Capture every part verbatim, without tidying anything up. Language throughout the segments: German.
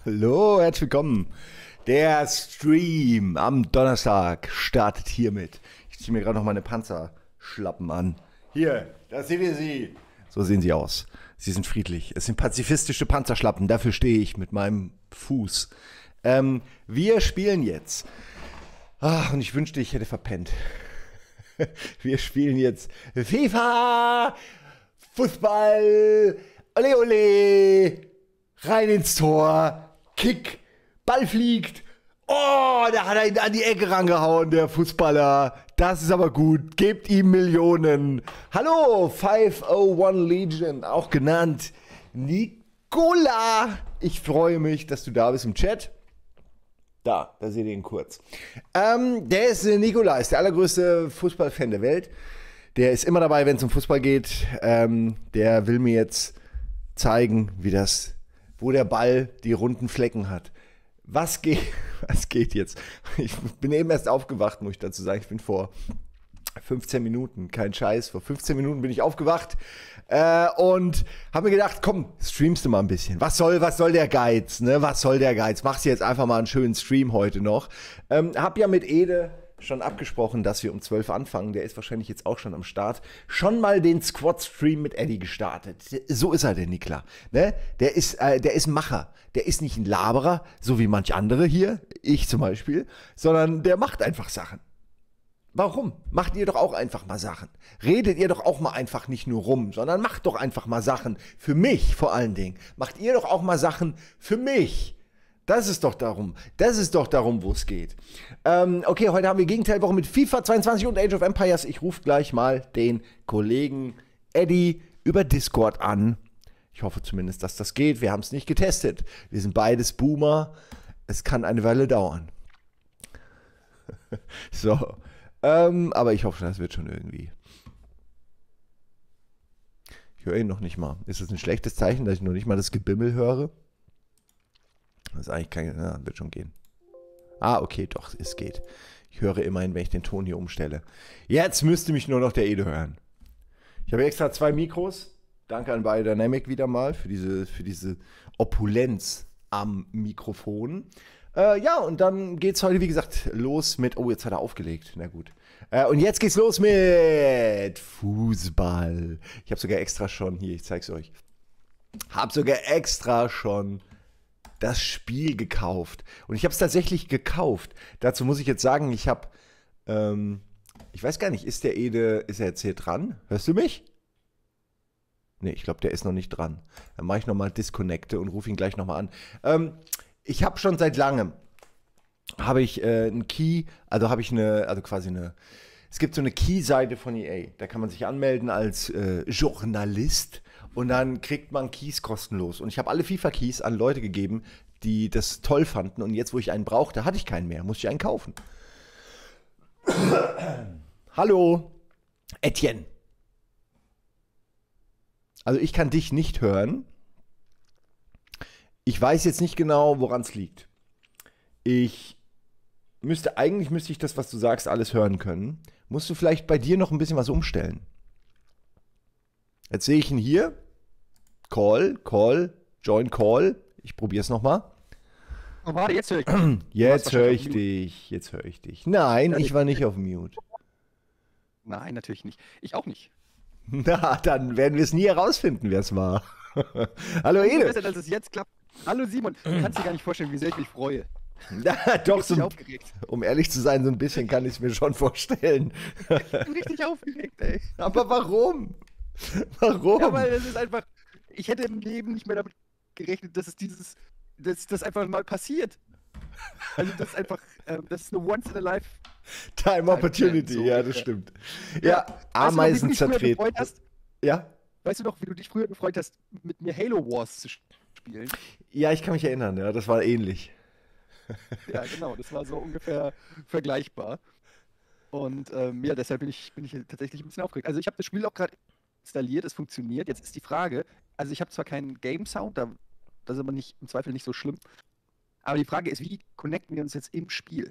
Hallo, herzlich willkommen. Der Stream am Donnerstag startet hiermit. Ich ziehe mir gerade noch meine Panzerschlappen an. Hier, da sehen wir sie. So sehen sie aus. Sie sind friedlich. Es sind pazifistische Panzerschlappen. Dafür stehe ich mit meinem Fuß. Ähm, wir spielen jetzt. Ach, und ich wünschte, ich hätte verpennt. Wir spielen jetzt FIFA, Fußball, ole ole, rein ins Tor. Kick, Ball fliegt. Oh, da hat er ihn an die Ecke rangehauen, der Fußballer. Das ist aber gut. Gebt ihm Millionen. Hallo, fünf null eins Legion, auch genannt Nicola. Ich freue mich, dass du da bist im Chat. Da, da seht ihr ihn kurz. Ähm, der ist äh, Nicola, ist der allergrößte Fußballfan der Welt. Der ist immer dabei, wenn es um Fußball geht. Ähm, der will mir jetzt zeigen, wie das wo der Ball die runden Flecken hat. Was geht, was geht jetzt? Ich bin eben erst aufgewacht, muss ich dazu sagen. Ich bin vor fünfzehn Minuten, kein Scheiß, vor fünfzehn Minuten bin ich aufgewacht äh, und habe mir gedacht, komm, streamst du mal ein bisschen. Was soll, was soll der Geiz, ne? Was soll der Geiz? Machst du jetzt einfach mal einen schönen Stream heute noch. Ähm, hab ja mit Ede schon abgesprochen, dass wir um zwölf anfangen. Der ist wahrscheinlich jetzt auch schon am Start. Schon mal den Squad-Stream mit Eddie gestartet. So ist er, der Nikla. Ne? Der ist, äh, der ist Macher. Der ist nicht ein Laberer, so wie manch andere hier, ich zum Beispiel, sondern der macht einfach Sachen. Warum? Macht ihr doch auch einfach mal Sachen. Redet ihr doch auch mal einfach nicht nur rum, sondern macht doch einfach mal Sachen. Für mich vor allen Dingen. Macht ihr doch auch mal Sachen für mich. Das ist doch darum, das ist doch darum, wo es geht. Ähm, okay, heute haben wir Gegenteilwoche mit FIFA zweiundzwanzig und Age of Empires. Ich rufe gleich mal den Kollegen Eddie über Discord an. Ich hoffe zumindest, dass das geht. Wir haben es nicht getestet. Wir sind beides Boomer. Es kann eine Weile dauern. So, ähm, aber ich hoffe, das wird schon irgendwie. Ich höre ihn noch nicht mal. Ist das ein schlechtes Zeichen, dass ich noch nicht mal das Gebimmel höre? Das ist eigentlich kein, ja, wird schon gehen. Ah, okay, doch, es geht. Ich höre immerhin, wenn ich den Ton hier umstelle. Jetzt müsste mich nur noch der Ede hören. Ich habe extra zwei Mikros. Danke an Biodynamic wieder mal für diese, für diese Opulenz am Mikrofon. Äh, ja, und dann geht's heute, wie gesagt, los mit... Oh, jetzt hat er aufgelegt. Na gut. Äh, und jetzt geht's los mit Fußball. Ich habe sogar extra schon... Hier, ich zeig's euch. Hab sogar extra schon... das Spiel gekauft. Und ich habe es tatsächlich gekauft. Dazu muss ich jetzt sagen, ich habe, ähm, ich weiß gar nicht, ist der Ede, ist er jetzt hier dran? Hörst du mich? Nee, ich glaube, der ist noch nicht dran. Dann mache ich nochmal Disconnecte und rufe ihn gleich nochmal an. Ähm, ich habe schon seit langem, habe ich äh, einen Key, also habe ich eine, also quasi eine, es gibt so eine Key-Seite von E A. Da kann man sich anmelden als äh, Journalist. Und dann kriegt man Keys kostenlos. Und ich habe alle FIFA-Keys an Leute gegeben, die das toll fanden. Und jetzt, wo ich einen brauchte, hatte ich keinen mehr. Musste ich einen kaufen. Hallo, Etienne. Also ich kann dich nicht hören. Ich weiß jetzt nicht genau, woran es liegt. Ich müsste, eigentlich müsste ich das, was du sagst, alles hören können. Musst du vielleicht bei dir noch ein bisschen was umstellen? Jetzt sehe ich ihn hier. Call, Call, Join Call. Ich probiere es nochmal. Oh, warte, jetzt höre ich dich. Jetzt höre ich dich. Jetzt höre ich dich. Nein, ja, ich war nicht auf Mute. Nein, natürlich nicht. Ich auch nicht. Na, dann werden wir es nie herausfinden, wer es war. Hallo Ede. Besser, dass es jetzt klappt. Hallo Simon. Du kannst dir gar nicht vorstellen, wie sehr ich mich freue. Na, doch, so, aufgeregt. Um ehrlich zu sein, so ein bisschen kann ich es mir schon vorstellen. Ich bin richtig aufgeregt, ey. Aber warum? Warum? Ja, weil es ist einfach... Ich hätte im Leben nicht mehr damit gerechnet, dass es dieses, dass das einfach mal passiert. Also das ist einfach, äh, das ist eine once in a life Time Opportunity, so, ja, das ja. stimmt. Ja, ja Ameisen zertreten. Ja? Weißt du noch, wie du dich früher gefreut hast, mit mir Halo Wars zu spielen? Ja, ich kann mich erinnern, ja, das war ähnlich. Ja, genau, das war so ungefähr vergleichbar. Und ähm, ja, deshalb bin ich, bin ich tatsächlich ein bisschen aufgeregt. Also ich habe das Spiel auch gerade installiert, es funktioniert. Jetzt ist die Frage, also ich habe zwar keinen Game-Sound, da, das ist aber nicht, im Zweifel nicht so schlimm, aber die Frage ist, wie connecten wir uns jetzt im Spiel?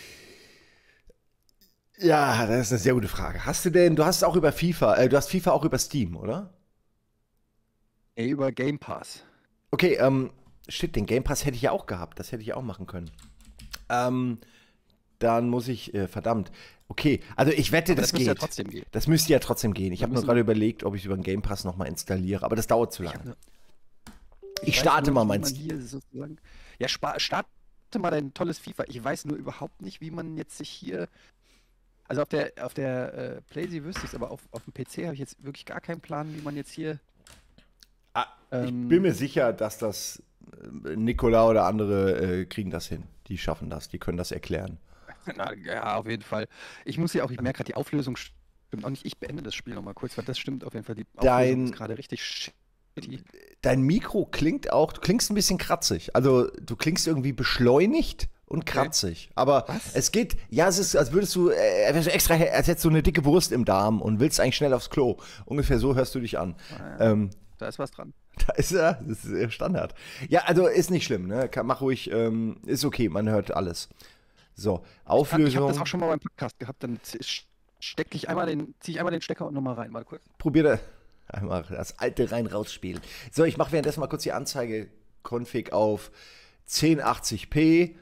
Ja, das ist eine sehr gute Frage. Hast du denn, du hast auch über FIFA, äh, du hast FIFA auch über Steam, oder? Ey, über Game Pass. Okay, ähm, shit, den Game Pass hätte ich ja auch gehabt. Das hätte ich ja auch machen können. Ähm, dann muss ich, äh, verdammt. Okay, also ich wette, Aber das, das müsste ja geht. trotzdem gehen. Das müsste ja trotzdem gehen. Ich Wir habe nur müssen- gerade überlegt, ob ich über den Game Pass nochmal installiere, aber das dauert zu lange. ne- Ich weiß starte nur mal nicht, mein wie man hier sozusagen. Ja, spa- starte mal dein tolles FIFA. Ich weiß nur überhaupt nicht, wie man jetzt sich hier. Also auf der auf der äh, PlayStation wüsste ich es, aber auf, auf dem P C habe ich jetzt wirklich gar keinen Plan, wie man jetzt hier. Ah, ich Ähm, bin mir sicher, dass das äh, Nikola oder andere äh, kriegen das hin. Die schaffen das, die können das erklären. Na, ja, auf jeden Fall. Ich muss ja auch, ich merke gerade, die Auflösung stimmt auch nicht. Ich beende das Spiel nochmal kurz, weil das stimmt auf jeden Fall. Die Auflösung Dein- ist gerade richtig shitty. Dein Mikro klingt auch, du klingst ein bisschen kratzig. Also du klingst irgendwie beschleunigt und kratzig. Aber Was? es geht, ja, es ist, als würdest du, äh, als extra, als hättest du eine dicke Wurst im Darm und willst eigentlich schnell aufs Klo. Ungefähr so hörst du dich an. Ah, ja. Ähm, Da ist was dran. Da ist er, das ist äh, Standard. Ja, also ist nicht schlimm, ne? Kann, mach ruhig, ähm, ist okay, man hört alles. So, Ich habe Auflösung. das auch schon mal beim Podcast gehabt, dann stecke ich einmal den, ziehe ich einmal den Stecker und nochmal rein, mal kurz. Probier da einmal das alte rein rausspielen. So, ich mache währenddessen mal kurz die Anzeige-Config auf zehnhundertachtzig p.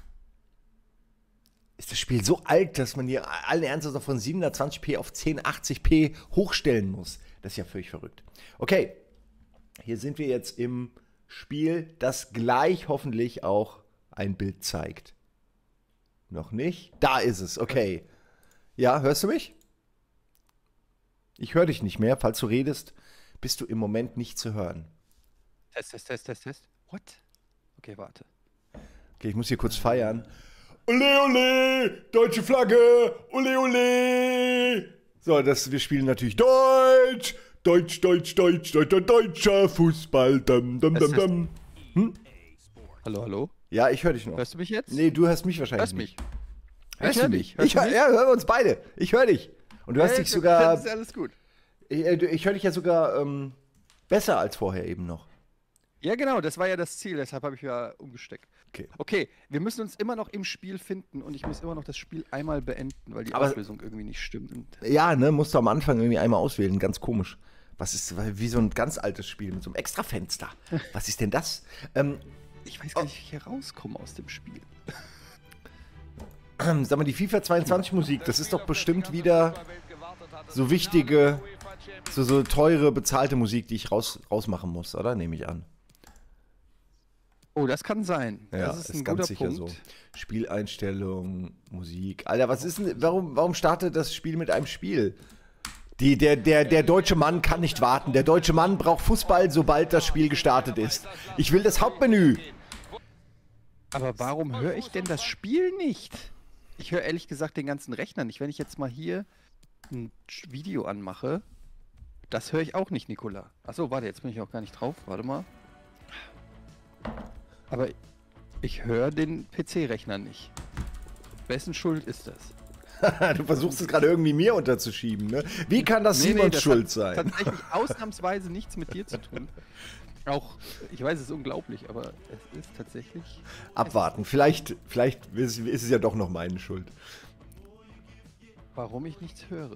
Ist das Spiel so alt, dass man hier allen Ernstes auch von siebenhundertzwanzig p auf zehnhundertachtzig p hochstellen muss? Das ist ja völlig verrückt. Okay, hier sind wir jetzt im Spiel, das gleich hoffentlich auch ein Bild zeigt. Noch nicht? Da ist es, okay. Ja, hörst du mich? Ich höre dich nicht mehr. Falls du redest, bist du im Moment nicht zu hören. Test, Test, Test, Test, Test. What? Okay, warte. Okay, ich muss hier kurz feiern. Ole, ole, deutsche Flagge, ole, ole. So, das, wir spielen natürlich Deutsch, Deutsch, Deutsch, Deutsch, Deutsch, deutscher Fußball, dam, dam, dam, dam. Hallo, hallo? Ja, ich höre dich noch. Hörst du mich jetzt? Nee, du hörst mich wahrscheinlich Hörst nicht. mich? Hörst Ich hör du dich. mich? Hörst Ich du hör, mich? ja, hören wir uns beide. Ich höre dich. Und du hörst dich sogar, Das ist alles gut. ich, ich höre dich ja sogar ähm, besser als vorher eben noch. Ja, genau, das war ja das Ziel, deshalb habe ich ja umgesteckt. Okay. Okay, wir müssen uns immer noch im Spiel finden und ich muss immer noch das Spiel einmal beenden, weil die Aber- Auflösung irgendwie nicht stimmt. Und Ja, ne, musst du am Anfang irgendwie einmal auswählen, ganz komisch. Was ist, wie so ein ganz altes Spiel mit so einem Extrafenster. Was ist denn das? Ähm, ich weiß gar nicht, wie ich hier rauskomme aus dem Spiel. sag mal, die FIFA zweiundzwanzig Musik, das ist doch bestimmt wieder so wichtige, so, so teure, bezahlte Musik, die ich raus, rausmachen muss, oder? Nehme ich an. Oh, das kann sein. Ja, das ist, ist ein ganz guter sicher Punkt. so. Spieleinstellung, Musik. Alter, was ist denn, warum, warum startet das Spiel mit einem Spiel? Die, der, der, der deutsche Mann kann nicht warten. Der deutsche Mann braucht Fußball, sobald das Spiel gestartet ist. Ich will das Hauptmenü. Aber warum höre ich denn das Spiel nicht? Ich höre ehrlich gesagt den ganzen Rechner nicht. Wenn ich jetzt mal hier ein Video anmache, das höre ich auch nicht, Nikola. Achso, warte, jetzt bin ich auch gar nicht drauf. Warte mal. Aber ich höre den P C-Rechner nicht. Wessen Schuld ist das? Du versuchst es gerade irgendwie mir unterzuschieben, ne? Wie kann das Nee, nee, Simons das Schuld hat sein? Tatsächlich ausnahmsweise nichts mit dir zu tun. Auch, ich weiß, es ist unglaublich, aber es ist tatsächlich. Abwarten. Vielleicht, vielleicht ist, ist es ja doch noch meine Schuld. Warum ich nichts höre.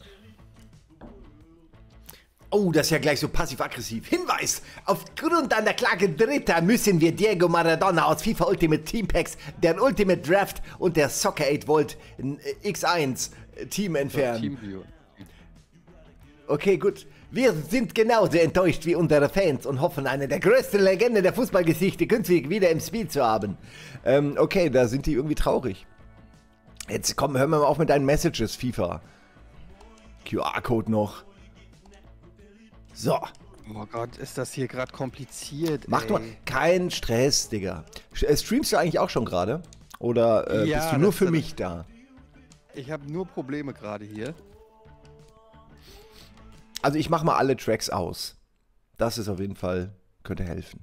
Oh, das ist ja gleich so passiv-aggressiv. Hinweis! Aufgrund einer Klage Dritter müssen wir Diego Maradona aus FIFA Ultimate Team Packs, der Ultimate Draft und der Soccer acht Volt X eins Team entfernen. Teamview. Okay, gut. Wir sind genauso enttäuscht wie unsere Fans und hoffen, eine der größten Legenden der Fußballgeschichte künftig wieder im Spiel zu haben. Ähm, okay, da sind die irgendwie traurig. Jetzt komm, hör mal auf mit deinen Messages, FIFA. Q R-Code noch. So, Oh Gott, ist das hier gerade kompliziert. mach ey. mal keinen Stress, Digga. Sch- äh, Streamst du eigentlich auch schon gerade? Oder äh, Ja, bist du nur das für ist- mich da? Ich habe nur Probleme gerade hier. Also ich mach mal alle Tracks aus. Das ist auf jeden Fall, könnte helfen.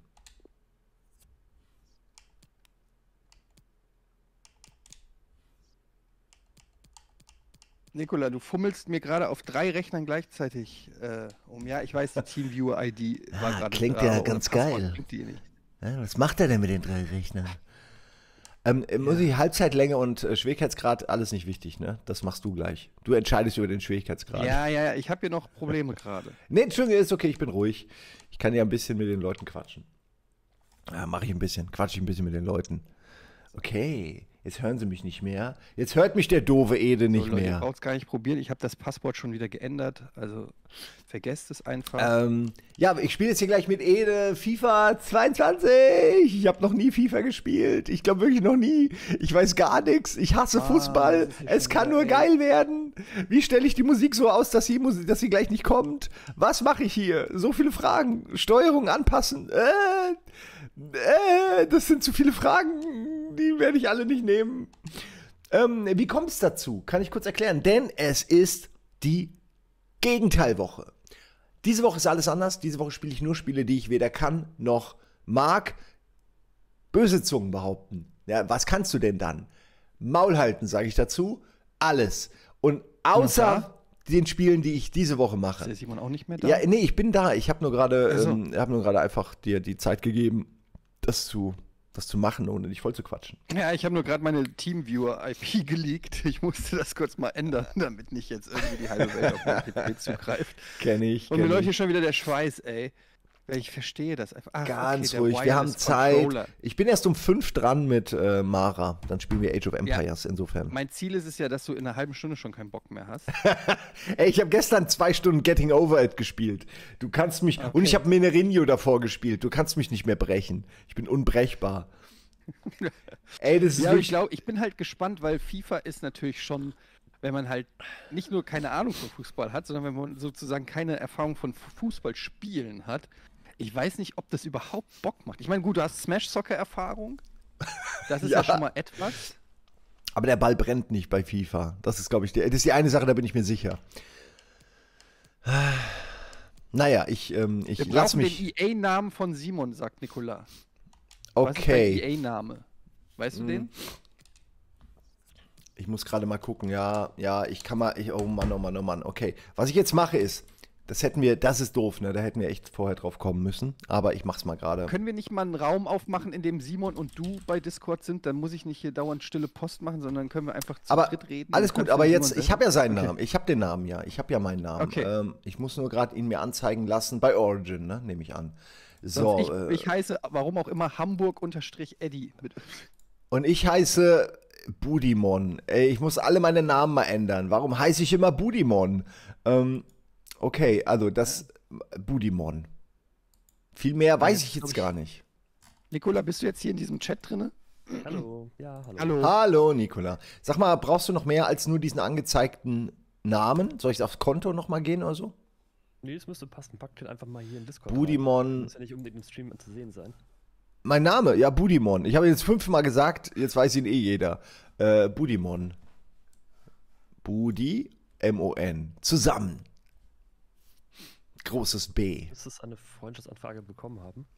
Nikola, du fummelst mir gerade auf drei Rechnern gleichzeitig äh, um. Ja, ich weiß, die TeamViewer-I D war Ah, gerade klingt da, ja aber ohne ganz Passwort geil. bringt die nicht. Ja, was macht er denn mit den drei Rechnern? Ähm, äh, muss ich Halbzeitlänge und äh, Schwierigkeitsgrad, alles nicht wichtig, ne? Das machst du gleich. Du entscheidest über den Schwierigkeitsgrad. Ja, ja, ja, ich habe hier noch Probleme gerade. Nee, Entschuldigung, ist okay, ich bin ruhig. Ich kann ja ein bisschen mit den Leuten quatschen. Ja, mache ich ein bisschen, quatsche ich ein bisschen mit den Leuten. Okay, jetzt hören sie mich nicht mehr. Jetzt hört mich der doofe Ede nicht so, Leute, mehr. Ihr braucht es gar nicht probieren. Ich habe das Passwort schon wieder geändert. Also vergesst es einfach. Ähm, ja, ich spiele jetzt hier gleich mit Ede FIFA zweiundzwanzig. Ich habe noch nie FIFA gespielt. Ich glaube wirklich noch nie. Ich weiß gar nichts. Ich hasse Ah, Fußball. das ist ja Es schon kann wieder, nur ey. geil werden. Wie stelle ich die Musik so aus, dass sie, Musi- dass sie gleich nicht kommt? Was mache ich hier? So viele Fragen. Steuerung anpassen. Äh, äh, das sind zu viele Fragen. Die werde ich alle nicht nehmen. Ähm, wie kommt es dazu? Kann ich kurz erklären. Denn es ist die Gegenteilwoche. Diese Woche ist alles anders. Diese Woche spiele ich nur Spiele, die ich weder kann noch mag. Böse Zungen behaupten. Ja, was kannst du denn dann? Maul halten, sage ich dazu. Alles. Und außer den Spielen, die ich diese Woche Ist mache. der Simon auch nicht mehr da? Ja, nee, ich bin da. Ich habe nur gerade Ach so. ähm, hab nur gerade einfach dir die Zeit gegeben, das zu, das zu machen, ohne dich voll zu quatschen. Ja, ich habe nur gerade meine Teamviewer-I P geleakt. Ich musste das kurz mal ändern, damit nicht jetzt irgendwie die halbe Welt auf meinen P C zugreift. Kenn ich. Und mir kenn läuft ich. hier schon wieder der Schweiß, ey. Weil ich verstehe das einfach. Ach, Ganz okay, der ruhig, wir haben Wireless Zeit. Controller. Ich bin erst um fünf dran mit äh, Mara. Dann spielen wir Age of Empires insofern. Mein Ziel ist es ja, dass du in einer halben Stunde schon keinen Bock mehr hast. Ey, ich habe gestern zwei Stunden Getting Over It gespielt. Du kannst mich. Okay. Und ich habe Menerinho davor gespielt. Du kannst mich nicht mehr brechen. Ich bin unbrechbar. Ey, das ist Ja, wirklich. ich glaube, ich bin halt gespannt, weil FIFA ist natürlich schon, wenn man halt nicht nur keine Ahnung von Fußball hat, sondern wenn man sozusagen keine Erfahrung von Fußballspielen hat. Ich weiß nicht, ob das überhaupt Bock macht. Ich meine, gut, du hast Smash-Soccer-Erfahrung. Das ist ja. Ja. schon mal etwas. Aber der Ball brennt nicht bei FIFA. Das ist, glaube ich, die, das ist die eine Sache, da bin ich mir sicher. Naja, ich, ähm, ich Wir lass brauchen mich. den E A-Namen von Simon, sagt Nicolas. Was ist Okay. dein E A-Name? Weißt du Hm. den? Ich muss gerade mal gucken. Ja, ja, ich kann mal. Ich, oh Mann, oh Mann, oh Mann. Okay. Was ich jetzt mache ist, das hätten wir, das ist doof, ne? Da hätten wir echt vorher drauf kommen müssen. Aber ich mach's mal gerade. Können wir nicht mal einen Raum aufmachen, in dem Simon und du bei Discord sind? Dann muss ich nicht hier dauernd stille Post machen, sondern können wir einfach zu Aber dritt reden. alles und gut, kannst aber du jetzt, Simon ich habe ja seinen Okay. Namen. Ich habe den Namen ja. Ich habe ja meinen Namen. Okay. Ähm, ich muss nur gerade ihn mir anzeigen lassen bei Origin, ne? Nehme ich an. So, Sonst äh, ich, ich heiße, warum auch immer, Hamburg-Eddie. Mit- und ich heiße Budimon. Ey, ich muss alle meine Namen mal ändern. Warum heiße ich immer Budimon? Ähm, okay, also das Budimon. Viel mehr weiß ich jetzt gar nicht. Nicola, bist du jetzt hier in diesem Chat drin? Hallo. Ja, hallo. Hallo. Hallo, Nicola. Sag mal, brauchst du noch mehr als nur diesen angezeigten Namen? Soll ich aufs Konto nochmal gehen oder so? Nee, das müsste passen. Packt den einfach mal hier in Discord. Budimon. Muss ja nicht unbedingt im Stream zu sehen sein. Mein Name, ja, Budimon. Ich habe jetzt fünfmal gesagt, jetzt weiß ihn eh jeder. Äh, Budimon. Budi, M O N. Zusammen. Großes B. Müsste es eine Freundschaftsanfrage bekommen haben?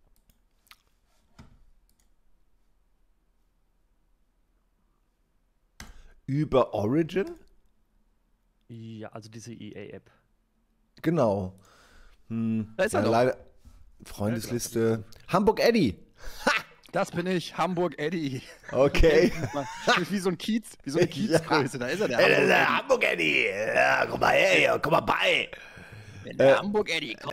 Über Origin? Ja, also diese E A-App. Genau. Hm, Da ist er ja, doch. leider. Freundesliste. Hamburg Eddie. Das bin ich, Hamburg-Eddie. Okay. Wie so ein Kiez, wie so eine Kiezgröße. Da ist er, der Ey, das ist der Hamburg-Eddie. Hamburg Eddie. Ja, komm mal her, hier, komm mal bei. Wenn der Äh, Hamburg-Eddie kommt.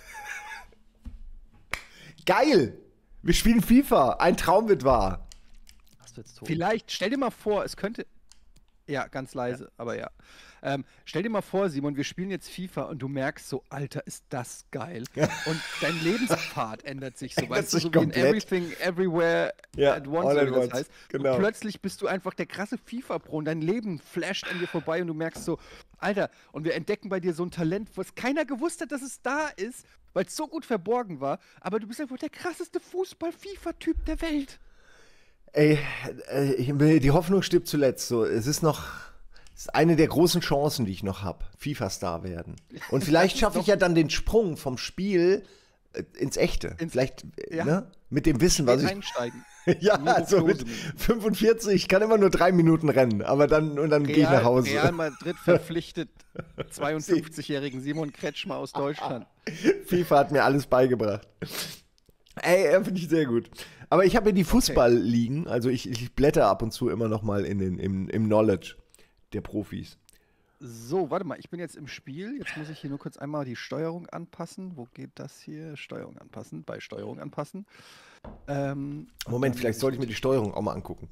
Geil. Wir spielen FIFA. Ein Traum wird wahr. Hast du jetzt tot? Vielleicht, stell dir mal vor, es könnte. Ja, ganz leise, aber ja. Ähm, stell dir mal vor, Simon, wir spielen jetzt FIFA und du merkst so, Alter, ist das geil. Und dein Lebenspfad ändert sich so, Ändert weißt du, sich so wie in komplett. Everything, Everywhere Ja, at Once, all oder at wie das once, heißt. genau. Und plötzlich bist du einfach der krasse FIFA-Pro und dein Leben flasht an dir vorbei und du merkst so, Alter, und wir entdecken bei dir so ein Talent, was keiner gewusst hat, dass es da ist, weil es so gut verborgen war, aber du bist einfach der krasseste Fußball-FIFA-Typ der Welt. Ey, äh, ich will, die Hoffnung stirbt zuletzt. So, es ist noch, es ist eine der großen Chancen, die ich noch habe, FIFA-Star werden. Und vielleicht schaffe ich ja dann den Sprung vom Spiel äh, ins Echte. Ins- vielleicht, äh, ja. ne? Mit dem Wissen, was ich. Einsteigen. Ja, Nur also mit Klose. fünfundvierzig, ich kann immer nur drei Minuten rennen, aber dann, und dann gehe ich nach Hause. Real Madrid verpflichtet zweiundfünfzigjährigen Simon Kretschmer aus Deutschland. FIFA hat mir alles beigebracht. Ey, äh, finde ich sehr gut. Aber ich habe ja die Fußball-Ligen, also ich, ich blätter ab und zu immer noch mal in den, im, im Knowledge der Profis. So, warte mal, ich bin jetzt im Spiel. Jetzt muss ich hier nur kurz einmal die Steuerung anpassen. Wo geht das hier? Steuerung anpassen, bei Steuerung anpassen. Ähm, Moment, vielleicht sollte ich mir die Steuerung auch mal angucken.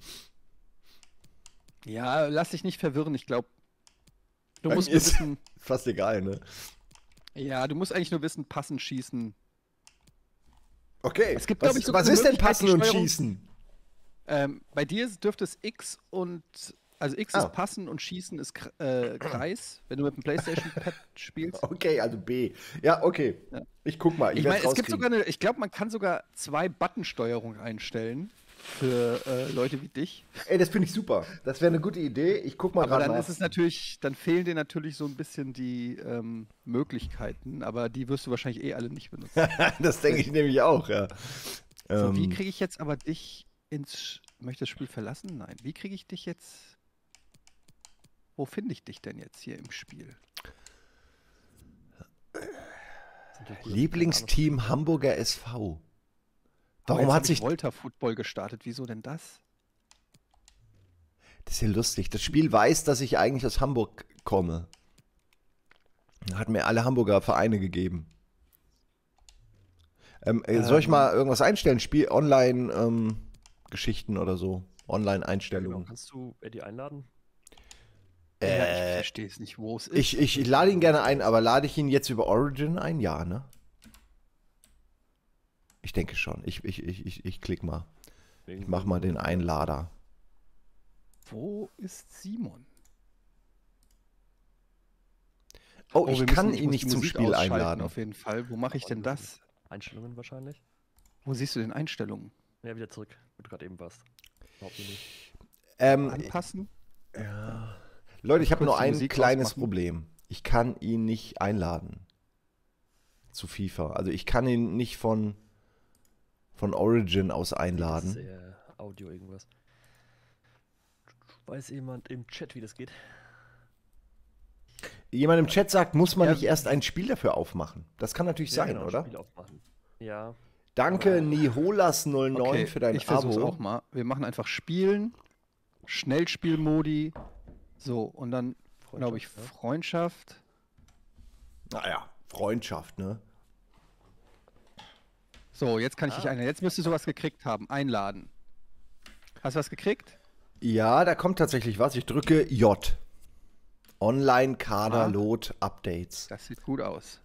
Ja, lass dich nicht verwirren. Ich glaube, du Bei musst mir nur ist wissen. fast egal, ne? Ja, du musst eigentlich nur wissen, passen, schießen. Okay, Es gibt, was, glaub ich, sogar was eine ist denn Möglichkeit, passen die und Steuerung- schießen? Ähm, bei dir dürfte es X und. Also X Ah. ist passen und schießen ist Kr- äh, Kreis, wenn du mit dem PlayStation-Pad spielst. Okay, also B. Ja, okay. Ja. Ich guck mal. Ich, Ich werd's meine, es gibt rauskriegen. sogar eine, ich glaube, man kann sogar zwei Buttonsteuerung einstellen für äh, Leute wie dich. Ey, das finde ich super. Das wäre eine gute Idee. Ich guck mal Aber gerade dann nach. ist es natürlich, dann fehlen dir natürlich so ein bisschen die ähm, Möglichkeiten, aber die wirst du wahrscheinlich eh alle nicht benutzen. Das denke ich nämlich auch, ja. So, wie Ähm, kriege ich jetzt aber dich ins. Sch- Möchtest du das Spiel verlassen? Nein. Wie kriege ich dich jetzt. Wo finde ich dich denn jetzt hier im Spiel? Ist natürlich gut, dass ich Lieblingsteam keine Hamburger S V. Aber Warum jetzt hat hab ich sich. Volta Football gestartet? Wieso denn das? Das ist ja lustig. Das Spiel weiß, dass ich eigentlich aus Hamburg komme. Hat mir alle Hamburger Vereine gegeben. Ähm, äh, soll ich Ähm. mal irgendwas einstellen? Spiel Online-Geschichten oder so? Ahnung. Genau. Online-Einstellungen. Kannst du Eddie einladen? Ja, ich Äh, verstehe es nicht, wo es ist. ich, ich, ich lade ihn gerne ein, aber lade ich ihn jetzt über Origin ein? Ja, ne? Ich denke schon. Ich, ich, ich, ich, ich klick mal. Ich mach mal den Einlader. Wo ist Simon? Oh, ich wir kann müssen- ihn muss nicht die zum Musik Spiel ausschalten, einladen. Auf jeden Fall. Wo mache ich denn das? Einstellungen wahrscheinlich. Wo siehst du denn Einstellungen? Ja, wieder zurück, wo du gerade eben warst. Überhaupt nicht. Ähm, Anpassen? ja. Leute, ich habe Kurz nur die ein Musik kleines ausmachen. Problem. Ich kann ihn nicht einladen zu FIFA. Also ich kann ihn nicht von, von Origin aus Das einladen. ist eher Audio irgendwas. Weiß jemand im Chat, wie das geht? Jemand im Chat sagt, muss man Ja, nicht erst ein Spiel dafür aufmachen? Das kann natürlich sein, genau, oder? Spiel aufmachen. Ja. Danke, Niholas null neun Okay, für dein ich versuche Abo. auch mal. Wir machen einfach Spielen, Schnellspielmodi, so und dann glaube ich Freundschaft, ja. Freundschaft. Naja, Freundschaft, ne? So, jetzt kann ich Ah. dich einladen. Jetzt müsstest du was gekriegt haben. Einladen. Hast du was gekriegt? Ja, da kommt tatsächlich was. Ich drücke J. Online-Kader Ah. Load Updates. Das sieht gut aus.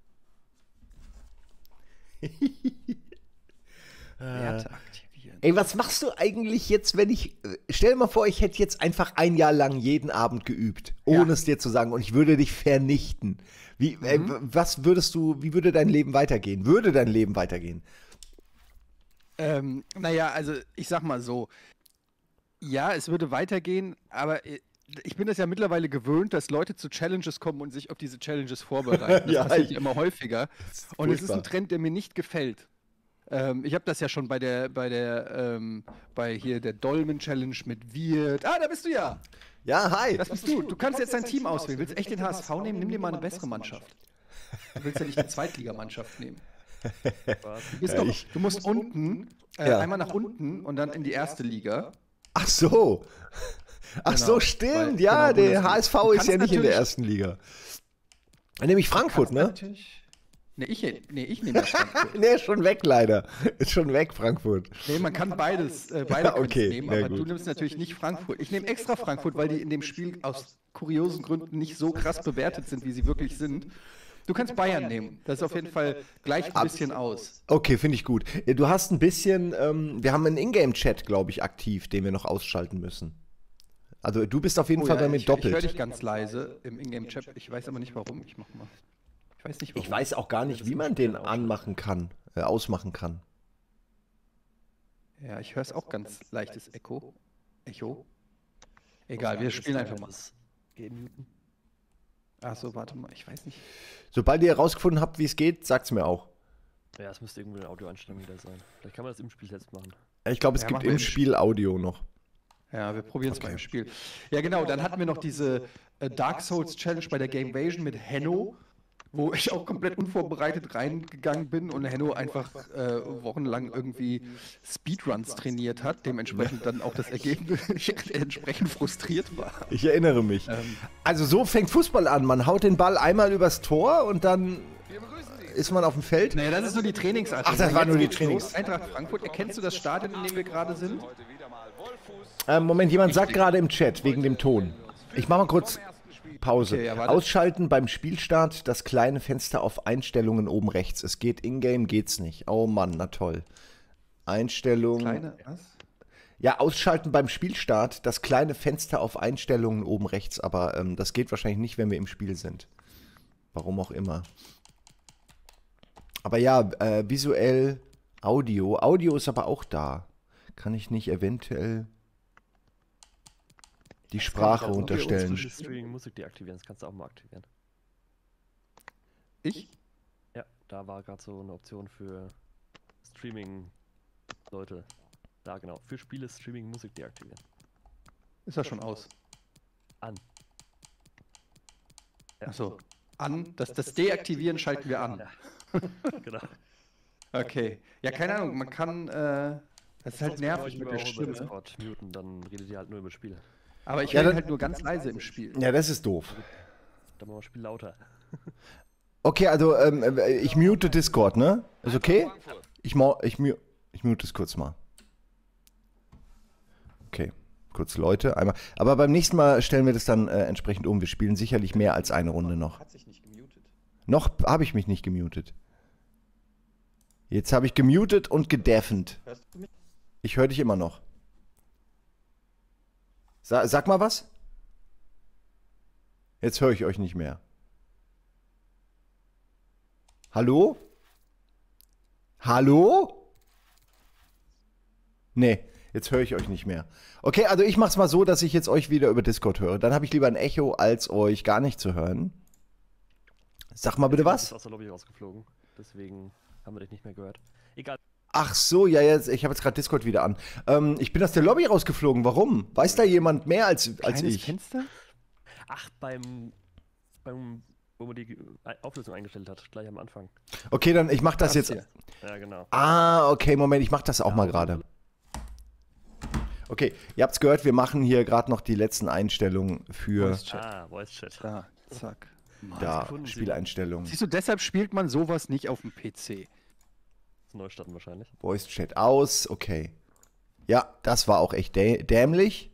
Werte aktivieren. Ey, was machst du eigentlich jetzt, wenn ich. äh, Stell dir mal vor, ich hätte jetzt einfach ein Jahr lang jeden Abend geübt, Ja. ohne es dir zu sagen, und ich würde dich vernichten. Wie, äh, Mhm. w- was würdest du, wie würde dein Leben weitergehen? Würde dein Leben weitergehen? Ähm, naja, also ich sag mal so. Ja, es würde weitergehen, aber äh, ich bin es ja mittlerweile gewöhnt, dass Leute zu Challenges kommen und sich auf diese Challenges vorbereiten. Das Ja, passiert ich- ja immer häufiger. ist Und es ist furchtbar. ein Trend, der mir nicht gefällt. Ähm, ich habe das ja schon bei der, bei der, ähm, bei hier der Dolmen Challenge mit Wirt. Ah, da bist du ja. Ja, hi. Das bist du. Du kannst jetzt dein Team auswählen. Willst du echt den H S V nehmen? Nimm dir mal eine bessere Mannschaft. Du willst ja nicht eine Zweitligamannschaft nehmen. Was? Du, bist Ja, doch, ich- du musst unten, äh, Ja. einmal nach unten und dann in die erste Liga. Ach so. Ach Genau, so, stimmt. weil- ja, genau, der Bundesliga. H S V Du ist kannst ja nicht in der natürlich- ersten Liga. Nämlich Frankfurt, ne? Nee, ich, nee, ich nehme das Frankfurt. Nee, ist schon weg leider. Ist schon weg, Frankfurt. Nee, man kann beides, äh, beide Ja, können's okay, nehmen, na aber gut. du nimmst natürlich nicht Frankfurt. Ich nehme extra Frankfurt, weil die in dem Spiel aus kuriosen Gründen nicht so krass bewertet sind, wie sie wirklich sind. Du kannst Bayern nehmen. Das ist auf jeden Fall gleich ein bisschen aus. Okay, finde ich gut. Äh, Du hast ein bisschen, ähm, wir haben einen Ingame-Chat, glaube ich, aktiv, den wir noch ausschalten müssen. Also du bist auf jeden Oh Fall ja, bei mir ich, ich höre doppelt. dich ganz leise im Ingame-Chat. Ich weiß aber nicht warum. Ich mach mal. Ich weiß nicht warum. Ich weiß auch gar nicht, wie man den anmachen kann, äh, ausmachen kann. Ja, ich höre es auch ganz leichtes Echo. Echo. Egal, wir spielen einfach mal. Gemuten. Achso, warte mal, ich weiß nicht. Sobald ihr herausgefunden habt, wie es geht, sagt's mir auch. Ja, es müsste irgendwo eine Audioeinstellung wieder sein. Vielleicht kann man das im Spiel selbst machen. Ich glaube, es Ja, gibt machen wir im im Spiel Audio noch. Ja, wir probieren es Okay. mal im Spiel. Ja, genau, dann hatten wir noch diese äh, Dark Souls Challenge bei der Gamevasion mit Henno. wo ich auch komplett unvorbereitet reingegangen bin und Henno einfach äh, wochenlang irgendwie Speedruns trainiert hat, dementsprechend dann auch das Ergebnis entsprechend frustriert war. Ich erinnere mich. Ähm, Also so fängt Fußball an. Man haut den Ball einmal übers Tor und dann ist man auf dem Feld. naja, das ist nur die Trainingsart. Ach, das war Jetzt nur die geht's Trainings- los. Eintracht Frankfurt, erkennst du das Stadion, in dem wir gerade sind? Ähm, Moment, jemand sagt gerade im Chat wegen dem Ton. Ich mache mal kurz Pause. Okay, ja, warte. Ausschalten beim Spielstart das kleine Fenster auf Einstellungen oben rechts. Es geht in-game, geht's nicht. Oh Mann, na toll. Einstellungen. Kleine, was? Ja, ausschalten beim Spielstart das kleine Fenster auf Einstellungen oben rechts. Aber ähm, das geht wahrscheinlich nicht, wenn wir im Spiel sind. Warum auch immer. Aber ja, äh, visuell Audio. Audio ist aber auch da. Kann ich nicht eventuell die Sprache Kannst du unterstellen? unsere Streaming-Musik deaktivieren, das kannst du auch mal aktivieren. Ich? Ja, da war gerade so eine Option für Streaming-Leute. Da genau, für Spiele Streaming-Musik deaktivieren. Ist ja schon aus. An. Ja, Achso. An, das, das Deaktivieren schalten wir an. Ja. Genau. Okay. Ja, keine Ahnung, man kann, äh, das ist halt Sonst könnt ihr nervig euch mit über- der auch über Stimme. Discord muten, dann redet ihr halt nur über Spiele. Aber ich Ja, höre dann- halt nur ganz leise im Spiel. Ja, das ist doof. Dann machen wir das Spiel lauter. Okay, also ähm, äh, ich mute Discord, ne? Ist okay? Ich, mo ich, mu ich mute es kurz mal. Okay, kurz Leute, einmal. Aber beim nächsten Mal stellen wir das dann äh, entsprechend um. Wir spielen sicherlich mehr als eine Runde noch. Hat sich nicht gemutet. Noch habe ich mich nicht gemutet. Jetzt habe ich gemutet und gedeafend. Hörst du mich? Ich höre dich immer noch. Sa sag mal was. Jetzt höre ich euch nicht mehr. Hallo? Hallo? Nee, jetzt höre ich euch nicht mehr. Okay, also ich mach's mal so, dass ich jetzt euch wieder über Discord höre. Dann habe ich lieber ein Echo, als euch gar nicht zu hören. Sag mal bitte Du bist was. aus der Lobby rausgeflogen, deswegen haben wir dich nicht mehr gehört. Egal. Ach so, ja, jetzt, ich habe jetzt gerade Discord wieder an. Ähm, ich bin aus der Lobby rausgeflogen. Warum? Weiß da jemand mehr als, als Kleines ich? Fenster? Ach, beim, beim, wo man die Auflösung eingestellt hat, gleich am Anfang. Okay, dann ich mache das jetzt. hier. Ja, genau. Ah, okay, Moment, ich mache das auch mal gerade. Okay, ihr habt's gehört, wir machen hier gerade noch die letzten Einstellungen für Voice Chat. Ah, Voice Chat. Da, zack. Mann. da gefunden, Simon. Spieleinstellungen. Siehst du, deshalb spielt man sowas nicht auf dem P C. Neu starten wahrscheinlich. Voice Chat aus, okay. Ja, das war auch echt dä dämlich,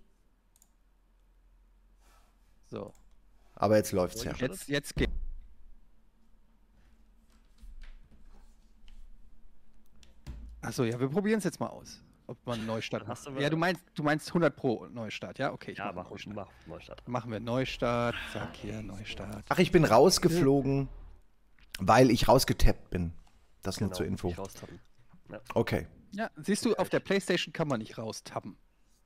So, aber jetzt läuft's ja. jetzt, jetzt geht. Achso, ja, wir probieren es jetzt mal aus. Ob man Neustart Hast macht. du- Ja, du meinst, du meinst hundert Pro Neustart, ja? Okay, ich Ja, mach mach, Neustart. mach Neustart. Machen wir Neustart. Zack, hier, Neustart. Ach, ich bin rausgeflogen, weil ich rausgetappt bin. Das nur zur Info. Nicht raustappen. Ja. Okay. Ja, siehst du, auf der PlayStation kann man nicht raustappen.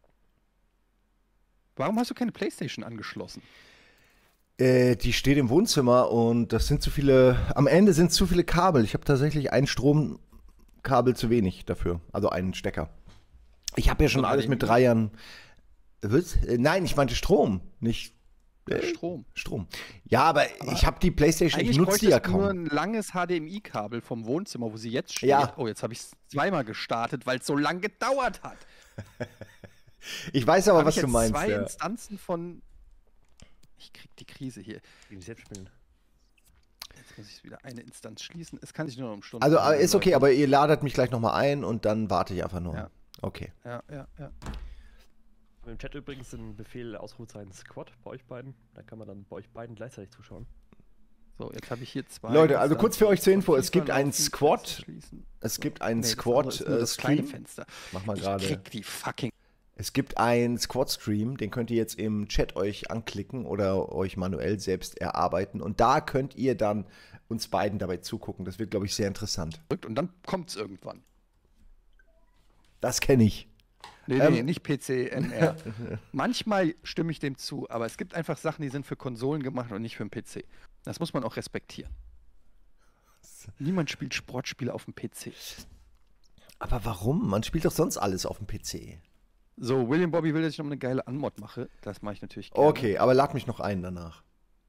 Warum hast du keine PlayStation angeschlossen? Äh, die steht im Wohnzimmer und das sind zu viele, am Ende sind zu viele Kabel. Ich habe tatsächlich ein Stromkabel zu wenig dafür, also einen Stecker. Ich habe ja schon So alles mit H D M I? Dreiern. Was? Äh, Nein, ich meinte Strom, nicht Ja, äh, Strom. Strom. Ja, aber, ich habe die Playstation, ich Eigentlich nutze die ja bräuchtest du nur kaum. ein langes H D M I-Kabel vom Wohnzimmer, wo sie jetzt steht. Ja. Oh, jetzt habe ich es zweimal gestartet, weil es so lang gedauert hat. Ich weiß aber, Hab was ich du jetzt meinst. zwei Ja. Instanzen von... Ich krieg die Krise hier. Gegen selbst spielen. Jetzt muss ich wieder eine Instanz schließen. Es kann sich nur noch um Stunden Also handeln, äh, ist okay, Leute. aber ihr ladet mich gleich nochmal ein und dann warte ich einfach nur. Ja. Okay. Ja, ja, ja. Im Chat übrigens ein Befehl Ausrufezeichen Squad bei euch beiden. Da kann man dann bei euch beiden gleichzeitig zuschauen. So, jetzt habe ich hier zwei. Leute, also kurz für euch zur Instanzen Info, es gibt von einen FIFA Squad, laufen, schließen. es gibt einen Nee, das andere ist nur das kleine Squad-Stream. Fenster. Mach mal Ich gerade. krieg die fucking... Es gibt einen Squad-Stream, den könnt ihr jetzt im Chat euch anklicken oder euch manuell selbst erarbeiten. Und da könnt ihr dann uns beiden dabei zugucken. Das wird, glaube ich, sehr interessant. Und dann kommt's irgendwann. Das kenne ich. Nee, Ähm. nee, nicht P C, N R. Manchmal stimme ich dem zu, aber es gibt einfach Sachen, die sind für Konsolen gemacht und nicht für den P C. Das muss man auch respektieren. Niemand spielt Sportspiele auf dem P C. Aber warum? Man spielt doch sonst alles auf dem P C. So, William Bobby will, dass ich noch eine geile Anmod mache. Das mache ich natürlich gerne. Okay, aber lad mich noch ein danach.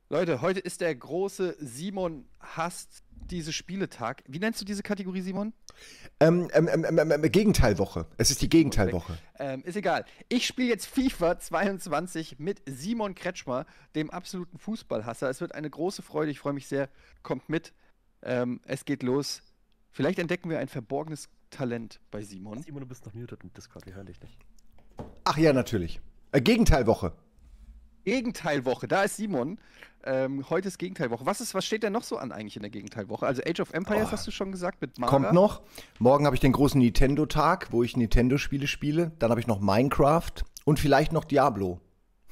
Leute, heute ist der große Simon hasst diese Spieletag. Wie nennst du diese Kategorie, Simon? Ähm, ähm, ähm, ähm, ähm, Gegenteilwoche. Es ist die Gegenteilwoche. Ähm, ist egal. Ich spiele jetzt FIFA zweiundzwanzig mit Simon Kretschmer, dem absoluten Fußballhasser. Es wird eine große Freude. Ich freue mich sehr. Kommt mit. Ähm, es geht los. Vielleicht entdecken wir ein verborgenes Talent bei Simon. Simon, du bist noch muted im Discord, wir hören dich nicht. Ach ja, natürlich. Äh, Gegenteilwoche. Gegenteilwoche, da ist Simon. Ähm, heute ist Gegenteilwoche. Was, ist, was steht denn noch so an eigentlich in der Gegenteilwoche? Also Age of Empires Oh. hast du schon gesagt mit Mara. Kommt noch. Morgen habe ich den großen Nintendo-Tag, wo ich Nintendo-Spiele spiele. Dann habe ich noch Minecraft und vielleicht noch Diablo.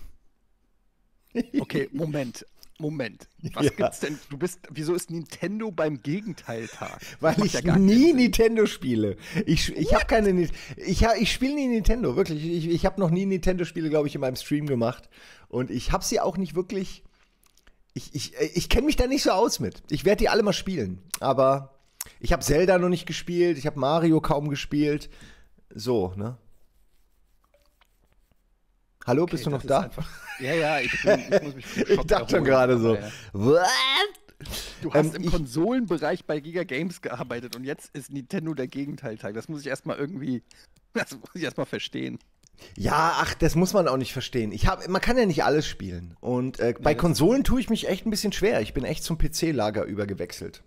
Okay, Moment. Moment. Was Ja. gibt's denn? Du bist, wieso ist Nintendo beim Gegenteiltag? Weil Das macht ich ja gar nie keinen Sinn. Nintendo spiele. Ich, ich habe keine. Ni- Ich, ha- ich spiele nie Nintendo, wirklich. Ich, ich habe noch nie Nintendo-Spiele, glaube ich, in meinem Stream gemacht. Und ich habe sie auch nicht wirklich. Ich, ich, ich kenne mich da nicht so aus mit. Ich werde die alle mal spielen. Aber ich habe Zelda noch nicht gespielt. Ich habe Mario kaum gespielt. So, ne? Hallo, Okay, bist du noch das ist da? einfach- Ja, ja, ich, bin, ich muss mich vom Ich Schock dachte schon erholen. gerade so. Ja, ja. What? Du hast Ähm, im ich- Konsolenbereich bei Giga Games gearbeitet und jetzt ist Nintendo der Gegenteiltag. Das muss ich erstmal irgendwie, das muss ich erstmal verstehen. Ja, ach, das muss man auch nicht verstehen. Ich hab, man kann ja nicht alles spielen. Und äh, bei das- Konsolen tue ich mich echt ein bisschen schwer. Ich bin echt zum P C-Lager übergewechselt.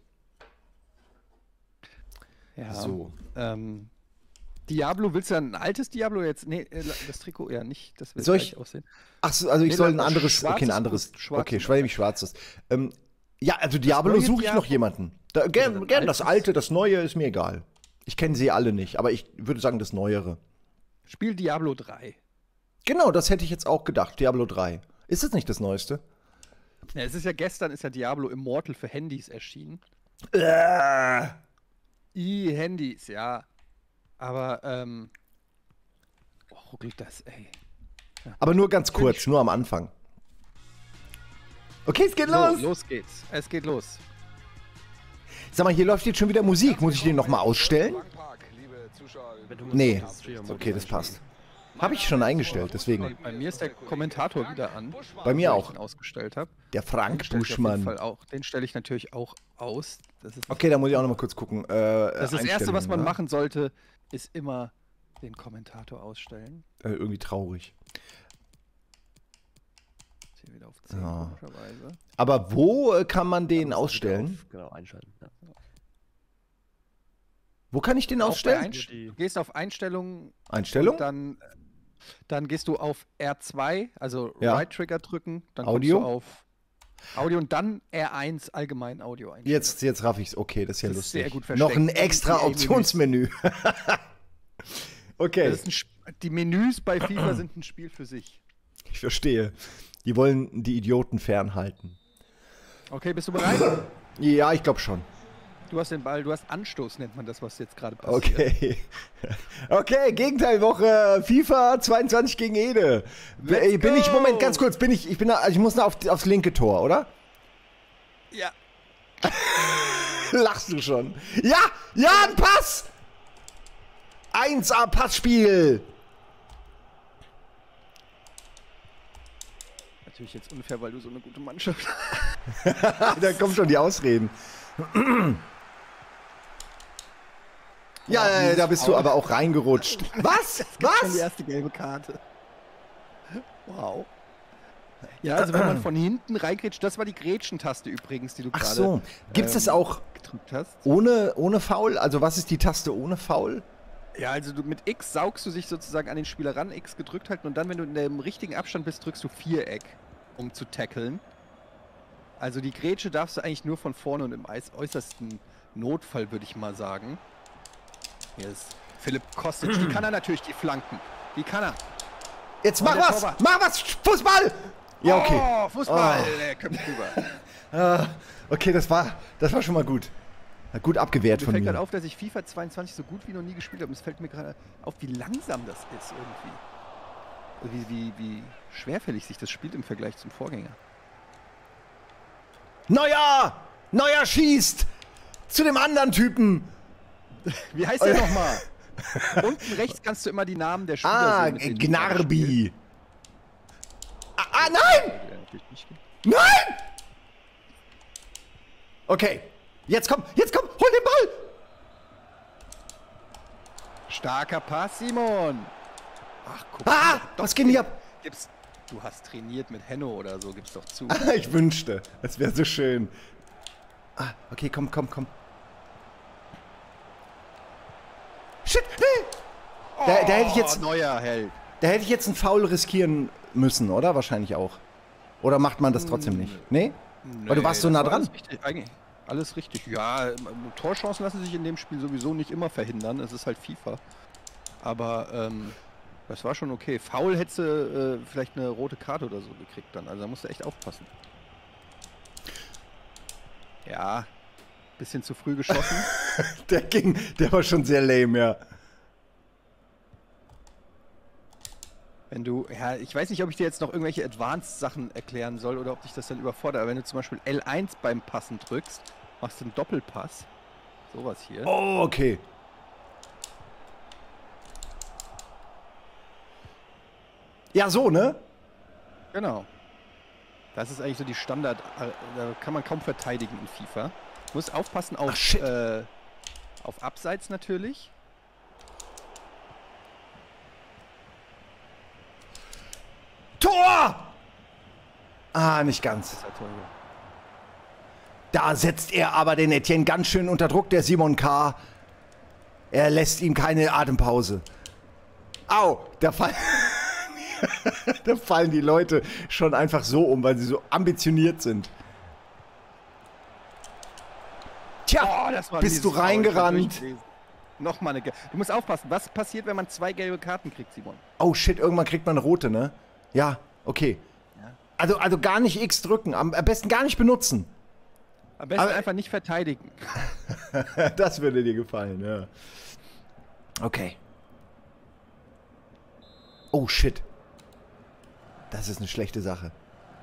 Ja. So. Ähm, Diablo, willst du ein altes Diablo jetzt? Nee, äh, das Trikot eher nicht. Das wird Soll gleich ich- aussehen. Ach so, also ich Nee, soll das ein war anderes, schwarzes okay, ein anderes, Gut, schwarz okay, und schwäbisch schwarzes. Ähm, ja, also Diablo neue suche ich noch Diablo? jemanden. Da, gern, ein gern das altes? alte, das neue ist mir egal. Ich kenne sie alle nicht, aber ich würde sagen das neuere. Spiel Diablo drei. Genau, das hätte ich jetzt auch gedacht, Diablo drei. Ist das nicht das neueste? Ja, es ist ja gestern ist ja Diablo Immortal für Handys erschienen. Äh. I Handys, ja. Aber ähm oh, ruckelt das, ey. Aber nur ganz kurz, nur am Anfang. Okay, es geht So, los. los geht's. Es geht los. Sag mal, hier läuft jetzt schon wieder Musik. Muss ich den nochmal ausstellen? Wenn du Nee. musst, Streamer- Okay, das passt. Habe ich schon eingestellt, deswegen. Bei mir ist der Kommentator wieder an. Bei mir den auch. Ich ihn ausgestellt habe. Der Frank stelle ich auf jeden Fall Buschmann. auch. Den stelle ich natürlich auch aus. Das ist, Okay, da muss ich auch nochmal kurz gucken. Äh, das, ist das Erste, was man Einstellungen, machen sollte, ist immer den Kommentator ausstellen. ne? Äh, irgendwie traurig. Ist hier wieder auf zehn, Ja. komischerweise. Aber wo äh, kann man den musst du ausstellen? auf- Genau, einschalten. Ja. Wo kann ich den Auch bei ausstellen? Einst- Du gehst auf Einstellungen, Einstellung? und dann, dann gehst du auf R zwei, also Ja. Right Trigger drücken, dann Audio? kommst du auf Audio und dann R eins allgemein Audio einstellen. Jetzt, jetzt raff ich's. Okay, das ist ja Das ist lustig. sehr gut Noch ein versteckt. extra Die Optionsmenü. Okay, Das ist ein Sp die Menüs bei FIFA sind ein Spiel für sich. ich verstehe. Die wollen die Idioten fernhalten. Okay, bist du bereit? Ja, ich glaube schon. Du hast den Ball, du hast Anstoß, nennt man das, was jetzt gerade passiert. Okay. Okay, Gegenteilwoche. FIFA zweiundzwanzig gegen Ede. Let's bin ich, go! Moment, ganz kurz. Bin ich, ich bin da, also ich muss noch auf, aufs linke Tor, oder? Ja. Lachst du schon? Ja, ja, ein Pass! eins A Passspiel. Natürlich jetzt unfair, weil du so eine gute Mannschaft hast. Da kommen schon die Ausreden. Ja, Boah, ja, dieses da bist du Foul. aber auch reingerutscht. Was? Schon die Was? erste gelbe Karte. Wow. Ja, also wenn man von hinten reingrätscht, das war die Grätschentaste übrigens, die du Ach gerade so. Gibt's das ähm, auch gedrückt hast. ohne, ohne Foul? Also was ist die Taste ohne Foul? Ja, also du, mit X saugst du sich sozusagen an den Spieler ran, X gedrückt halten und dann, wenn du in dem richtigen Abstand bist, drückst du Viereck, um zu tackeln. Also die Grätsche darfst du eigentlich nur von vorne und im Eis äußersten Notfall, würde ich mal sagen. Hier ist Philipp Kostic. Die kann er natürlich, die Flanken. Die kann er. Jetzt Und mach der was! Torwart. Mach was! Fußball! Ja, okay. Oh, Fußball! Oh. Der kommt rüber. Ah, okay, das war, das war schon mal gut. Hat gut abgewehrt Mir von fällt mir. gerade auf, dass ich FIFA zweiundzwanzig so gut wie noch nie gespielt habe. Und es fällt mir gerade auf, wie langsam das ist irgendwie. Wie, wie, wie schwerfällig sich das spielt im Vergleich zum Vorgänger. Neuer! Neuer schießt! Zu dem anderen Typen! Wie heißt der nochmal? Unten rechts kannst du immer die Namen der Spieler Ah, sehen. mit denen du gerade spielst. Gnarbi! Ah, ah, nein! Der natürlich nicht geht. Nein! Okay. Jetzt komm, jetzt komm, hol den Ball! Starker Pass, Simon. Ach, guck Ah, mal, was geht denn hier ab? Gibt's, du hast trainiert mit Henno oder so, gib's doch zu. Ich wünschte, das wäre so schön. Ah, okay, komm, komm, komm. Shit, nee! Da, da hätte ich jetzt, Oh, neuer Held. da hätte ich jetzt einen Foul riskieren müssen, oder? Wahrscheinlich auch. Oder macht man das trotzdem nicht? Nee? Weil du warst so das nah war dran. Alles richtig, eigentlich alles richtig. Ja, ähm, Torchancen lassen sich in dem Spiel sowieso nicht immer verhindern. Es ist halt FIFA. Aber ähm, das war schon okay. Foul hättest du äh, vielleicht eine rote Karte oder so gekriegt dann. Also da musst du echt aufpassen. Ja, bisschen zu früh geschossen. Der ging, der war schon sehr lame, ja. Wenn du, ja, ich weiß nicht, ob ich dir jetzt noch irgendwelche Advanced-Sachen erklären soll oder ob dich das dann überfordert. Aber wenn du zum Beispiel L eins beim Passen drückst, machst du einen Doppelpass. Sowas hier. Oh, okay. Ja, so, ne? Genau. Das ist eigentlich so die Standard, äh, da kann man kaum verteidigen in FIFA. Muss aufpassen auf, Ach, shit. äh, auf Abseits natürlich. Tor! Ah, nicht ganz. Das ist halt toll. Da setzt er aber den Etienne ganz schön unter Druck, der Simon K. Er lässt ihm keine Atempause. Au, da, fall da fallen die Leute schon einfach so um, weil sie so ambitioniert sind. Tja, Oh, das war bist dieses du Foul, reingerannt? ich hab Nochmal eine. Ge du musst aufpassen, was passiert, wenn man zwei gelbe Karten kriegt, Simon? Oh shit, irgendwann kriegt man eine rote, ne? Ja, okay. Ja. Also, also gar nicht X drücken, am am besten gar nicht benutzen. Am besten Aber- einfach nicht verteidigen. Das würde dir gefallen, ja. Okay. Oh shit. Das ist eine schlechte Sache.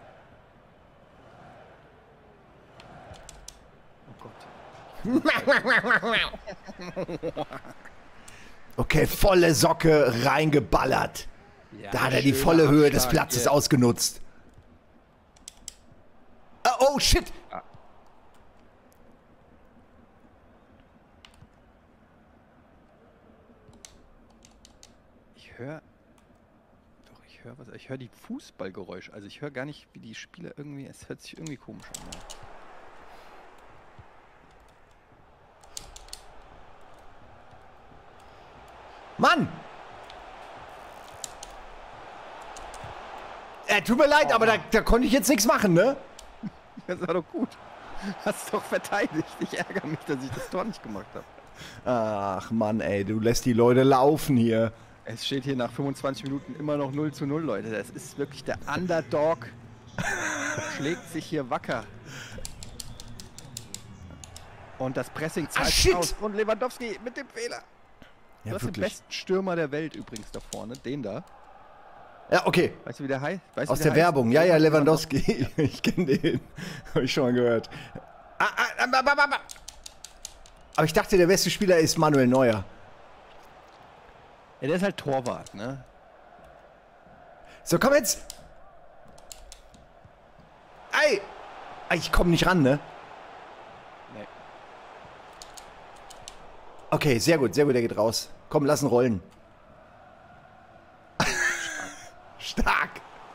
Oh Gott. Okay, volle Socke reingeballert. Ja, Da hat er die schöner volle Höhe des Abschlag Platzes hier. ausgenutzt. Ah, oh shit. Ich höre. Doch, ich höre was. Ich höre die Fußballgeräusche. Also ich höre gar nicht, wie die Spieler irgendwie. Es hört sich irgendwie komisch an. Ja. Mann! Äh, tut mir leid, aber da, da konnte ich jetzt nichts machen, ne? Das war doch gut. Hast doch verteidigt. Ich ärgere mich, dass ich das Tor nicht gemacht habe. Ach Mann, ey, du lässt die Leute laufen hier. Es steht hier nach fünfundzwanzig Minuten immer noch null zu null, Leute. Das ist wirklich der Underdog. Schlägt sich hier wacker. Und das Pressing zahlt shit. aus. Und Lewandowski mit dem Fehler. Ja, Du hast den wirklich. besten Stürmer der Welt übrigens da vorne. Den da. Ja, okay. Weißt du, wie der heißt? Weißt du, Aus wie der heißt? Werbung. Ja, ja, Lewandowski. Ich kenne den. Habe ich schon mal gehört. Ah, ah, ah, ah, ah, ah. Aber ich dachte, der beste Spieler ist Manuel Neuer. Ja, der ist halt Torwart, ne? So, komm jetzt. Ey. Ich komme nicht ran, ne? Nee. Okay, sehr gut, sehr gut, der geht raus. Komm, lass ihn rollen. Stark.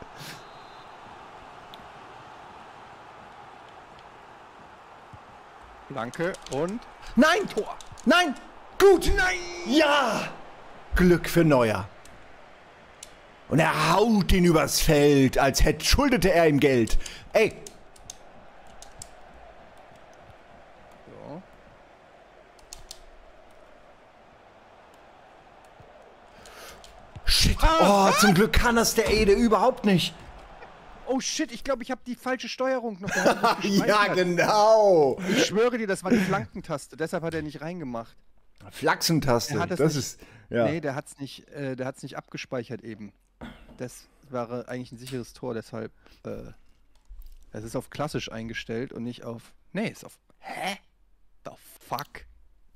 Flanke und Nein! Tor! Nein! Gut! Nein! Ja! Glück für Neuer. Und er haut ihn übers Feld, als hätte schuldete er ihm Geld. Ey, so. shit. Oh, zum Glück kann das der Ede überhaupt nicht. Oh shit, ich glaube, ich habe die falsche Steuerung noch. Der hat mich Ja, gespeichert. genau. Ich schwöre dir, das war die Flankentaste. Deshalb hat er nicht reingemacht. Flachsentaste. Er hat das Das nicht- ist, ja. Nee, der hat's nicht, äh, der hat's nicht abgespeichert eben. Das war eigentlich ein sicheres Tor, deshalb. Äh, es ist auf klassisch eingestellt und nicht auf. Nee, ist auf. Hä? The fuck?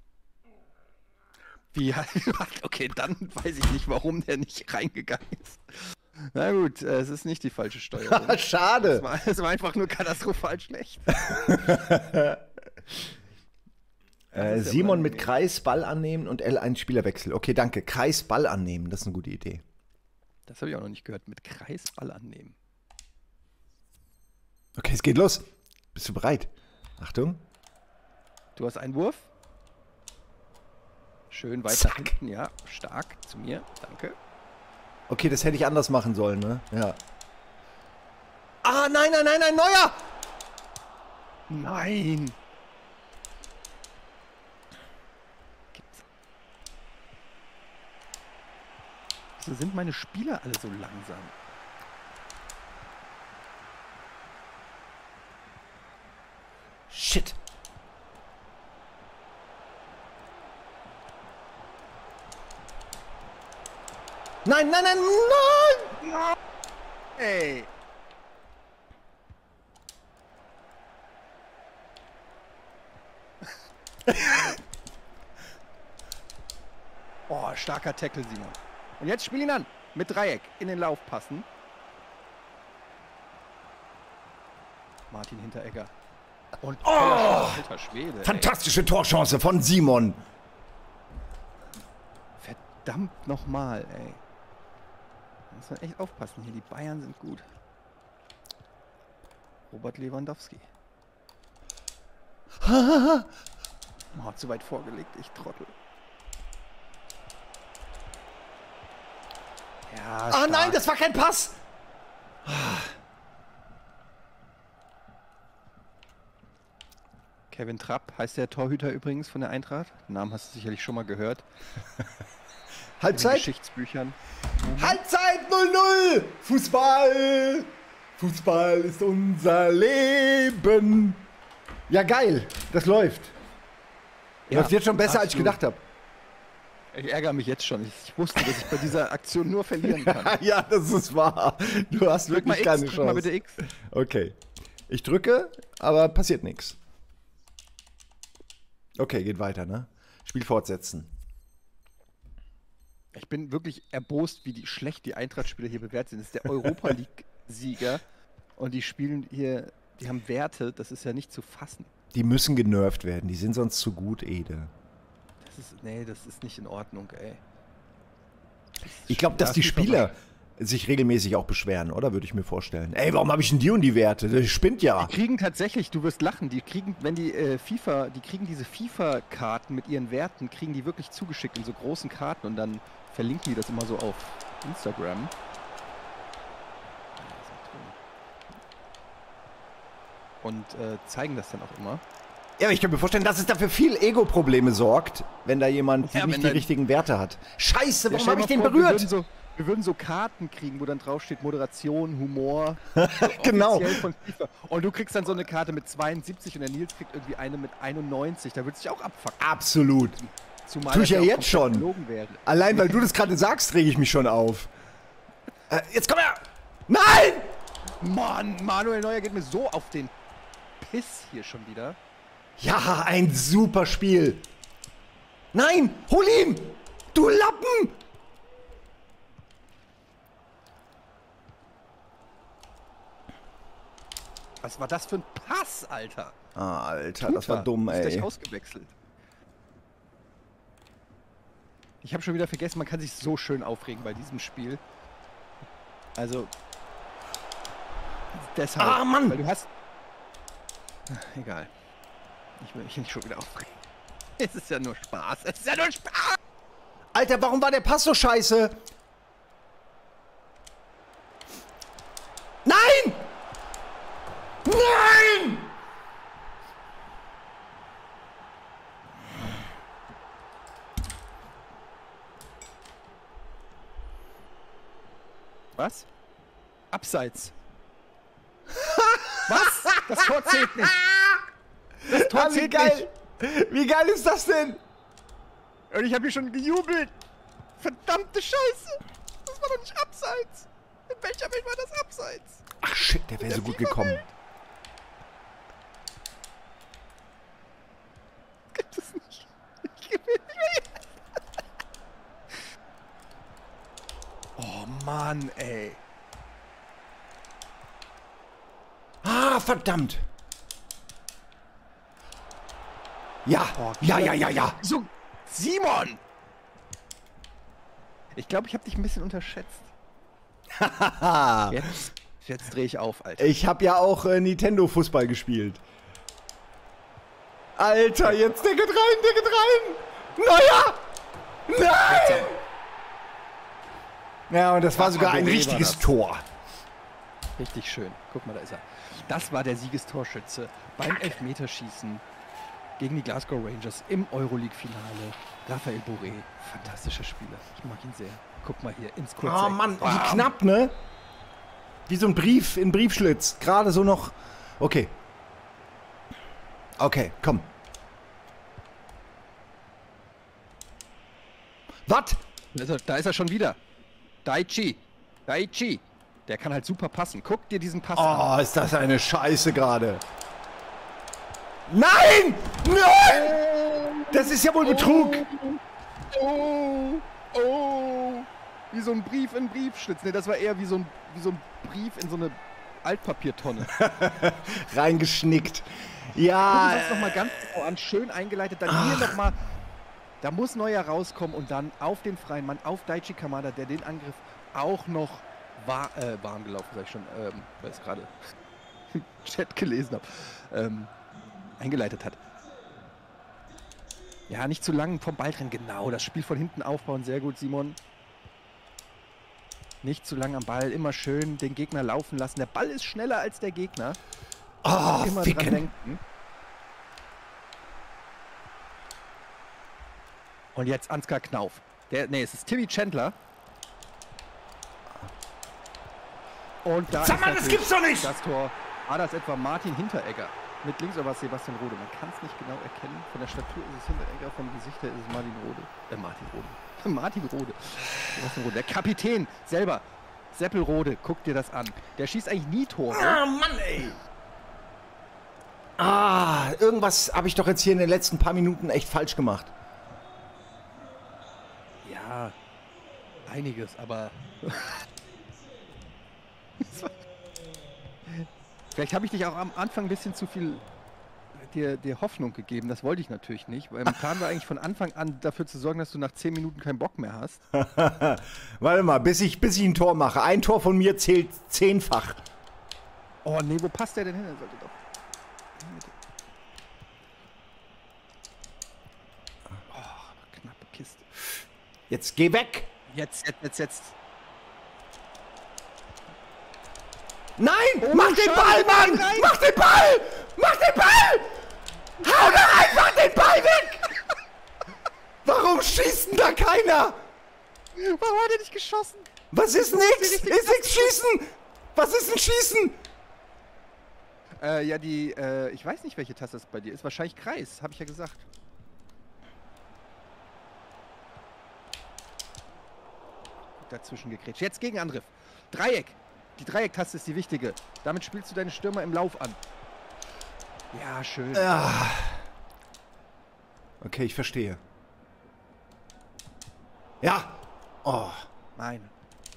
Wie? Okay, dann weiß ich nicht, warum der nicht reingegangen ist. Na gut, äh, es ist nicht die falsche Steuerung. Es Schade. war, es war einfach nur katastrophal schlecht. Äh, ist ja Simon mit unangenehm. Kreis Ball annehmen und L einen Spielerwechsel. Okay, danke. Kreis Ball annehmen, das ist eine gute Idee. Das habe ich auch noch nicht gehört. Mit Kreisball annehmen. Okay, es geht los. Bist du bereit? Achtung. Du hast einen Wurf. Schön weiter Zack. hinten, ja. Stark zu mir. Danke. Okay, das hätte ich anders machen sollen, ne? Ja. Ah, nein, nein, nein, nein, Neuer! Nein! Gibt's. Wieso sind meine Spieler alle so langsam? Shit. Nein, nein, nein, nein! Ey! Oh, starker Tackle, Simon. Und jetzt spiel ihn an. Mit Dreieck. In den Lauf passen. Martin Hinteregger. Und Oh! alter Schwede. Ey. Fantastische Torchance von Simon. Verdammt nochmal, ey. Da muss man echt aufpassen hier. Die Bayern sind gut. Robert Lewandowski. Oh, zu weit vorgelegt, ich Trottel. Ja, Ah stark. nein, das war kein Pass. Kevin Trapp heißt der Torhüter übrigens von der Eintracht. Den Namen hast du sicherlich schon mal gehört. In den Halbzeit? Geschichtsbüchern. Halbzeit null null. Fußball. Fußball ist unser Leben. Ja, geil. Das läuft. Ja, läuft jetzt schon besser, als ich absolut. gedacht habe. Ich ärgere mich jetzt schon. Ich wusste, dass ich bei dieser Aktion nur verlieren kann. Ja, das ist wahr. Du hast Drück mal wirklich X, keine drück Chance. mal bitte X. Okay. Ich drücke, aber passiert nichts. Okay, geht weiter, ne? Spiel fortsetzen. Ich bin wirklich erbost, wie die, schlecht die Eintracht-Spieler hier bewertet sind. Das ist der Europa League-Sieger und die spielen hier, die haben Werte, das ist ja nicht zu fassen. Die müssen genervt werden. Die sind sonst zu gut, Ede. Das ist, nee, das ist nicht in Ordnung, ey. Ich glaube, dass Ja, die FIFA Spieler sich regelmäßig auch beschweren, oder? Würde ich mir vorstellen. Ey, warum habe ich denn die und die Werte? Das spinnt ja. Die kriegen tatsächlich, du wirst lachen, die kriegen, wenn die äh, FIFA, die kriegen diese FIFA-Karten mit ihren Werten, kriegen die wirklich zugeschickt in so großen Karten und dann verlinken die das immer so auf Instagram. Und äh, zeigen das dann auch immer. Ja, aber ich kann mir vorstellen, dass es dafür viel Ego-Probleme sorgt, wenn da jemand Ja, nicht wenn die dann- richtigen Werte hat. Scheiße, Ja, warum stell habe ich dir den mal vor, Wir berührt? würden, so, wir würden so Karten kriegen, wo dann drauf steht Moderation, Humor. Genau. offiziell Von FIFA. Und du kriegst dann so eine Karte mit zweiundsiebzig und der Nils kriegt irgendwie eine mit einundneunzig. Da würdest du dich auch abfucken. Absolut. Zumal Tu ich das ja auch jetzt komplett schon. gelogen wäre. Allein, weil du das gerade sagst, rege ich mich schon auf. Äh, jetzt komm her! Nein! Mann, Manuel Neuer geht mir so auf den Piss hier schon wieder. Ja, ein super Spiel. Nein, hol ihn! Du Lappen! Was war das für ein Pass, Alter? Ah, Alter, das war Tuta, dumm, ist gleich ey. ausgewechselt. Ich habe schon wieder vergessen, man kann sich so schön aufregen bei diesem Spiel. Also deshalb, Ah, Mann! weil du hast. Ach, egal. Ich will mich nicht schon wieder aufregen. Es ist ja nur Spaß. Es ist ja nur Spaß. Alter, warum war der Pass so scheiße? Nein! Nein! Was? Abseits. Was? Das Tor zählt nicht. Das Tor Ah, wie zählt geil! Wie geil ist das denn? nicht. Und ich habe hier schon gejubelt. Verdammte Scheiße. Das war doch nicht Abseits. In welcher Welt war das Abseits? Ach shit, der wäre so gut gekommen. Gibt es nicht. Ich geb mir nicht mehr. Oh Mann, ey. Ah, verdammt. Ja, ja, ja, ja, ja. So, Simon! Ich glaube, ich habe dich ein bisschen unterschätzt. jetzt jetzt drehe ich auf, Alter. Ich habe ja auch äh, Nintendo-Fußball gespielt. Alter, jetzt, der geht rein, der geht rein. Neuer! Nein! Ja, und das war sogar ein richtiges Tor. Richtig schön. Guck mal, da ist er. Das war der Siegestorschütze beim Elfmeterschießen gegen die Glasgow Rangers im Euroleague-Finale. Raphael Boré, fantastischer Spieler. Ich mag ihn sehr. Guck mal hier ins Kurze. Oh Mann, wie knapp, ne? Wie so ein Brief in Briefschlitz. Gerade so noch. Okay. Okay, komm. Was? Da ist er, da ist er schon wieder. Daichi. Daichi. Der kann halt super passen. Guck dir diesen Pass an. Oh, ist das eine Scheiße gerade. Nein! Nein! Das ist ja wohl Betrug. Oh, oh. Wie so ein Brief in Briefschlitz. Ne, das war eher wie so ein, wie so ein Brief in so eine Altpapiertonne. Reingeschnickt. Gucken Ja. wir uns noch mal ganz genau an. Schön eingeleitet. Dann Ach. hier noch mal. Da muss Neuer rauskommen und dann auf den freien Mann, auf Daichi Kamada, der den Angriff auch noch war, äh, warm gelaufen, sag ich schon, ähm, weil ich es gerade im Chat gelesen habe, ähm, eingeleitet hat. Ja, nicht zu lang vom Ball drin, genau, das Spiel von hinten aufbauen, sehr gut, Simon. Nicht zu lang am Ball, immer schön den Gegner laufen lassen. Der Ball ist schneller als der Gegner. Oh, Immer ficken. dran denken. Und jetzt Ansgar Knauf. Der, nee, es ist Timmy Chandler. Und da Sag mal, ist das gibt's doch nicht! das Tor. War das etwa Martin Hinteregger? Mit links oder was Sebastian Rode? Man kann es nicht genau erkennen. Von der Statur ist es Hinteregger, vom Gesicht her ist es Martin Rode. Äh, Martin Rode. Martin Rode. Sebastian Rode. Der Kapitän selber. Seppel Rode. Guck dir das an. Der schießt eigentlich nie Tore. Ah, Mann, ey. Ah, irgendwas habe ich doch jetzt hier in den letzten paar Minuten echt falsch gemacht. Ja, einiges, aber... Vielleicht habe ich dich auch am Anfang ein bisschen zu viel dir, dir Hoffnung gegeben. Das wollte ich natürlich nicht. Mein Plan war eigentlich von Anfang an dafür zu sorgen, dass du nach zehn Minuten keinen Bock mehr hast. Warte mal, bis ich, bis ich ein Tor mache. Ein Tor von mir zählt zehnfach. Oh nee, wo passt der denn hin? Er sollte doch... Oh, knappe Kiste. Jetzt geh weg. Jetzt, jetzt, jetzt, jetzt. Nein, Oh, mach den schade, Ball, Mann! nein, nein. Mach den Ball! Mach den Ball! Hau doch einfach den Ball weg! Warum schießt denn da keiner? Warum hat er nicht geschossen? Was ist nix? Ist nix schießen? Was ist ein Schießen? Äh, ja, die, äh, ich weiß nicht, welche Taste es bei dir ist. Wahrscheinlich Kreis, habe ich ja gesagt. Dazwischen gegrätscht. Jetzt gegen Angriff. Dreieck. Die Dreiecktaste ist die wichtige. Damit spielst du deine Stürmer im Lauf an. Ja, schön. Ah. Okay, ich verstehe. Ja. Oh. Nein.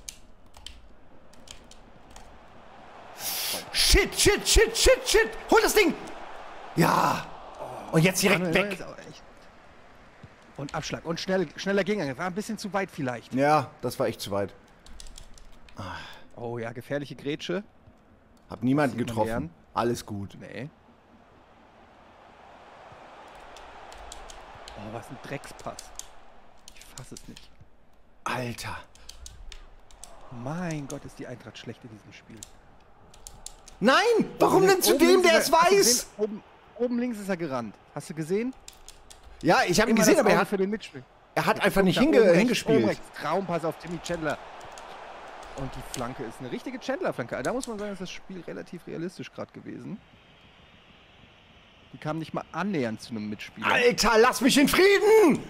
Shit, shit, shit, shit, shit. Hol das Ding. Ja. Und jetzt direkt Manuel Neuer weg. ist auch echt- Und Abschlag. Und schnell, schneller Gegenangriff. War ein bisschen zu weit vielleicht. Ja, das war echt zu weit. Oh ja, gefährliche Grätsche. Hab niemanden Sieht man getroffen. gern. Alles gut. Nee. Oh, was ein Dreckspass. Ich fass es nicht. Alter. Mein Gott, ist die Eintracht schlecht in diesem Spiel. Nein! Warum denn zu Oben dem, links der ist es er- hast du weiß? gesehen? Oben, oben links ist er gerannt. Hast du gesehen? Ja, ich habe ihn Immer gesehen, das aber er Auge hat, für den Mitspiel. er hat einfach nicht Da hinge oben rechts, hingespielt. oben rechts. Traumpass auf Timmy Chandler. Und die Flanke ist eine richtige Chandler-Flanke. Da muss man sagen, ist das Spiel relativ realistisch gerade gewesen. Die kam nicht mal annähernd zu einem Mitspieler. Alter, lass mich in Frieden!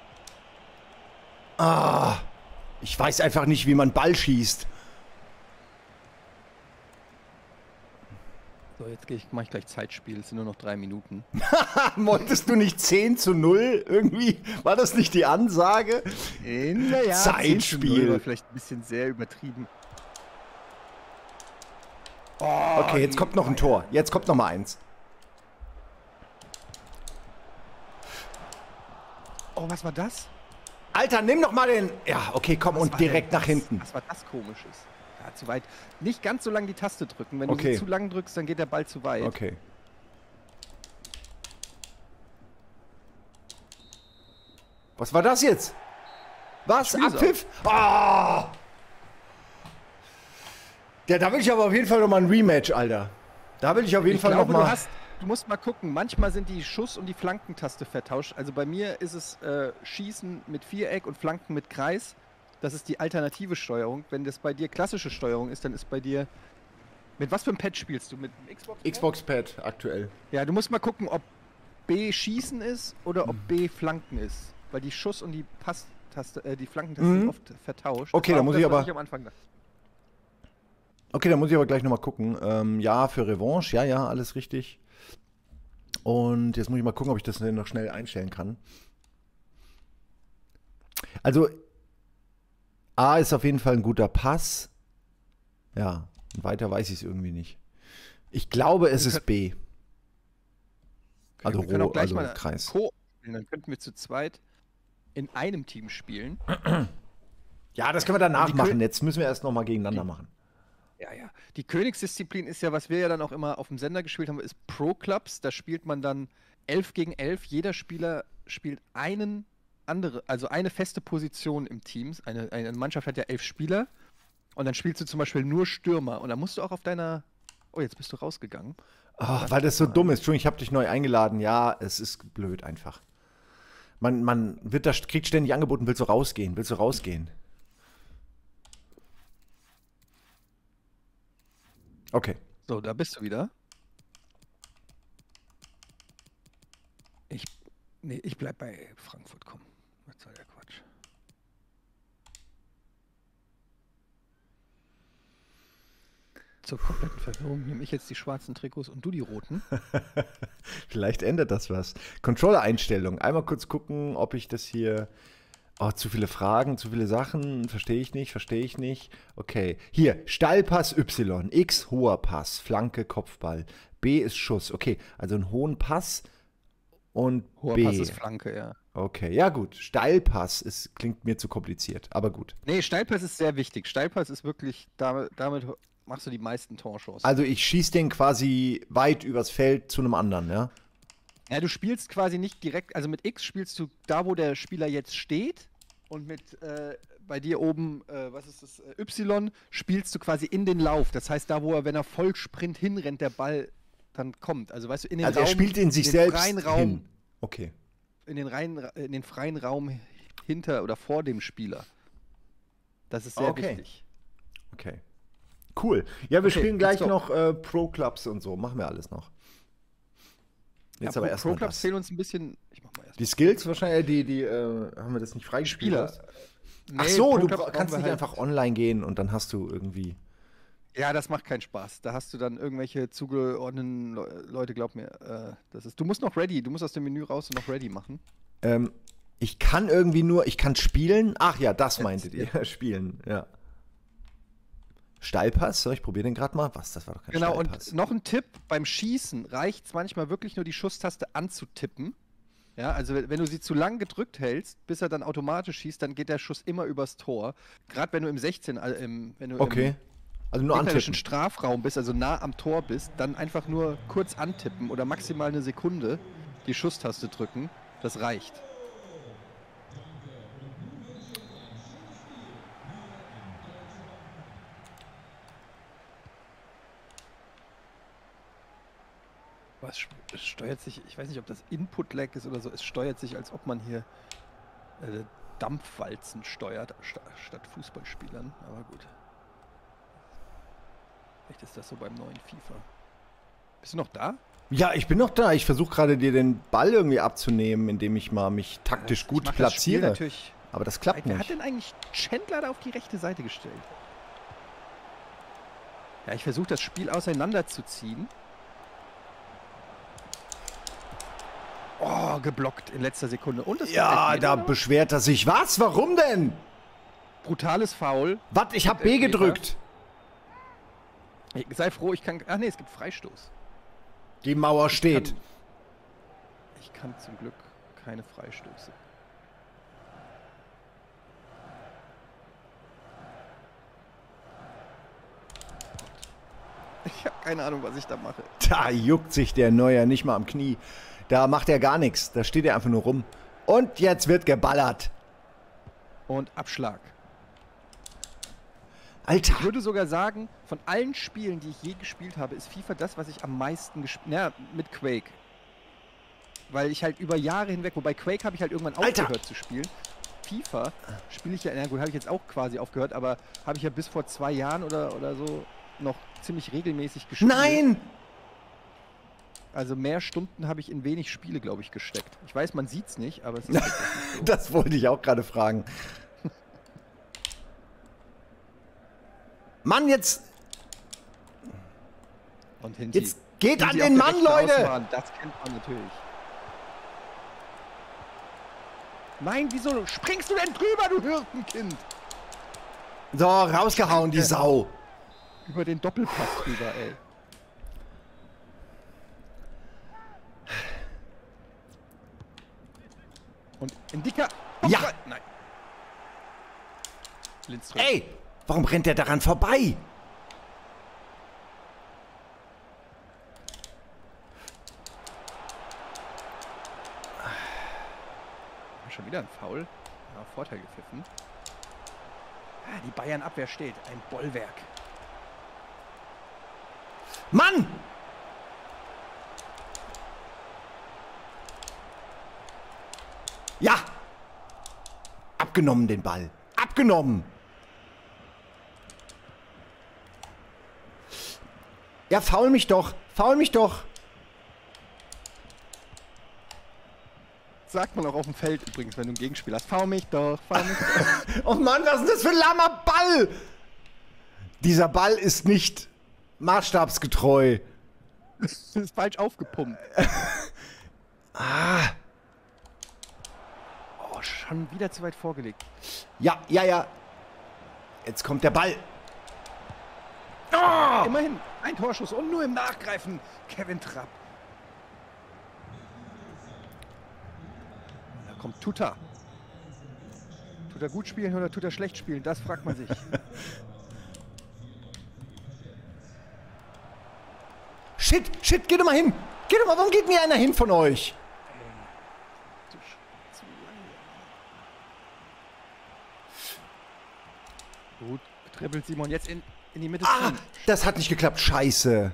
Ah, ich weiß einfach nicht, wie man Ball schießt. So, jetzt geh ich, mach ich gleich Zeitspiel. Es sind nur noch drei Minuten. Wolltest du nicht zehn zu null? Irgendwie war das nicht die Ansage? Naja, Zeitspiel. war vielleicht ein bisschen sehr übertrieben. Okay, jetzt kommt noch ein Tor. Jetzt kommt noch mal eins. Oh, was war das? Alter, nimm doch mal den... Ja, okay, komm, Was und war direkt denn nach das? hinten. Was war das Komisches? Ja, zu weit. Nicht ganz so lange die Taste drücken. Wenn du Okay. sie zu lang drückst, dann geht der Ball zu weit. Okay. Was war das jetzt? Was? Spiel ist Abpfiff? Ah! Ja, da will ich aber auf jeden Fall noch mal ein Rematch, Alter. Da will ich auf jeden Ich Fall glaube, noch du mal... hast, du musst mal gucken. Manchmal sind die Schuss- und die Flankentaste vertauscht. Also bei mir ist es äh, Schießen mit Viereck und Flanken mit Kreis. Das ist die alternative Steuerung. Wenn das bei dir klassische Steuerung ist, dann ist bei dir... Mit was für einem Pad spielst du? Mit dem Xbox? Xbox-Pad aktuell. Ja, du musst mal gucken, ob B Schießen ist oder ob B Flanken ist. Weil die Schuss- und die Passtaste, äh, die Flankentaste Mhm. sind oft vertauscht. Okay, Das war da auch muss das, ich was aber- Ich am Anfang dachte. Okay, da muss ich aber gleich noch mal gucken. Ähm, ja, für Revanche, ja, ja, alles richtig. Und jetzt muss ich mal gucken, ob ich das noch schnell einstellen kann. Also, A ist auf jeden Fall ein guter Pass. Ja, und weiter weiß ich es irgendwie nicht. Ich glaube, es Wir ist B. Also, wir können auch Ro- gleich also mal Kreis. Co spielen. Dann könnten wir zu zweit in einem Team spielen. Ja, das können wir danach Und die machen. Kö- Jetzt müssen wir erst noch mal gegeneinander Die- machen. Ja, ja. Die Königsdisziplin ist ja, was wir ja dann auch immer auf dem Sender gespielt haben, ist Pro Clubs. Da spielt man dann elf gegen elf. Jeder Spieler spielt einen andere, also eine feste Position im Team. Eine, eine Mannschaft hat ja elf Spieler. Und dann spielst du zum Beispiel nur Stürmer. Und dann musst du auch auf deiner. Oh, jetzt bist du rausgegangen. Ach, weil das so dumm ist. Entschuldigung, ich habe dich neu eingeladen. Ja, es ist blöd einfach. Man, man wird da, kriegt ständig angeboten, willst du rausgehen? Willst du rausgehen? Okay. So, da bist du wieder. Ich. Nee, ich bleib bei Frankfurt, komm. Was soll der Quatsch? Zur kompletten Verwirrung nehme ich jetzt die schwarzen Trikots und du die roten. Vielleicht ändert das was. Controller-Einstellung. Einmal kurz gucken, ob ich das hier. Oh, zu viele Fragen, zu viele Sachen. Verstehe ich nicht, verstehe ich nicht. Okay. Hier, Steilpass Y. X, hoher Pass. Flanke, Kopfball. B ist Schuss. Okay, also einen hohen Pass und Hoher B. Pass ist Flanke, ja. Okay, ja gut. Steilpass ist, klingt mir zu kompliziert, aber gut. Nee, Steilpass ist sehr wichtig. Steilpass ist wirklich, damit, damit machst du die meisten Torchancen. Also ich schieße den quasi weit übers Feld zu einem anderen, ja? Ja, du spielst quasi nicht direkt, also mit X spielst du da, wo der Spieler jetzt steht und mit äh, bei dir oben, äh, was ist das, äh, Y, spielst du quasi in den Lauf. Das heißt, da, wo er, wenn er Vollsprint hinrennt, der Ball dann kommt. Also weißt du, in den Also Raum, er spielt in sich den selbst freien Raum, hin. Okay. in den, rein, in den freien Raum hinter oder vor dem Spieler. Das ist sehr Okay. wichtig. Okay. Cool. Ja, wir Okay, spielen gleich let's go. noch äh, Pro-Clubs und so. Machen wir alles noch. Jetzt ja, aber Pro- erstmal Pro-Clubs das. fehlen uns ein bisschen. Ich mach mal erst Die Skills wahrscheinlich, die, die, äh, haben wir das nicht freigespielt? Spieler. hast? Nee, Ach so, du Pro-Clubs bra- kannst brauchen wir nicht halt- einfach online gehen und dann hast du irgendwie. Ja, das macht keinen Spaß. Da hast du dann irgendwelche zugeordneten Le Leute, glaub mir. Äh, das ist, du musst noch ready, du musst aus dem Menü raus und noch ready machen. Ähm, ich kann irgendwie nur, ich kann spielen. Ach ja, das Ja, meintet ja. ihr. Spielen, ja. Steilpass, so, ich probiere den gerade mal. Was, das war doch kein Genau, Steilpass. und noch ein Tipp: Beim Schießen reicht es manchmal wirklich nur, die Schusstaste anzutippen. Ja, also wenn wenn du sie zu lang gedrückt hältst, bis er dann automatisch schießt, dann geht der Schuss immer übers Tor. Gerade wenn du im sechzehn, äh, im, wenn du Okay. Also nur im gegnerischen antippen. Strafraum bist, also nah am Tor bist, dann einfach nur kurz antippen oder maximal eine Sekunde die Schusstaste drücken. Das reicht. Was sch- es steuert sich, ich weiß nicht, ob das Input-Lag ist oder so, es steuert sich, als ob man hier äh, Dampfwalzen steuert, sta statt Fußballspielern, aber gut. Vielleicht ist das so beim neuen FIFA. Bist du noch da? Ja, ich bin noch da. Ich versuche gerade dir den Ball irgendwie abzunehmen, indem ich mal mich taktisch Ich gut mach das Spiel platziere. natürlich. Aber das klappt Wer hat nicht. denn eigentlich Chandler da auf die rechte Seite gestellt? Ja, ich versuche das Spiel auseinanderzuziehen. Oh, geblockt in letzter Sekunde. Und es gibt Ja, Elfmeter, da oder? beschwert er sich. Was? Warum denn? Brutales Foul. Was? Ich hab B Elfmeter. gedrückt. Ich- Sei froh, ich kann. Ach nee, es gibt Freistoß. Die Mauer steht. Kann, ich kann zum Glück keine Freistöße keine Ahnung, was ich da mache. Da juckt sich der Neuer nicht mal am Knie. Da macht er gar nichts. Da steht er einfach nur rum. Und jetzt wird geballert. Und Abschlag. Alter. Ich würde sogar sagen, von allen Spielen, die ich je gespielt habe, ist FIFA das, was ich am meisten gespielt habe. Ja, mit Quake. Weil ich halt über Jahre hinweg, wobei Quake habe ich halt irgendwann Alter. aufgehört zu spielen. FIFA spiele ich ja, na gut, habe ich jetzt auch quasi aufgehört, aber habe ich ja bis vor zwei Jahren oder, oder so noch ziemlich regelmäßig gespielt. Nein! Also mehr Stunden habe ich in wenig Spiele, glaube ich, gesteckt. Ich weiß, man sieht es nicht, aber es ist halt nicht so. Das wollte ich auch gerade fragen. Mann, jetzt... Und Hinti. Jetzt geht an Hinti auf den der Mann, rechten Leute! Außenbahn, das kennt man natürlich. Nein, wieso springst du denn drüber, du Hirtenkind? So, rausgehauen, die Sau. Über den Doppelpass drüber, ey. Und in dicker... Ja. Nein. Lindström. Ey, warum rennt der daran vorbei? Schon wieder ein Foul. Ja, Vorteil gepfiffen. Ah, die Bayern-Abwehr steht. Ein Bollwerk. Mann! Ja! Abgenommen den Ball. Abgenommen! Ja, faul mich doch. Faul mich doch. Sagt man auch auf dem Feld übrigens, wenn du einen Gegenspiel hast. Faul mich doch, faul mich doch. Oh Mann, was ist das für ein lahmer Ball? Dieser Ball ist nicht maßstabsgetreu. Das ist falsch aufgepumpt. Ah. Oh, schon wieder zu weit vorgelegt. Ja, ja, ja. Jetzt kommt der Ball. Oh! Immerhin ein Torschuss und nur im Nachgreifen Kevin Trapp. Da kommt Tuta. Tut er gut spielen oder tut er schlecht spielen? Das fragt man sich. Shit, shit, geh doch mal hin. Geh doch mal, warum geht mir einer hin von euch? Gut, dribbelt Simon jetzt in, in die Mitte. Ah, ziehen. das hat nicht geklappt. Scheiße.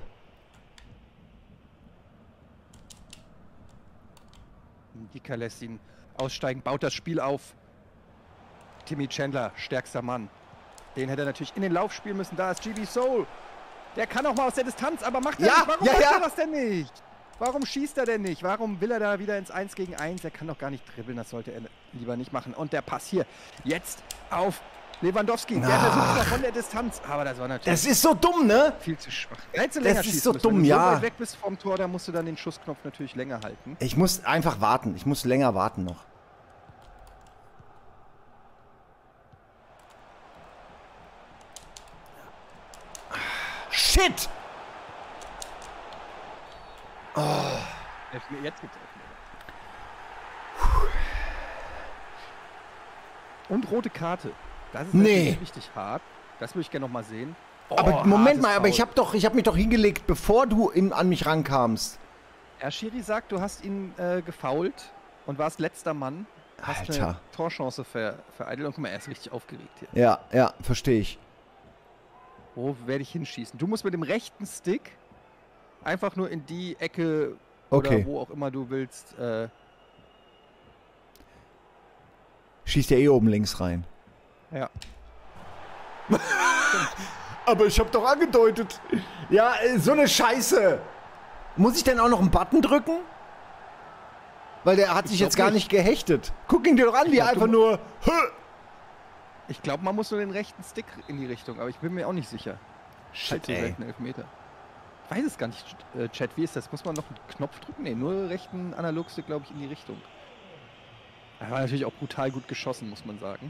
Dika lässt ihn aussteigen, baut das Spiel auf. Timmy Chandler, stärkster Mann. Den hätte er natürlich in den Lauf spielen müssen. Da ist G B Soul. Der kann auch mal aus der Distanz, aber macht er Ja, nicht. Warum ja, macht ja. er das denn nicht? Warum schießt er denn nicht? Warum will er da wieder ins eins gegen eins? Er kann doch gar nicht dribbeln, das sollte er lieber nicht machen. Und der Pass hier jetzt auf Lewandowski. Der versucht noch von der Distanz, aber das war natürlich Das ist so dumm, ne? viel zu schwach. Hättest du Das länger ist schießen so müssen. dumm, Wenn du ja. so weit weg bist vom Tor, dann musst du dann den Schussknopf natürlich länger halten. Ich muss einfach warten. Ich muss länger warten noch. Shit! Elfmeter, jetzt gibt's Elfmeter. Und rote Karte. Das ist Nee. natürlich richtig hart. Das würde ich gerne noch mal sehen. Oh, Aber Moment hartes mal, aber ich Foul. habe doch, ich habe mich doch hingelegt, bevor du in, an mich rankamst. Herr Schiri sagt, du hast ihn äh, gefoult und warst letzter Mann. Hast Alter. eine Torchance ver vereitelt. Und guck mal, er ist richtig aufgeregt hier. Ja, ja, verstehe ich. Wo werde ich hinschießen? Du musst mit dem rechten Stick einfach nur in die Ecke Okay. oder wo auch immer du willst. Äh, Schießt ja eh oben links rein. ja. Aber ich habe doch angedeutet. Ja, äh, so eine Scheiße. Muss ich denn auch noch einen Button drücken? Weil der hat sich glaub jetzt gar nicht. nicht gehechtet. Guck ihn dir doch an, wie glaub, er du einfach mu- nur... Hö. Ich glaube, man muss nur den rechten Stick in die Richtung, aber ich bin mir auch nicht sicher. Halt so ey. selten Elfmeter. Ich weiß es gar nicht, äh, Chat, wie ist das? Muss man noch einen Knopf drücken? Ne, nur rechten Analogstick, glaube ich, in die Richtung. Er war natürlich auch brutal gut geschossen, muss man sagen.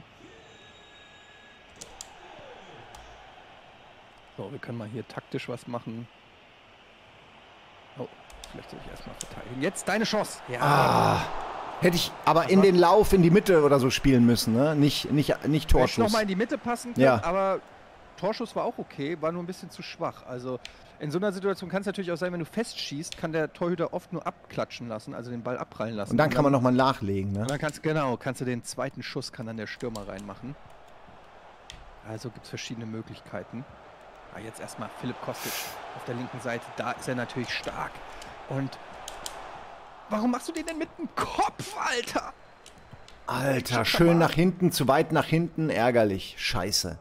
So, wir können mal hier taktisch was machen. Oh, vielleicht soll ich erstmal verteidigen. Jetzt deine Chance. Ja. Ah, hätte ich aber in Aber- den Lauf in die Mitte oder so spielen müssen, ne? Nicht, nicht, nicht Hätte Torschuss. noch mal in die Mitte passen können, Ja. aber Torschuss war auch okay, war nur ein bisschen zu schwach. Also in so einer Situation kann es natürlich auch sein, wenn du festschießt, kann der Torhüter oft nur abklatschen lassen, also den Ball abprallen lassen. Und dann kann man nochmal nachlegen, ne? Und dann kannst genau, kannst du den zweiten Schuss, kann dann der Stürmer reinmachen. Also gibt es verschiedene Möglichkeiten. Aber jetzt erstmal Filip Kostic auf der linken Seite, da ist er natürlich stark. Und warum machst du den denn mit dem Kopf, Alter? Alter, schön nach hinten, zu weit nach hinten, ärgerlich. Scheiße.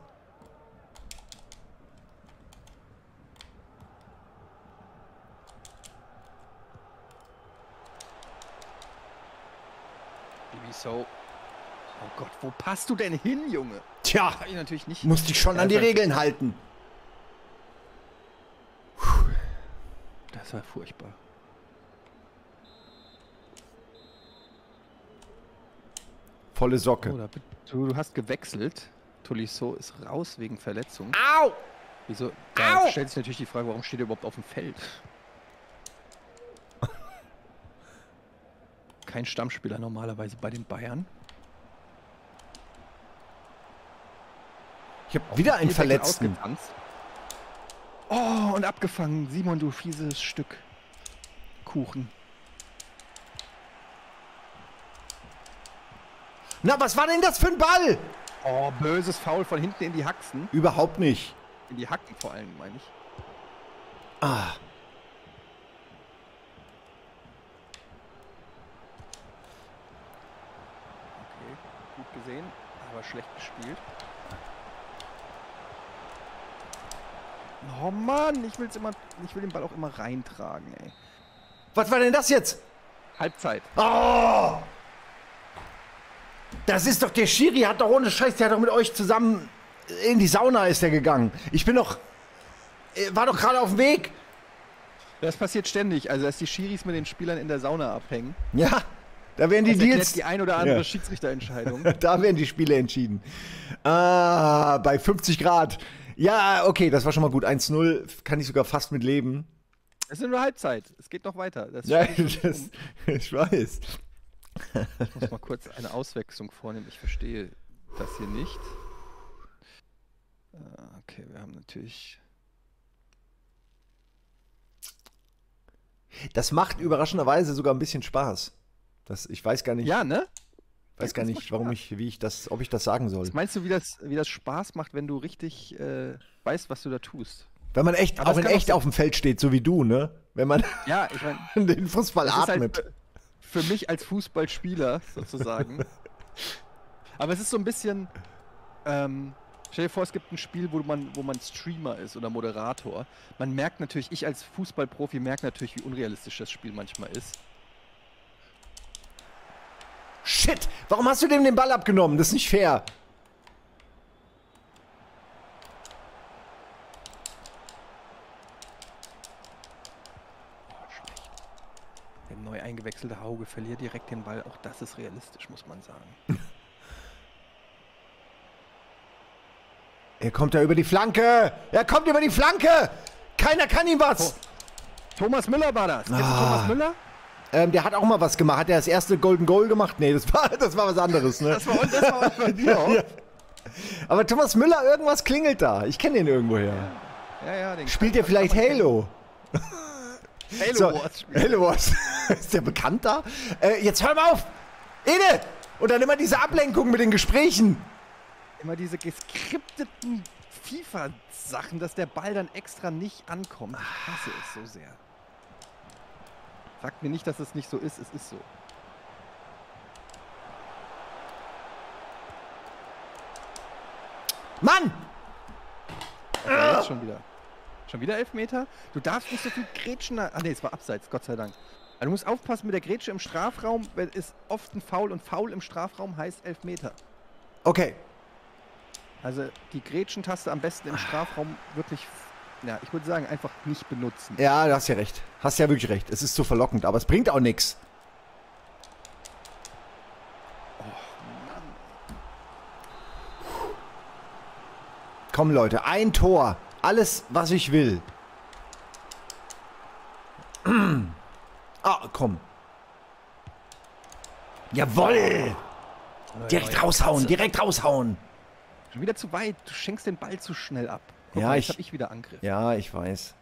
So. Oh Gott, wo passt du denn hin, Junge? Tja, Hab ich natürlich nicht. musste ich schon an die Regeln halten. Das war furchtbar. Volle Socke. Oh, da, du, du hast gewechselt. Tolisso ist raus wegen Verletzung. Au! Wieso? Da Au! stellt sich natürlich die Frage, warum steht er überhaupt auf dem Feld? Kein Stammspieler normalerweise bei den Bayern. Ich habe wieder einen Verletzten. Ausgetanzt. Oh, und abgefangen. Simon, du fieses Stück Kuchen. Na, was war denn das für ein Ball? Oh, böses Foul von hinten in die Haxen. Überhaupt nicht. In die Hacken vor allem, meine ich. Ah. Okay, gut gesehen, aber schlecht gespielt. Oh Mann, ich will's immer, ich will den Ball auch immer reintragen, ey. Was war denn das jetzt? Halbzeit. Oh! Das ist doch, der Schiri hat doch ohne Scheiß, der hat doch mit euch zusammen in die Sauna ist er gegangen. Ich bin doch, war doch gerade auf dem Weg. Das passiert ständig, also dass die Schiris mit den Spielern in der Sauna abhängen. Ja, da werden die Das erklärt Deals, die ein oder andere Ja. Schiedsrichterentscheidung. da werden die Spiele entschieden. Ah, bei fünfzig Grad. Ja, okay, das war schon mal gut. eins null kann ich sogar fast mit leben. Es ist nur Halbzeit, es geht noch weiter. Das Ja, steht schon das, um. ich weiß. Ich muss mal kurz eine Auswechslung vornehmen. Ich verstehe das hier nicht. Äh, Okay, wir haben natürlich... Das macht überraschenderweise sogar ein bisschen Spaß. Das, ich weiß gar nicht, Ja, ne? weiß Ja, gar das nicht, macht warum Spaß. ich, wie ich das, ob ich das sagen soll. Was meinst du, wie das, wie das Spaß macht, wenn du richtig äh, weißt, was du da tust? Wenn man echt, Aber auch es in kann auch echt so- auf dem Feld steht, so wie du, ne? Wenn man Ja, ich meine, den Fußball das ist atmet. halt für für mich als Fußballspieler sozusagen. Aber es ist so ein bisschen, ähm, stell dir vor, es gibt ein Spiel, wo man, wo man Streamer ist oder Moderator. Man merkt natürlich, ich als Fußballprofi merke natürlich, wie unrealistisch das Spiel manchmal ist. Shit, warum hast du dem den Ball abgenommen? Das ist nicht fair. Oh, schlecht. Der neu eingewechselte Hauge verliert direkt den Ball. Auch das ist realistisch, muss man sagen. Er kommt da über die Flanke. Er kommt über die Flanke. Keiner kann ihm was. Thomas Müller war das. Kennst du Ah. Thomas Müller? Ähm, der hat auch mal was gemacht. Hat er das erste Golden Goal gemacht? Nee, das war, das war was anderes, ne? Das war, das war was bei dir auch. Ja. Aber Thomas Müller, irgendwas klingelt da. Ich kenne den irgendwoher. Ja, ja, den Spielt der vielleicht Halo? Halo So, Wars spielt. Halo Wars. Ist der bekannt da? Äh, jetzt hör mal auf! Ede! Und dann immer diese Ablenkung mit den Gesprächen. Immer diese geskripteten FIFA-Sachen, dass der Ball dann extra nicht ankommt. Ich hasse es so sehr. Sagt mir nicht, dass es nicht so ist, es ist so. Mann! Okay, jetzt schon wieder. Schon wieder Elfmeter? Du darfst nicht so viel Grätschen... Ah ne, es war abseits, Gott sei Dank. Also du musst aufpassen mit der Grätsche im Strafraum, weil es oft ein Foul und Foul im Strafraum heißt Elfmeter. Okay. Also die Grätschentaste am besten im Strafraum wirklich, ja, ich würde sagen, einfach nicht benutzen. Ja, du hast ja recht. Hast ja wirklich recht. Es ist so verlockend, aber es bringt auch nichts. Komm, Leute, ein Tor. Alles, was ich will. Ah, komm. Jawoll! Direkt raushauen, direkt raushauen. Schon wieder zu weit. Du schenkst den Ball zu schnell ab. Guck Ja, mal, ich- jetzt hab ich wieder Angriff. Ja, ich weiß.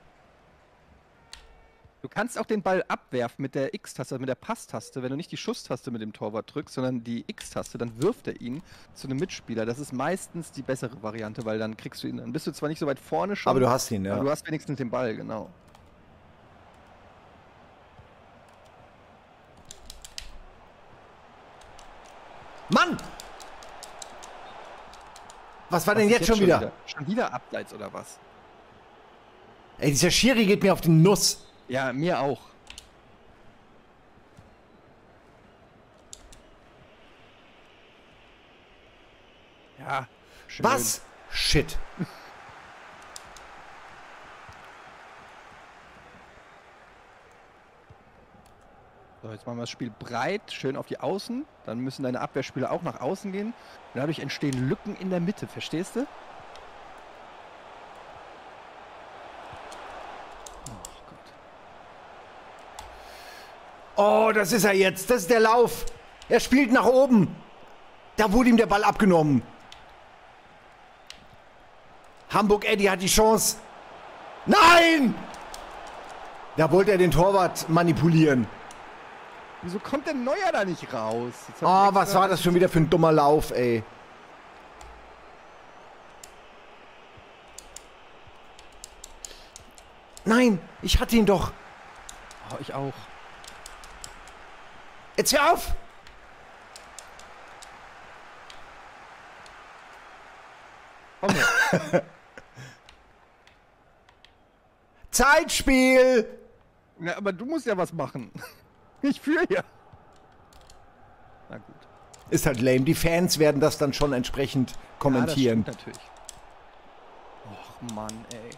Du kannst auch den Ball abwerfen mit der X-Taste, also mit der Passtaste. Wenn du nicht die Schusstaste mit dem Torwart drückst, sondern die X-Taste, dann wirft er ihn zu einem Mitspieler. Das ist meistens die bessere Variante, weil dann kriegst du ihn, dann bist du zwar nicht so weit vorne schon, Aber du hast ihn, ja. aber du hast wenigstens den Ball, genau. Mann! Was war Was denn ist jetzt, schon wieder? Schon wieder abseits oder was? Ey, dieser Schiri geht mir auf die Nuss. Ja, mir auch. Ja, schön. Was? Shit. So, jetzt machen wir das Spiel breit, schön auf die Außen. Dann müssen deine Abwehrspieler auch nach außen gehen. Und dadurch entstehen Lücken in der Mitte, verstehst du? Oh Gott. Oh, das ist er jetzt. Das ist der Lauf. Er spielt nach oben. Da wurde ihm der Ball abgenommen. Hamburg Eddie hat die Chance. Nein! Da wollte er den Torwart manipulieren. Wieso kommt der Neuer da nicht raus? Jetzt hab Oh, ich was extra- war das schon wieder für ein dummer Lauf, ey. Nein, ich hatte ihn doch. Oh, ich auch. Jetzt hör auf! Komm her. Zeitspiel! Ja, aber du musst ja was machen. Ich führe ja. Na gut. Ist halt lame. Die Fans werden das dann schon entsprechend kommentieren. Ja, das stimmt natürlich. Och Mann, ey.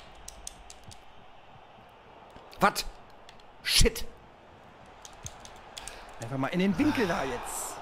Was? Shit! Einfach mal in den Winkel da jetzt.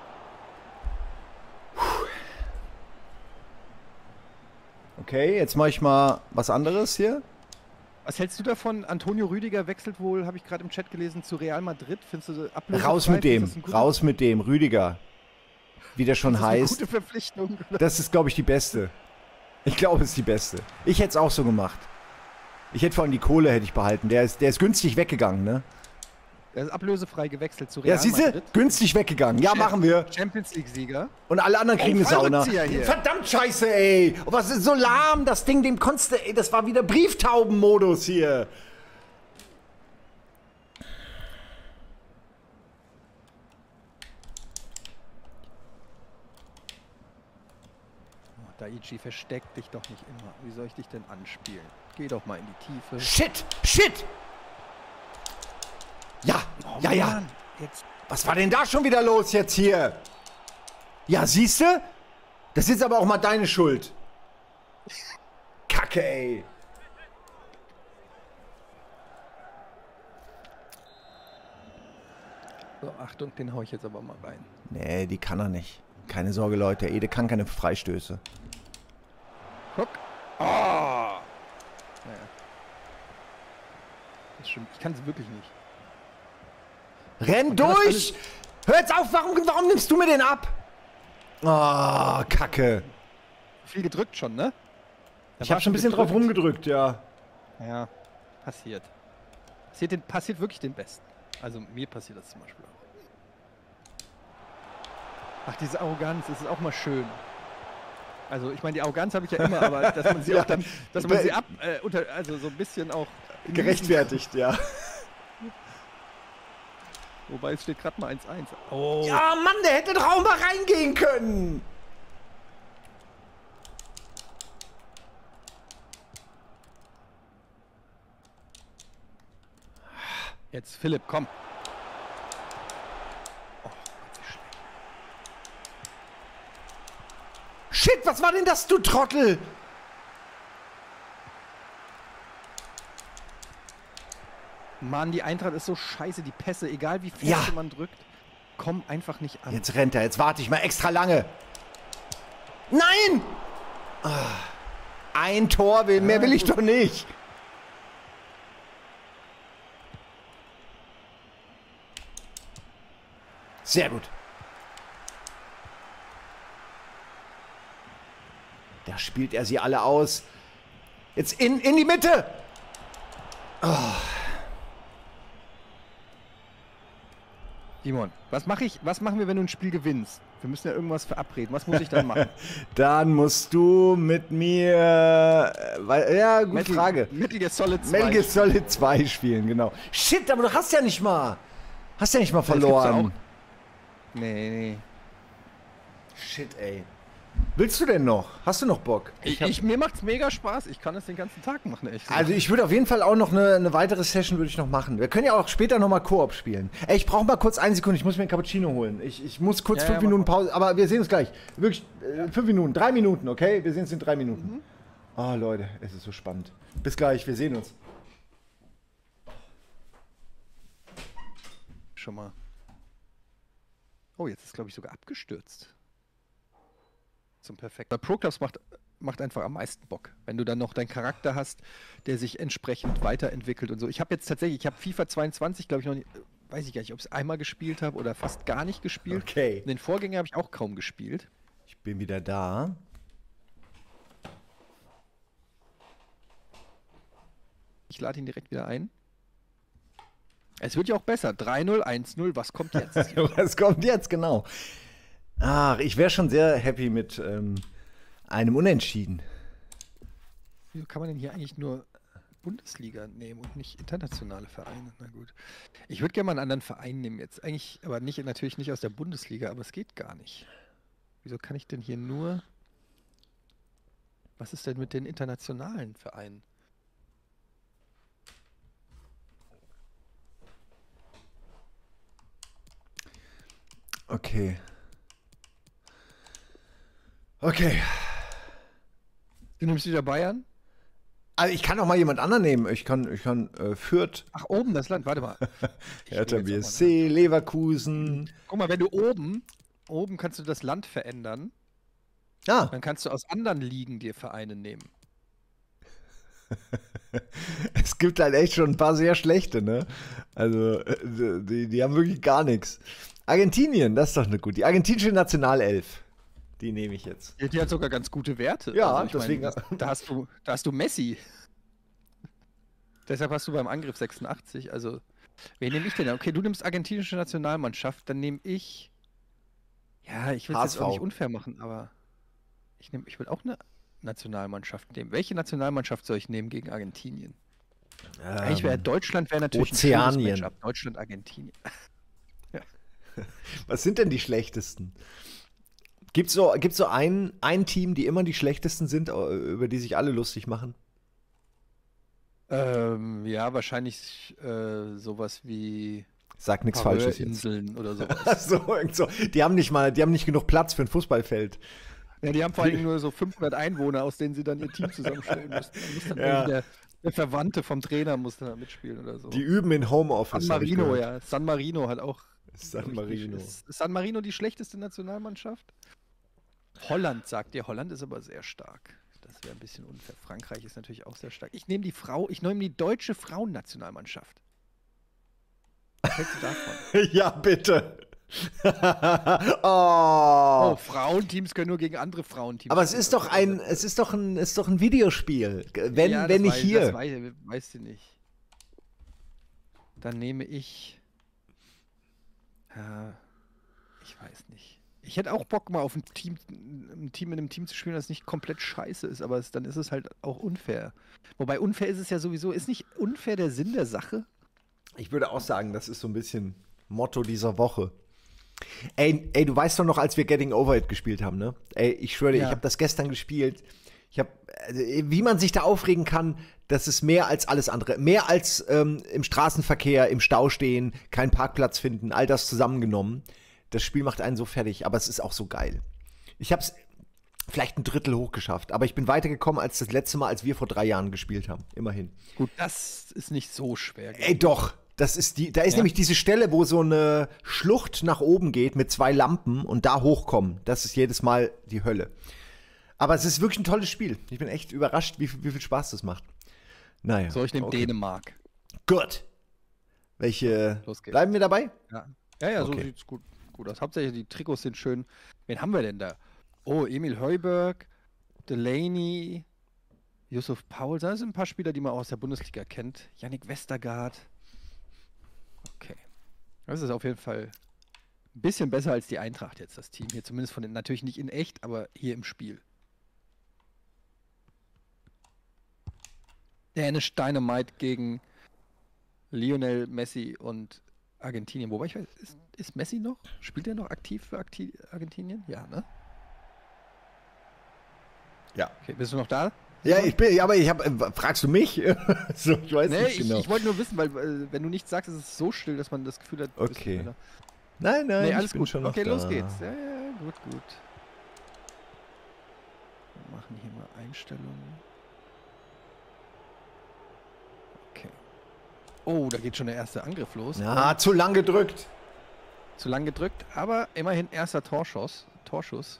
Okay, jetzt mache ich mal was anderes hier. Was hältst du davon? Antonio Rüdiger wechselt wohl, habe ich gerade im Chat gelesen, zu Real Madrid. Findest du ablösefrei? Raus mit dem, Findest du das ein guter- raus mit dem, Rüdiger. Wie der schon ist das eine heißt. gute Verpflichtung. Das ist, glaube ich, die beste. Ich glaube, es ist die beste. Ich hätte es auch so gemacht. Ich hätte vor allem die Kohle hätte ich behalten. Der ist, der ist günstig weggegangen, ne? Er ist ablösefrei gewechselt zu Real Ja, siehst du? Madrid. Günstig weggegangen. Ja, machen wir. Champions League-Sieger. Und alle anderen kriegen Oh, eine Sauna. Fallrückzieher hier. Verdammt scheiße, ey. Und was ist so lahm? Das Ding, dem konntest du, ey, das war wieder Brieftaubenmodus hier. Oh, Daichi, versteck dich doch nicht immer. Wie soll ich dich denn anspielen? Geh doch mal in die Tiefe. Shit, shit. Ja, Oh, ja, ja. Mann, Jetzt. Was war denn da schon wieder los jetzt hier? Ja, siehst du? Das ist aber auch mal deine Schuld. Kacke, ey. So, Achtung, den hau ich jetzt aber mal rein. Nee, die kann er nicht. Keine Sorge, Leute. Ede kann keine Freistöße. Guck. Oh! Naja. Das stimmt. Ich kann es wirklich nicht. Renn kann das durch! Hör jetzt auf, warum, warum nimmst du mir den ab? Oh, Kacke. Viel gedrückt schon, ne? Da Ich war habe schon ein bisschen drauf gedrückt. rumgedrückt, ja. Ja, passiert. Passiert, den, passiert wirklich den Besten. Also mir passiert das zum Beispiel auch. Ach, diese Arroganz, das ist auch mal schön. Also ich meine, die Arroganz habe ich ja immer, aber dass man sie Ja. auch dann, dass man sie ab, äh, unter, also so ein bisschen auch Gerechtfertigt, ja. Wobei es steht gerade mal eins eins. Oh, Ja, Mann, der hätte doch auch mal reingehen können. jetzt Philipp, komm. Oh, wie schlecht. Shit, was war denn das, du Trottel? Mann, die Eintracht ist so scheiße, die Pässe, egal wie fest Ja. man drückt, kommen einfach nicht an. Jetzt rennt er, jetzt warte ich mal extra lange. Nein! Ah, ein Tor, will, mehr will ich doch nicht. Sehr gut. Da spielt er sie alle aus. Jetzt in, in die Mitte. Oh. Simon, was mache ich, was machen wir, wenn du ein Spiel gewinnst? Wir müssen ja irgendwas verabreden. Was muss ich dann machen? Dann musst du mit mir, äh, weil, ja, gute Metal, Frage. Metal Gear Solid zwei. Metal Gear Solid zwei spielen, genau. Shit, aber du hast ja nicht mal, hast ja nicht mal Das gibt's verloren. Nee, nee. Shit, ey. Willst du denn noch? Hast du noch Bock? Ich, hab- ich, mir macht's mega Spaß. Ich kann das den ganzen Tag machen, echt. Also ich würde auf jeden Fall auch noch eine, eine weitere Session würde ich noch machen. Wir können ja auch später noch mal Koop spielen. Ey, ich brauche mal kurz eine Sekunde, ich muss mir einen Cappuccino holen. Ich, ich muss kurz Ja, fünf ja, Minuten mach Pause, aber wir sehen uns gleich. Wirklich, äh, fünf Minuten, drei Minuten, okay? Wir sehen uns in drei Minuten. Oh Leute, es ist so spannend. Bis gleich, wir sehen uns. Schon mal. Oh, jetzt ist, glaube ich, sogar abgestürzt. Zum Perfekt. Bei Pro Clubs macht, macht einfach am meisten Bock, wenn du dann noch deinen Charakter hast, der sich entsprechend weiterentwickelt und so. Ich habe jetzt tatsächlich, ich habe FIFA zweiundzwanzig, glaube ich, noch nicht, weiß ich gar nicht, ob ich es einmal gespielt habe oder fast gar nicht gespielt. Okay. Den Vorgänger habe ich auch kaum gespielt. Ich bin wieder da. Ich lade ihn direkt wieder ein. Es wird ja auch besser. drei null, eins null, was kommt jetzt? Was kommt jetzt, genau? Ach, ich wäre schon sehr happy mit ähm, einem Unentschieden. Wieso kann man denn hier eigentlich nur Bundesliga nehmen und nicht internationale Vereine? Na gut. Ich würde gerne mal einen anderen Verein nehmen jetzt. Eigentlich, aber nicht, natürlich nicht aus der Bundesliga, aber es geht gar nicht. Wieso kann ich denn hier nur... Was ist denn mit den internationalen Vereinen? Okay. Okay. Du nimmst wieder Bayern? Also ich kann auch mal jemand anderen nehmen. Ich kann, ich kann äh, Fürth, Ach, oben das Land, warte mal. Ich Hertha nehme B jetzt S auch mal C, Leverkusen. Guck mal, wenn du oben, oben kannst du das Land verändern, Ah, dann kannst du aus anderen Ligen dir Vereine nehmen. es gibt halt echt schon ein paar sehr schlechte, ne? Also, äh, die, die haben wirklich gar nichts. Argentinien, das ist doch eine gute. Die argentinische Nationalelf. Die nehme ich jetzt. Die, die hat sogar ganz gute Werte. Ja, ich deswegen- Meine, da, hast du, da hast du Messi. Deshalb hast du beim Angriff sechsundachtzig. Also, wen nehme ich denn? Okay, du nimmst argentinische Nationalmannschaft, dann nehme ich. Ja, ich will es jetzt H S V. auch nicht unfair machen, aber ich, nehm, ich will auch eine Nationalmannschaft nehmen. Welche Nationalmannschaft soll ich nehmen gegen Argentinien? Eigentlich wäre Ähm, Deutschland wäre natürlich Ozeanien. ein schönes Matchup. Deutschland, Argentinien. was sind denn die schlechtesten? Gibt es so, gibt's so ein, ein Team, die immer die schlechtesten sind, äh, über die sich alle lustig machen? Ähm, ja, wahrscheinlich äh, sowas wie Sag nichts Falsches jetzt. Inseln oder sowas. so, irgend so. Die haben nicht mal, die haben nicht genug Platz für ein Fußballfeld. Ja, die haben vor allem nur so fünfhundert Einwohner, aus denen sie dann ihr Team zusammenstellen müssen. Dann muss dann Ja. irgendwie der, der Verwandte vom Trainer muss dann da mitspielen oder so. Die üben in Homeoffice. San hab ich Marino, gehört. ja. San Marino hat auch. San glaub ich, Marino. die- Ist, ist San Marino die schlechteste Nationalmannschaft? Holland, sagt ihr. Holland ist aber sehr stark. Das wäre ein bisschen unfair. Frankreich ist natürlich auch sehr stark. Ich nehme die Frau, ich nehme die deutsche Frauennationalmannschaft. Was hältst du davon? Ja, bitte. Oh, oh. Frauenteams können nur gegen andere Frauenteams. Aber es spielen. ist doch Das ein, es ist doch ein, ist doch ein Videospiel. Wenn, Ja, wenn das nicht weiß, hier. Das weiß, weißt du nicht. Dann nehme ich. Ja, ich weiß nicht. Ich hätte auch Bock, mal auf ein Team, ein Team in einem Team zu spielen, das nicht komplett scheiße ist, aber es, dann ist es halt auch unfair. Wobei unfair ist es ja sowieso. Ist nicht unfair der Sinn der Sache? Ich würde auch sagen, das ist so ein bisschen Motto dieser Woche. Ey, ey, du weißt doch noch, als wir Getting Over It gespielt haben, ne? Ey, ich schwöre dir, Ja. ich habe das gestern gespielt. Ich habe, also, wie man sich da aufregen kann, das ist mehr als alles andere. Mehr als ähm, im Straßenverkehr, im Stau stehen, keinen Parkplatz finden, all das zusammengenommen. Das Spiel macht einen so fertig, aber es ist auch so geil. Ich habe es vielleicht ein Drittel hochgeschafft, aber ich bin weitergekommen als das letzte Mal, als wir vor drei Jahren gespielt haben. Immerhin. Gut, das ist nicht so schwer. Ey, doch. Das ist die, da ist Ja? nämlich diese Stelle, wo so eine Schlucht nach oben geht mit zwei Lampen und da hochkommen. Das ist jedes Mal die Hölle. Aber es ist wirklich ein tolles Spiel. Ich bin echt überrascht, wie, viel- wie viel Spaß das macht. Naja. So, ich nehme okay. Dänemark. Gut. Welche. Los geht's. Bleiben wir dabei? Ja, ja, ja so Okay. sieht's gut, gut aus. Hauptsächlich die Trikots sind schön. Wen haben wir denn da? Oh, Emil Heuberg, Delaney, Yusuf Paul, das sind ein paar Spieler, die man auch aus der Bundesliga kennt. Yannick Westergaard. Okay. Das ist auf jeden Fall ein bisschen besser als die Eintracht jetzt, das Team hier. Zumindest von den, natürlich nicht in echt, aber hier im Spiel. Danish Dynamite gegen Lionel Messi und Argentinien. Wobei ich weiß, ist, ist Messi noch? Spielt er noch aktiv für Akti Argentinien? Ja, ne? Ja. Okay, bist du noch da? Ja, ich bin, ja, aber ich hab, äh, fragst du mich? so, ich weiß Nee, nicht ich, genau. ich wollte nur wissen, weil äh, wenn du nichts sagst, ist es so still, dass man das Gefühl hat, du bist Okay. schneller. Nein, nein, Nee, alles ich bin gut. schon noch Okay, da. los geht's. Ja, ja, gut, gut. Wir machen hier mal Einstellungen. Okay. Oh, da geht schon der erste Angriff los. Ja, zu lang gedrückt. Zu lang gedrückt, aber immerhin erster Torschuss. Torschuss.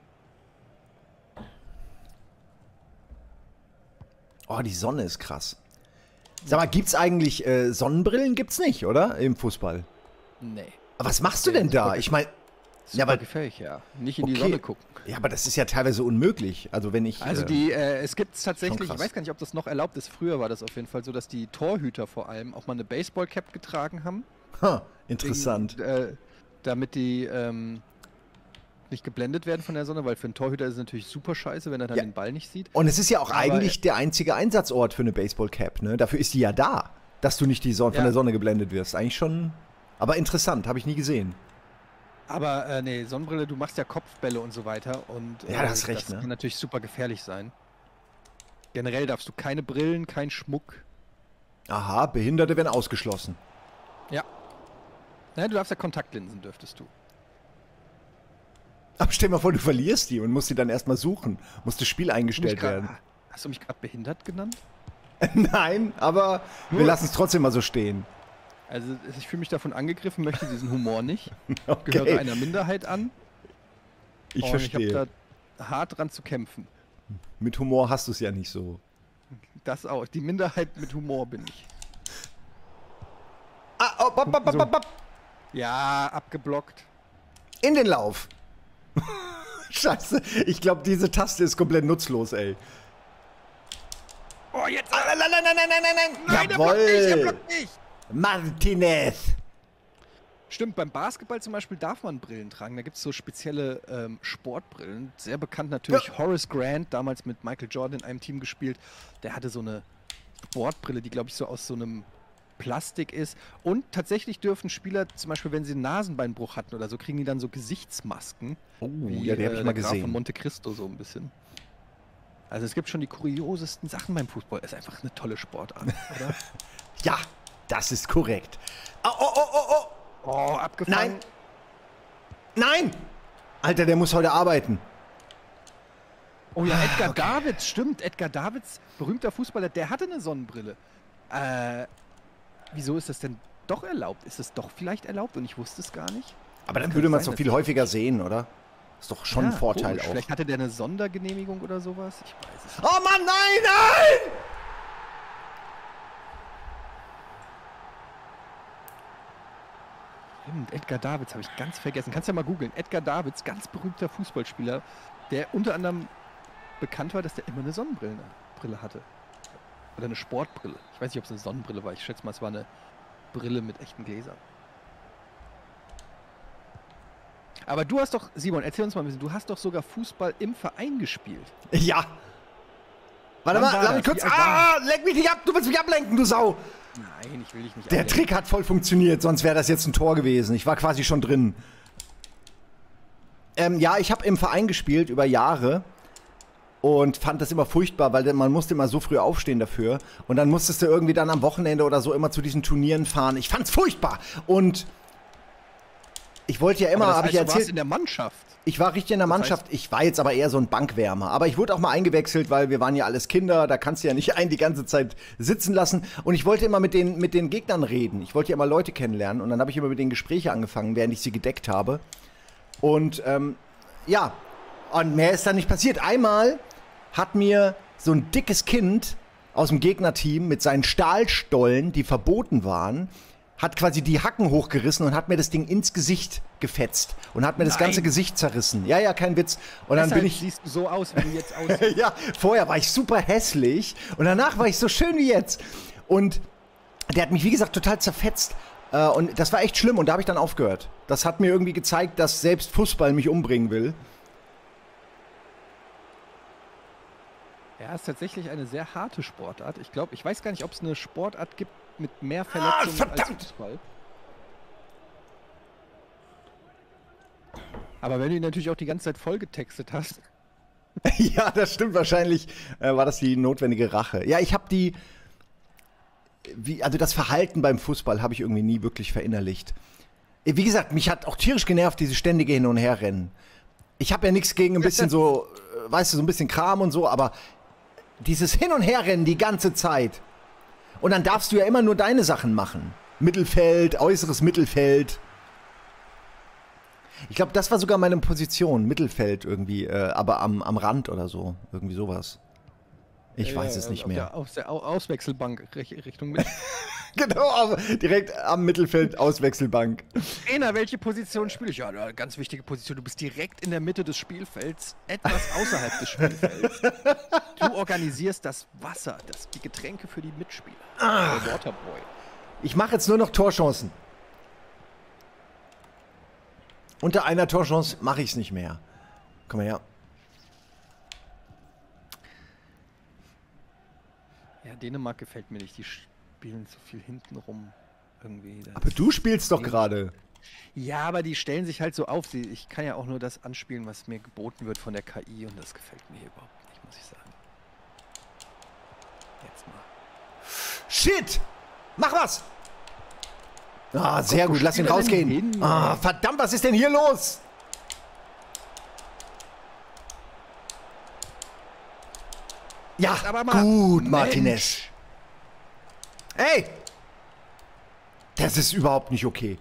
Oh, die Sonne ist krass. Sag mal, gibt's eigentlich äh, Sonnenbrillen? Gibt's nicht, oder? Im Fußball. Nee. Aber was machst du denn da? Ich meine, Super Ja, aber- gefährlich, ja. Nicht in die Okay. Sonne gucken. ja, aber das ist ja teilweise unmöglich. Also wenn ich. Also äh, die, äh, es gibt tatsächlich, krass. ich weiß gar nicht, ob das noch erlaubt ist, früher war das auf jeden Fall so, dass die Torhüter vor allem auch mal eine Baseballcap getragen haben. ha, interessant. Wegen, äh, damit die ähm, nicht geblendet werden von der Sonne, weil für einen Torhüter ist es natürlich super scheiße, wenn er dann Ja. den Ball nicht sieht. Und es ist ja auch Aber- eigentlich der einzige Einsatzort für eine Baseballcap, ne? Dafür ist die ja da, dass du nicht die Sonne, von Ja. der Sonne geblendet wirst. Eigentlich schon. Aber interessant, habe ich nie gesehen. Aber äh, nee, Sonnenbrille, du machst ja Kopfbälle und so weiter und äh, Ja, da hast recht, das ne? kann natürlich super gefährlich sein. Generell darfst du keine Brillen, kein Schmuck. Aha, Behinderte werden ausgeschlossen. Ja. Nein, du darfst ja Kontaktlinsen, dürftest du. Aber stell dir mal vor, du verlierst die und musst die dann erstmal suchen. Muss das Spiel Hast du mich eingestellt grad- werden. Hast du mich gerade behindert genannt? Nein, aber wir Nur- lassen es trotzdem mal so stehen. Also ich fühle mich davon angegriffen, möchte diesen Humor nicht. Gehöre Okay, einer Minderheit an. ich und verstehe. Ich habe da hart dran zu kämpfen. Mit Humor hast du es ja nicht so. Das auch. Die Minderheit mit Humor bin ich. Ah, oh, bop, bop, bop, So. bop, bop. Ja, abgeblockt. In den Lauf. Scheiße, ich glaube, diese Taste ist komplett nutzlos, ey. Oh, jetzt! Ah, nein, nein, nein, nein, nein, nein, Nein, der blockt nicht, der Jawohl. blockt nicht! Martinez. Stimmt, beim Basketball zum Beispiel darf man Brillen tragen. Da gibt es so spezielle ähm, Sportbrillen. Sehr bekannt natürlich Ja. Horace Grant, damals mit Michael Jordan in einem Team gespielt. Der hatte so eine Sportbrille, die, glaube ich, so aus so einem Plastik ist. Und tatsächlich dürfen Spieler, zum Beispiel, wenn sie einen Nasenbeinbruch hatten oder so, kriegen die dann so Gesichtsmasken. Oh, wie, ja, die habe äh, ich mal der Graf von gesehen. Monte Cristo so ein bisschen. Also es gibt schon die kuriosesten Sachen beim Fußball. Ist einfach eine tolle Sportart, oder? Ja, das ist korrekt. Oh, oh, oh, oh, oh. Oh, abgefangen. Nein! Nein! Alter, der muss heute arbeiten. Oh ja, Edgar okay. Davids, stimmt. Edgar Davids, berühmter Fußballer, der hatte eine Sonnenbrille. Äh, wieso ist das denn doch erlaubt? Ist es doch vielleicht erlaubt und ich wusste es gar nicht? Aber dann Das würde kann man es sein, doch viel dass- häufiger sehen, oder? Ist doch schon ein Ja, Vorteil komisch. auch. Vielleicht hatte der eine Sondergenehmigung oder sowas. Ich weiß es nicht. Oh Mann, nein, nein! Stimmt, Edgar Davids habe ich ganz vergessen. Kannst ja mal googeln. Edgar Davids, ganz berühmter Fußballspieler, der unter anderem bekannt war, dass der immer eine Sonnenbrille Brille hatte. Oder eine Sportbrille. Ich weiß nicht, ob es eine Sonnenbrille war. Ich schätze mal, es war eine Brille mit echten Gläsern. Aber du hast doch, Simon, erzähl uns mal ein bisschen, du hast doch sogar Fußball im Verein gespielt. Ja. Warte Wann mal, war lass mich das? kurz. Wie alt Ah, leck mich nicht ab, du willst mich ablenken, du Sau. Nein, ich will dich nicht Der ablenken. Trick hat voll funktioniert, sonst wäre das jetzt ein Tor gewesen. Ich war quasi schon drin. Ähm, ja, ich habe im Verein gespielt über Jahre und fand das immer furchtbar, weil man musste immer so früh aufstehen dafür. Und dann musstest du irgendwie dann am Wochenende oder so immer zu diesen Turnieren fahren. Ich fand's furchtbar. Und ich wollte ja immer, Aber das habe heißt, ich ja du warst erzählt, in der Mannschaft. ich war richtig in der Das Mannschaft. Ich war jetzt aber eher so ein Bankwärmer. Aber ich wurde auch mal eingewechselt, weil wir waren ja alles Kinder. Da kannst du ja nicht einen die ganze Zeit sitzen lassen. Und ich wollte immer mit den, mit den Gegnern reden. Ich wollte ja immer Leute kennenlernen. Und dann habe ich immer mit denen Gespräche angefangen, während ich sie gedeckt habe. Und ähm, ja, und mehr ist dann nicht passiert. Einmal hat mir so ein dickes Kind aus dem Gegnerteam mit seinen Stahlstollen, die verboten waren, hat quasi die Hacken hochgerissen und hat mir das Ding ins Gesicht gefetzt und hat mir das Nein. ganze Gesicht zerrissen. Ja, ja, kein Witz. Und dann Deshalb bin ich siehst du so aus, wie du jetzt aussiehst. ja, vorher war ich super hässlich und danach war ich so schön wie jetzt. Und der hat mich, wie gesagt, total zerfetzt. Äh, und das war echt schlimm und da habe ich dann aufgehört. Das hat mir irgendwie gezeigt, dass selbst Fußball mich umbringen will. Ja, ist tatsächlich eine sehr harte Sportart. Ich glaube, ich weiß gar nicht, ob es eine Sportart gibt mit mehr Ah, Verletzungen als verdammt! Fußball. Aber wenn du ihn natürlich auch die ganze Zeit vollgetextet hast. Ja, das stimmt. Wahrscheinlich äh, war das die notwendige Rache. Ja, ich habe die, wie, also das Verhalten beim Fußball habe ich irgendwie nie wirklich verinnerlicht. Wie gesagt, mich hat auch tierisch genervt, diese ständige Hin- und Herrennen. Ich habe ja nichts gegen ein bisschen so, äh, weißt du, so ein bisschen Kram und so, aber dieses Hin- und Herrennen die ganze Zeit. Und dann darfst du ja immer nur deine Sachen machen. Mittelfeld, äußeres Mittelfeld. Ich glaube, das war sogar meine Position, Mittelfeld irgendwie, äh, aber am, am Rand oder so, irgendwie sowas. Ich äh, weiß es nicht auf mehr. Der, auf der Au- Auswechselbank Rich- Richtung mit. Genau, aber direkt am Mittelfeld, Auswechselbank. Trainer, welche Position spiele ich? Ja, eine ganz wichtige Position. Du bist direkt in der Mitte des Spielfelds, etwas außerhalb des Spielfelds. Du organisierst das Wasser, das, die Getränke für die Mitspieler. Ah. Der Waterboy. Ich mache jetzt nur noch Torchancen. Unter einer Torchance mache ich es nicht mehr. Komm mal her. Ja, Dänemark gefällt mir nicht. Die spielen zu viel hinten rum. Irgendwie. Das Aber du spielst doch gerade. Ja, aber die stellen sich halt so auf. Sie- Ich kann ja auch nur das anspielen, was mir geboten wird von der K I und das gefällt mir hier überhaupt nicht, muss ich sagen. Jetzt mal. Shit! Mach was! Ah, sehr Gott, wo gut, lass ihn spielt er denn rausgehen. hin, Ah, ey? verdammt, was ist denn hier los? Ja, Aber mal- gut, Mensch. Martinez. Ey! Das ist überhaupt nicht okay.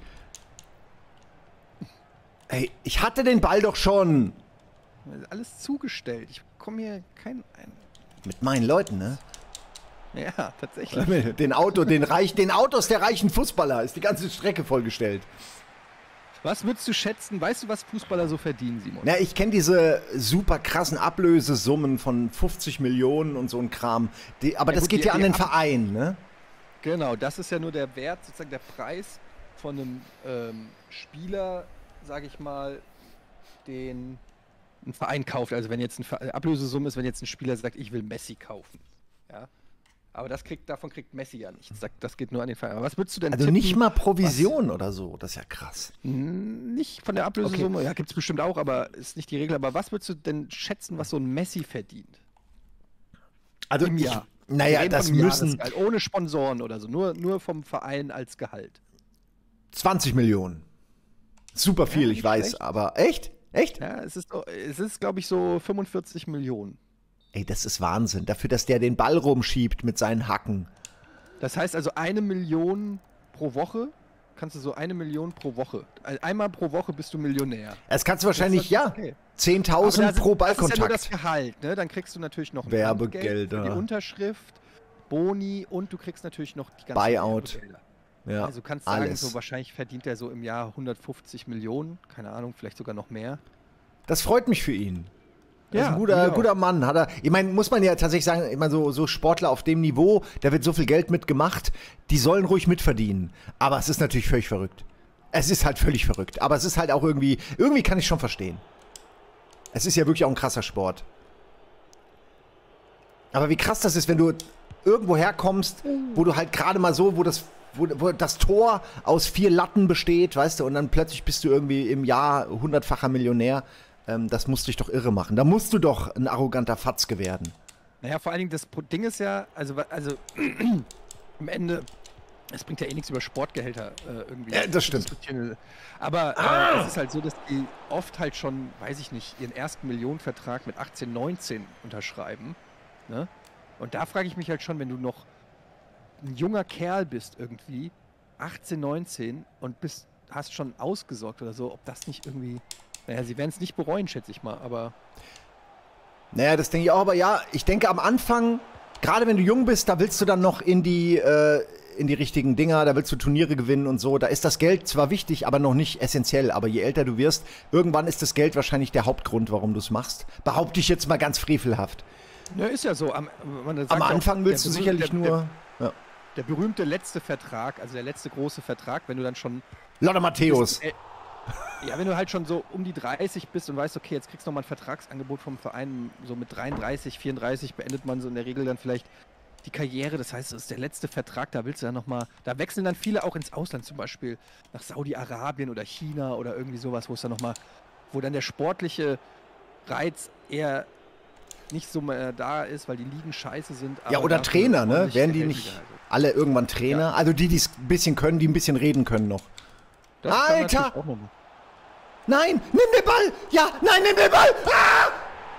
Ey, ich hatte den Ball doch schon. Das ist alles zugestellt. Ich komme hier kein ein. Mit meinen Leuten, ne? Ja, tatsächlich. Den Auto, den, reich, den Autos der reichen Fußballer ist die ganze Strecke vollgestellt. Was würdest du schätzen? Weißt du, was Fußballer so verdienen, Simon? Na, ich kenne diese super krassen Ablösesummen von fünfzig Millionen und so ein Kram. Die, aber Ja, das gut, geht die- ja an die den Ab- Verein, ne? Genau, das ist ja nur der Wert, sozusagen der Preis von einem ähm, Spieler, sage ich mal, den ein Verein kauft. Also wenn jetzt eine Ablösesumme ist, wenn jetzt ein Spieler sagt, ich will Messi kaufen. Ja. Aber das kriegt, davon kriegt Messi ja nichts. Das, das geht nur an den Verein. Aber was würdest du denn Also tippen, nicht mal Provision oder so. Das ist ja krass. Hm, Nicht von der Ablösesumme, ja, gibt es bestimmt auch, aber ist nicht die Regel. Aber was würdest du denn schätzen, was so ein Messi verdient? Also Im ich, Jahr. Wir naja, reden das vom müssen Jahresgehalt, ohne Sponsoren oder so, nur, nur vom Verein als Gehalt. zwanzig Millionen. Super viel, Ja, ich nicht weiß, schlecht. aber echt? Echt? Ja, es ist, es ist glaube ich, so fünfundvierzig Millionen. Ey, das ist Wahnsinn. Dafür, dass der den Ball rumschiebt mit seinen Hacken. Das heißt also eine Million pro Woche, kannst du so eine Million pro Woche. Also einmal pro Woche bist du Millionär. Das kannst du wahrscheinlich, Das ist ja, okay. zehntausend Aber das- pro Das ist ja nur das Ballkontakt. Gehalt, ne? Dann kriegst du natürlich noch ein Werbegelder. Handgeld für die Unterschrift, Boni und du kriegst natürlich noch die ganzen Buyout. Werbegelder. Ja, Also du kannst sagen, alles. so wahrscheinlich verdient er so im Jahr hundertfünfzig Millionen, keine Ahnung, vielleicht sogar noch mehr. Das freut mich für ihn. Das ist Ja, ein guter, mir auch. guter Mann. Hat er, ich meine, muss man ja tatsächlich sagen, ich meine, so, so Sportler auf dem Niveau, da wird so viel Geld mitgemacht, die sollen ruhig mitverdienen. Aber es ist natürlich völlig verrückt. Es ist halt völlig verrückt. Aber es ist halt auch irgendwie, irgendwie kann ich schon verstehen. Es ist ja wirklich auch ein krasser Sport. Aber wie krass das ist, wenn du irgendwo herkommst, wo du halt gerade mal so, wo das, wo, wo das Tor aus vier Latten besteht, weißt du, und dann plötzlich bist du irgendwie im Jahr hundertfacher Millionär. Ähm, das musst dich doch irre machen. Da musst du doch ein arroganter Fatzke werden. Naja, vor allen Dingen, das Pro- Ding ist ja, also, wa- also am Ende, es bringt ja eh nichts über Sportgehälter äh, irgendwie. Ja, das zu stimmt. diskutieren. Aber äh, es ist halt so, dass die oft halt schon, weiß ich nicht, ihren ersten Millionenvertrag mit achtzehn, neunzehn unterschreiben. Ne? Und da frage ich mich halt schon, wenn du noch ein junger Kerl bist irgendwie, achtzehn, neunzehn und bist, hast schon ausgesorgt oder so, ob das nicht irgendwie, naja, sie werden es nicht bereuen, schätze ich mal, aber Naja, das denke ich auch. Aber ja, ich denke am Anfang, gerade wenn du jung bist, da willst du dann noch in die, äh, in die richtigen Dinger, da willst du Turniere gewinnen und so. Da ist das Geld zwar wichtig, aber noch nicht essentiell. Aber je älter du wirst, irgendwann ist das Geld wahrscheinlich der Hauptgrund, warum du es machst. Behaupte ich jetzt mal ganz frevelhaft. Ja, ist ja so. Am, man sagt Am ja auch, Anfang willst du der sicherlich berühmte- nur... Ja. Der berühmte letzte Vertrag, also der letzte große Vertrag, wenn du dann schon... Lothar Matthäus. Äh, Ja, wenn du halt schon so um die dreißig bist und weißt, okay, jetzt kriegst du nochmal ein Vertragsangebot vom Verein, so mit dreiunddreißig, vierunddreißig beendet man so in der Regel dann vielleicht die Karriere. Das heißt, das ist der letzte Vertrag, da willst du dann nochmal, da wechseln dann viele auch ins Ausland, zum Beispiel nach Saudi-Arabien oder China oder irgendwie sowas, wo es dann nochmal, wo dann der sportliche Reiz eher nicht so mehr da ist, weil die Ligen scheiße sind. Ja, aber oder dafür Trainer, ne? ordentlich Werden die Gehälter nicht halt. alle irgendwann Trainer? Also die, die es ein bisschen können, die ein bisschen reden können noch. Das kann Alter! natürlich auch noch- Nein, nimm den Ball! Ja, nein, nimm den Ball! Ah!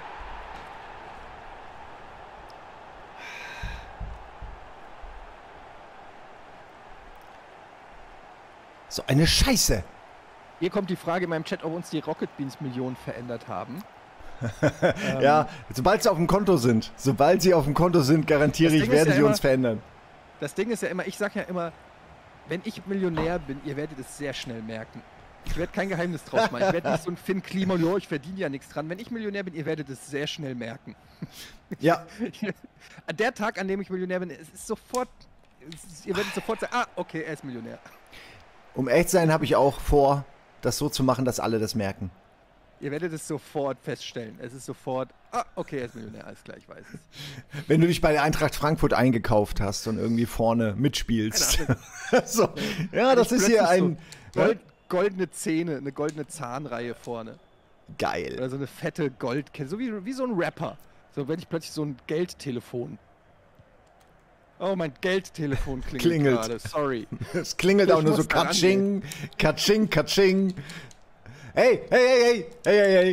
So eine Scheiße. Hier kommt die Frage in meinem Chat, ob uns die Rocket Beans Millionen verändert haben. Ja, sobald sie auf dem Konto sind, sobald sie auf dem Konto sind, garantiere Das ich, Ding ist werden ja sie immer- uns verändern. Das Ding ist ja immer, ich sag ja immer, wenn ich Millionär bin, ihr werdet es sehr schnell merken. Ich werde kein Geheimnis draus machen. Ich werde nicht so ein Finn Klima, ja, ich verdiene ja nichts dran. Wenn ich Millionär bin, ihr werdet es sehr schnell merken. Ja, An der Tag, an dem ich Millionär bin, es ist sofort, es ist, ihr werdet sofort sagen, ah, okay, er ist Millionär. um echt zu sein, habe ich auch vor, das so zu machen, dass alle das merken. Ihr werdet es sofort feststellen. Es ist sofort, ah, okay, er ist Millionär, alles klar, ich weiß es. Wenn du dich bei der Eintracht Frankfurt eingekauft hast und irgendwie vorne mitspielst. so. Ja, das Ich ist hier plötzlich ein... So Gold, goldene Zähne, eine goldene Zahnreihe vorne. Geil. Oder so eine fette Goldkette, so wie, wie so ein Rapper. So, wenn ich plötzlich so ein Geldtelefon. Oh, mein Geldtelefon klingelt, Klingelt. gerade, sorry. Es klingelt Ich auch nur so muss da Katsching, Katsching, Katsching. Hey, hey, hey, hey, hey, hey, hey.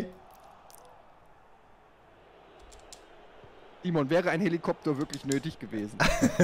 Simon, wäre ein Helikopter wirklich nötig gewesen?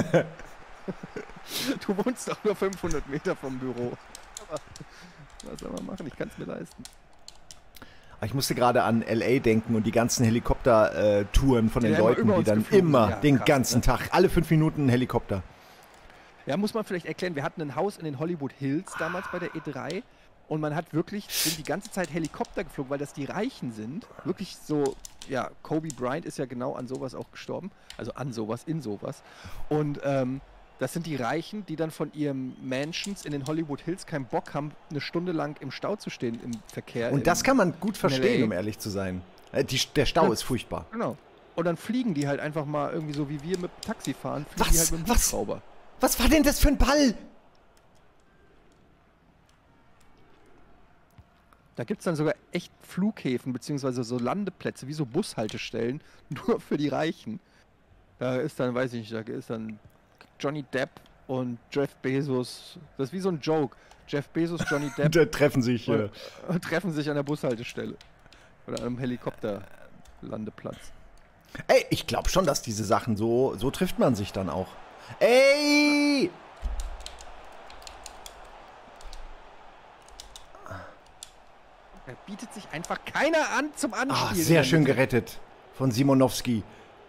Du wohnst doch nur fünfhundert Meter vom Büro. Aber was soll man machen? Ich kann es mir leisten. Ich musste gerade an L A denken und die ganzen Helikopter-Touren von Die den immer Leuten, über die uns dann geflogen immer sind. Ja, den krass, ganzen ne? Tag, alle fünf Minuten ein Helikopter. Ja, muss man vielleicht erklären, wir hatten ein Haus in den Hollywood Hills damals bei der E drei und man hat wirklich, sind die ganze Zeit Helikopter geflogen, weil das die Reichen sind. Wirklich so, ja, Kobe Bryant ist ja genau an sowas auch gestorben. Also an sowas, in sowas. Und ähm, das sind die Reichen, die dann von ihren Mansions in den Hollywood Hills keinen Bock haben, eine Stunde lang im Stau zu stehen im Verkehr. Und das in- kann man gut verstehen, L A. um ehrlich zu sein. Äh, Die, der Stau Ja. ist furchtbar. Genau. Und dann fliegen die halt einfach mal irgendwie so, wie wir mit dem Taxi fahren, fliegen die Was? halt mit dem Was? Hubschrauber. Was war denn das für ein Ball? Da gibt es dann sogar echt Flughäfen, beziehungsweise so Landeplätze, wie so Bushaltestellen, nur für die Reichen. Da ist dann, weiß ich nicht, da ist dann Johnny Depp und Jeff Bezos. Das ist wie so ein Joke. Jeff Bezos, Johnny Depp Da treffen sich. Äh, und treffen sich an der Bushaltestelle. Oder an einem Helikopterlandeplatz. ey, ich glaube schon, dass diese Sachen so, so trifft man sich dann auch. Ey! Da bietet sich einfach keiner an zum Anspielen. Ah, in sehr der schön Mitte. gerettet von Simonowski.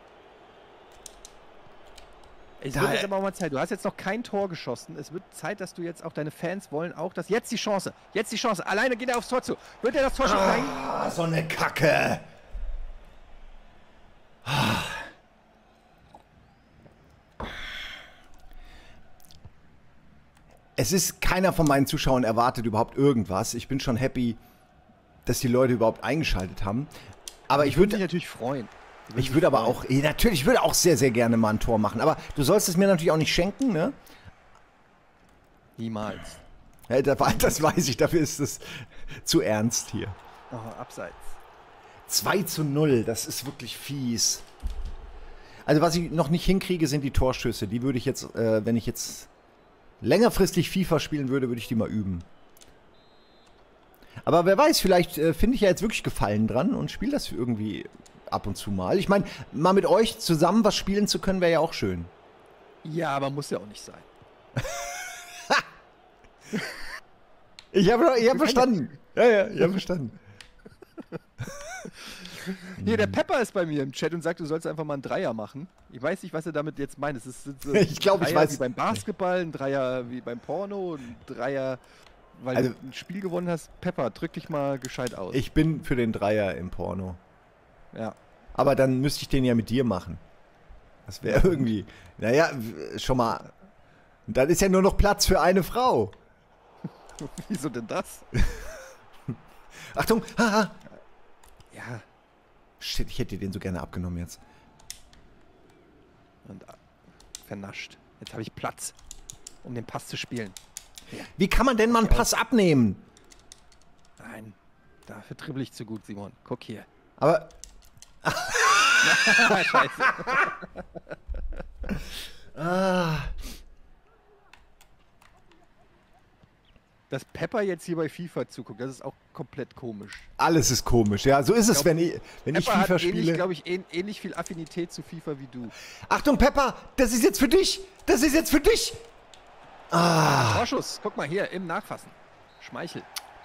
Es Da- wird jetzt aber auch mal Zeit. Du hast jetzt noch kein Tor geschossen. Es wird Zeit, dass du jetzt auch deine Fans wollen auch, dass jetzt die Chance. Jetzt die Chance. Alleine geht er aufs Tor zu. Wird er das Tor schon rein? Ah, so eine Kacke. Es ist keiner von meinen Zuschauern erwartet überhaupt irgendwas. Ich bin schon happy, dass die Leute überhaupt eingeschaltet haben. Aber ich würde würde mich natürlich freuen. ich würde aber auch, eh, natürlich, ich würde auch sehr, sehr gerne mal ein Tor machen. Aber du sollst es mir natürlich auch nicht schenken, ne? Niemals. Ja, das, das weiß ich, dafür ist es zu ernst hier. Oh, abseits. zwei zu null, das ist wirklich fies. Also was ich noch nicht hinkriege, sind die Torschüsse. Die würde ich jetzt, äh, wenn ich jetzt längerfristig FIFA spielen würde, würde ich die mal üben. Aber wer weiß, vielleicht äh, finde ich ja jetzt wirklich Gefallen dran und spiele das irgendwie ab und zu mal. Ich meine, mal mit euch zusammen was spielen zu können, wäre ja auch schön. Ja, aber muss ja auch nicht sein. Ich habe ich hab verstanden. Ja, ja, ich habe verstanden. Hier, der Pepper ist bei mir im Chat und sagt, du sollst einfach mal einen Dreier machen. Ich weiß nicht, was er damit jetzt meint. Es ist so Ich glaube, ein ich Dreier weiß. wie beim Basketball, ein Dreier wie beim Porno, ein Dreier, weil Also- du ein Spiel gewonnen hast. Pepper, drück dich mal gescheit aus. Ich bin für den Dreier im Porno. Ja. Aber dann müsste ich den ja mit dir machen. Das wäre irgendwie. Naja, w- schon mal. Dann ist ja nur noch Platz für eine Frau. Wieso denn das? Achtung! Haha! Ja. Shit, ich hätte dir den so gerne abgenommen jetzt. Und äh, vernascht. Jetzt habe ich Platz, um den Pass zu spielen. Wie kann man denn mal einen Pass abnehmen? Nein, dafür dribbel ich zu gut, Simon. Guck hier. Aber. Scheiße. Ah. Dass Pepper jetzt hier bei FIFA zuguckt, das ist auch komplett komisch. Alles ist komisch, ja. So ist es, glaub, wenn ich, wenn ich Pepper FIFA hat ähnlich, spiele. glaube ich, ähn, ähnlich viel Affinität zu FIFA wie du. Achtung, Pepper! Das ist jetzt für dich! Das ist jetzt für dich! Ah. Vorschuss, guck mal hier, im Nachfassen. Schmeichel.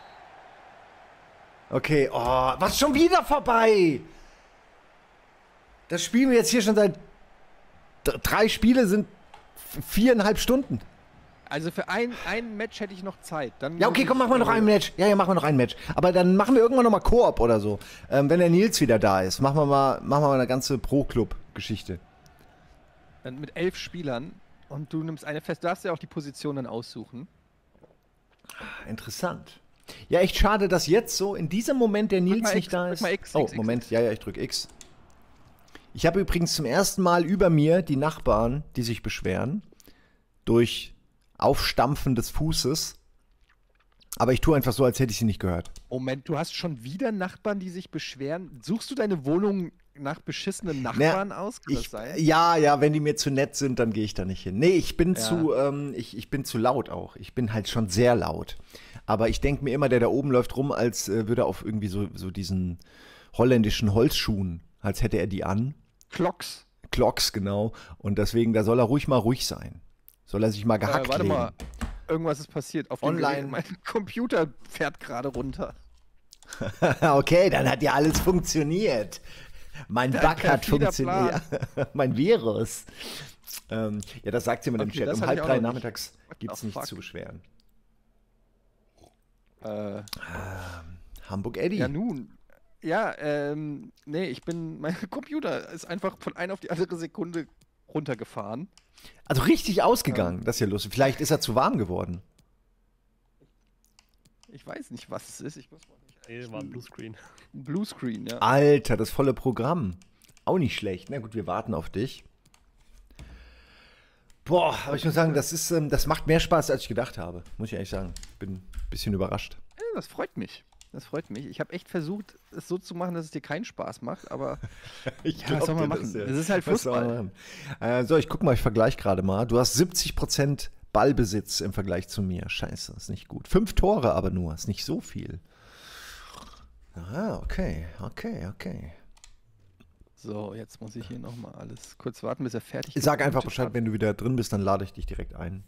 Okay, oh, was schon wieder vorbei? Das spielen wir jetzt hier schon seit d- drei Spiele sind f- viereinhalb Stunden. Also für ein, ein Match hätte ich noch Zeit. Dann Ja, okay, muss komm, ich, machen wir noch äh, ein Match. Ja, ja, machen wir noch ein Match. Aber dann machen wir irgendwann noch mal Koop oder so. Ähm, wenn der Nils wieder da ist, machen wir mal, machen wir mal eine ganze Pro-Club-Geschichte. Dann mit elf Spielern und du nimmst eine fest. Du darfst ja auch die Position dann aussuchen. Interessant. Ja, echt schade, dass jetzt so in diesem Moment der Nils mal nicht X, da drück ist. mal X, Oh, X, X, Moment. X. Ja, ja, ich drück X. Ich habe übrigens zum ersten Mal über mir die Nachbarn, die sich beschweren, durch Aufstampfen des Fußes. Aber ich tue einfach so, als hätte ich sie nicht gehört. Moment, du hast schon wieder Nachbarn, die sich beschweren. Suchst du deine Wohnung nach beschissenen Nachbarn aus? Kann das Ich, sein? ja, ja, wenn die mir zu nett sind, dann gehe ich da nicht hin. Nee, ich bin Ja. zu, ähm, ich, ich bin zu laut auch. Ich bin halt schon sehr laut. Aber ich denke mir immer, der da oben läuft rum, als äh, würde er auf irgendwie so, so diesen holländischen Holzschuhen, als hätte er die an. Clocks. Clocks, genau. Und deswegen, da soll er ruhig mal ruhig sein. Soll er sich mal gehackt Äh, warte legen. mal. Irgendwas ist passiert. Auf dem Online. Gerät. Mein Computer fährt gerade runter. Okay, dann hat ja alles funktioniert. Mein Der Bug hat perfider funktioniert. mein Virus. Ähm, ja, das sagt sie immer im Okay, Chat. das Um hatte halb ich auch drei noch nicht. nachmittags gibt es the nichts fuck? zu beschweren. Äh, Hamburg Eddie. ja, nun. Ja, ähm, nee, ich bin, mein Computer ist einfach von einer auf die andere Sekunde runtergefahren. Also richtig ausgegangen. Das ist ja lustig. Vielleicht ist er zu warm geworden. Ich weiß nicht, was es ist. Ich muss mal Nee, war ein Bluescreen. ein Bluescreen, ja. Alter, das volle Programm. Auch nicht schlecht. Na gut, wir warten auf dich. Boah, aber ich muss sagen, das, ist, ähm, das macht mehr Spaß, als ich gedacht habe. Muss ich ehrlich sagen. Bin ein bisschen überrascht. Ja, das freut mich. Das freut mich. Ich habe echt versucht, es so zu machen, dass es dir keinen Spaß macht, aber Ich Ja, was soll man machen? Das ist halt Was soll man Fußball. machen? Äh, so, ich guck mal, ich vergleiche gerade mal. Du hast siebzig Prozent Ballbesitz im Vergleich zu mir. Scheiße, ist nicht gut. Fünf Tore aber nur, ist nicht so viel. Ah, okay, okay, okay. so, jetzt muss ich hier nochmal alles kurz warten, bis er fertig ist. Sag einfach Bescheid, wenn du wieder drin bist, dann lade ich dich direkt ein.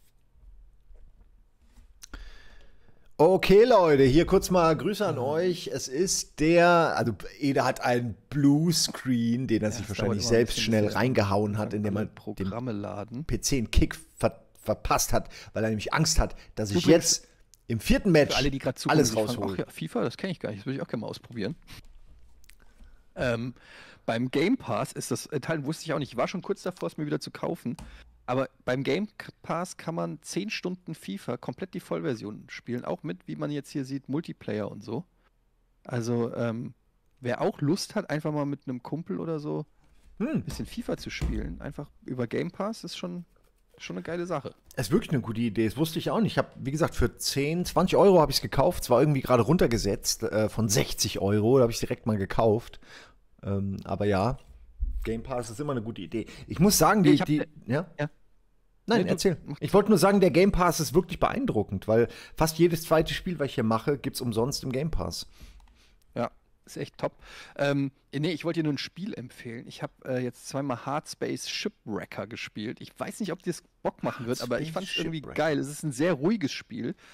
Okay, Leute, hier kurz mal Grüße an euch. Es ist der, also Ede hat einen Bluescreen, den er Ja, sich es wahrscheinlich dauert immer ein selbst bisschen, schnell bis er- reingehauen hat, indem er alle dem Programme laden. P C einen Kick ver verpasst hat, weil er nämlich Angst hat, dass ich Übrigens, jetzt im vierten Match Für alle, die gerade alles zugucken, die fragen, raushole. Ach ja, FIFA, das kenne ich gar nicht, das würde ich auch gerne mal ausprobieren. Ähm, beim Game Pass ist das enthalten, wusste ich auch nicht. Ich war schon kurz davor, es mir wieder zu kaufen. Aber beim Game Pass kann man zehn Stunden FIFA komplett die Vollversion spielen. Auch mit, wie man jetzt hier sieht, Multiplayer und so. Also, ähm, wer auch Lust hat, einfach mal mit einem Kumpel oder so Hm. ein bisschen FIFA zu spielen, einfach über Game Pass, ist schon, schon eine geile Sache. Es ist wirklich eine gute Idee, das wusste ich auch nicht. Ich habe, wie gesagt, für zehn, zwanzig Euro habe ich es gekauft. Zwar irgendwie gerade runtergesetzt äh, von sechzig Euro, da habe ich es direkt mal gekauft. Ähm, aber ja, Game Pass ist immer eine gute Idee. Ich muss sagen, die, Ich hab die ne- ja? ja. Nein, Nee, du- erzähl. mach- Ich wollte nur sagen, der Game Pass ist wirklich beeindruckend, weil fast jedes zweite Spiel, was ich hier mache, gibt es umsonst im Game Pass. Ja, ist echt top. Ähm, nee, ich wollte dir nur ein Spiel empfehlen. Ich habe äh, jetzt zweimal Hardspace Shipwrecker gespielt. Ich weiß nicht, ob dir das Bock machen wird, aber ich fand es Hardspace irgendwie Shipwrecker. geil. Es ist ein sehr ruhiges Spiel.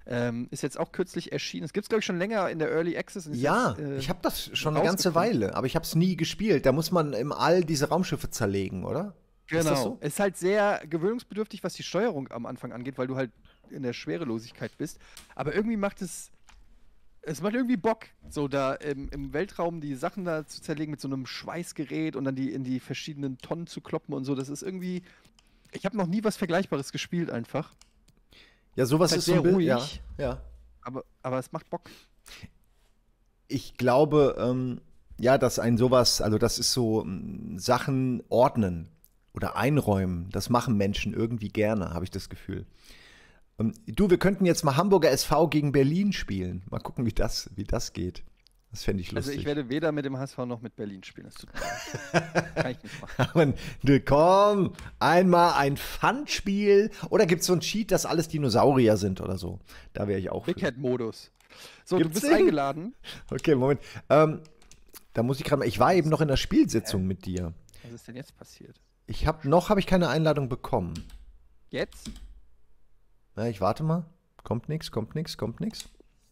Ähm, ist jetzt auch kürzlich erschienen. Es gibt es, glaube ich, schon länger in der Early Access. Und ist Ja, jetzt, äh, ich habe das schon eine ganze rausgekommen. Weile, aber ich habe es nie gespielt. Da muss man im All diese Raumschiffe zerlegen, oder? Genau. Ist das so? Es ist halt sehr gewöhnungsbedürftig, was die Steuerung am Anfang angeht, weil du halt in der Schwerelosigkeit bist. Aber irgendwie macht es. Es macht irgendwie Bock, so da im, im Weltraum die Sachen da zu zerlegen mit so einem Schweißgerät und dann die in die verschiedenen Tonnen zu kloppen und so. Das ist irgendwie. Ich habe noch nie was Vergleichbares gespielt, einfach. Ja, sowas Ist ist, halt so ein sehr Bild. Ja, ruhig. ja. Aber, aber es macht Bock. Ich glaube, ähm, ja, dass ein sowas, also das ist so ähm, Sachen ordnen oder einräumen. Das machen Menschen irgendwie gerne, habe ich das Gefühl. Ähm, du, wir könnten jetzt mal Hamburger S V gegen Berlin spielen. Mal gucken, wie das, wie das geht. Das fände ich lustig. Also ich werde weder mit dem H S V noch mit Berlin spielen. Das tut mir leid. Kann ich nicht machen. Aber, du, komm, einmal ein Pfandspiel. Oder gibt es so ein Cheat, dass alles Dinosaurier sind oder so? Da wäre ich auch Big für. Head-Modus. So, Gibt's du bist den? eingeladen. Okay, Moment. Ähm, da muss ich gerade mal. Ich war eben noch in der Spielsitzung mit dir. Was ist denn jetzt passiert? Ich habe noch habe ich keine Einladung bekommen. Jetzt? Na, ich warte mal. Kommt nix, kommt nix, kommt nix.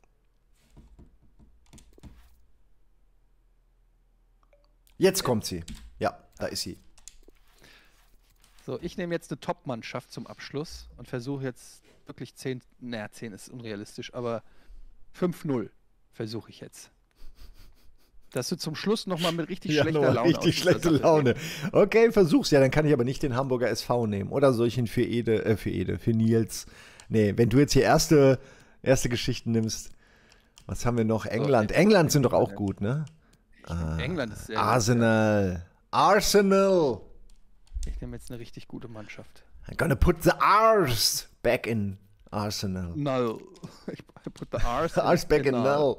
Jetzt kommt sie. Ja, da ist sie. So, ich nehme jetzt eine Top-Mannschaft zum Abschluss und versuche jetzt wirklich zehn, naja, zehn ist unrealistisch, aber fünf null versuche ich jetzt. Dass du zum Schluss nochmal mit richtig Ja, schlechter nochmal Laune aus richtig dieser schlechte Sache Laune. Okay, versuch's. Ja, dann kann ich aber nicht den Hamburger S V nehmen. Oder soll ich ihn für Ede, äh, für Ede, für Nils. Nee, wenn du jetzt hier erste, erste Geschichten nimmst. Was haben wir noch? England. jetzt- England sind doch auch gut, ne? gehen. England ist sehr Arsenal. Arsenal. Ich nehme jetzt eine richtig gute Mannschaft. I'm gonna put the Rs back in Arsenal. Null. Ich put the R's Rs back in null.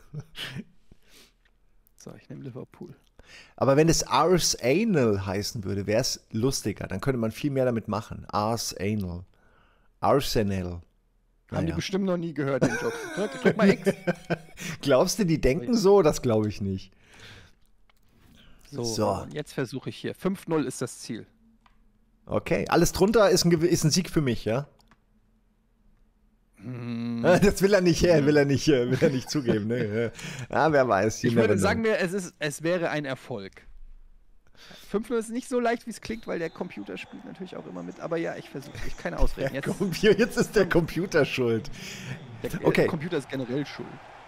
So, ich nehme Liverpool. Aber wenn es Ars Anal heißen würde, wäre es lustiger. Dann könnte man viel mehr damit machen. Ars Anal. Arsenal. Haben die Naja. bestimmt noch nie gehört, den Job. Drück, drück mal X. Glaubst du, die denken so? Das glaube ich nicht. So, So. und jetzt versuche ich hier. fünf null ist das Ziel. Okay, alles drunter ist ein, Gew- ist ein Sieg für mich, ja? Hm. Das will er nicht, äh, will er nicht, äh, will er nicht zugeben. Ne? Ja, wer weiß. you Ich never würde know. sagen, mir, es, ist, es wäre ein Erfolg. fünf null ist nicht so leicht, wie es klingt, weil der Computer spielt natürlich auch immer mit. Aber ja, ich versuche. Ich keine Ausreden. Jetzt, Computer- Jetzt ist der Computer schuld. der äh, okay. Computer ist generell schuld.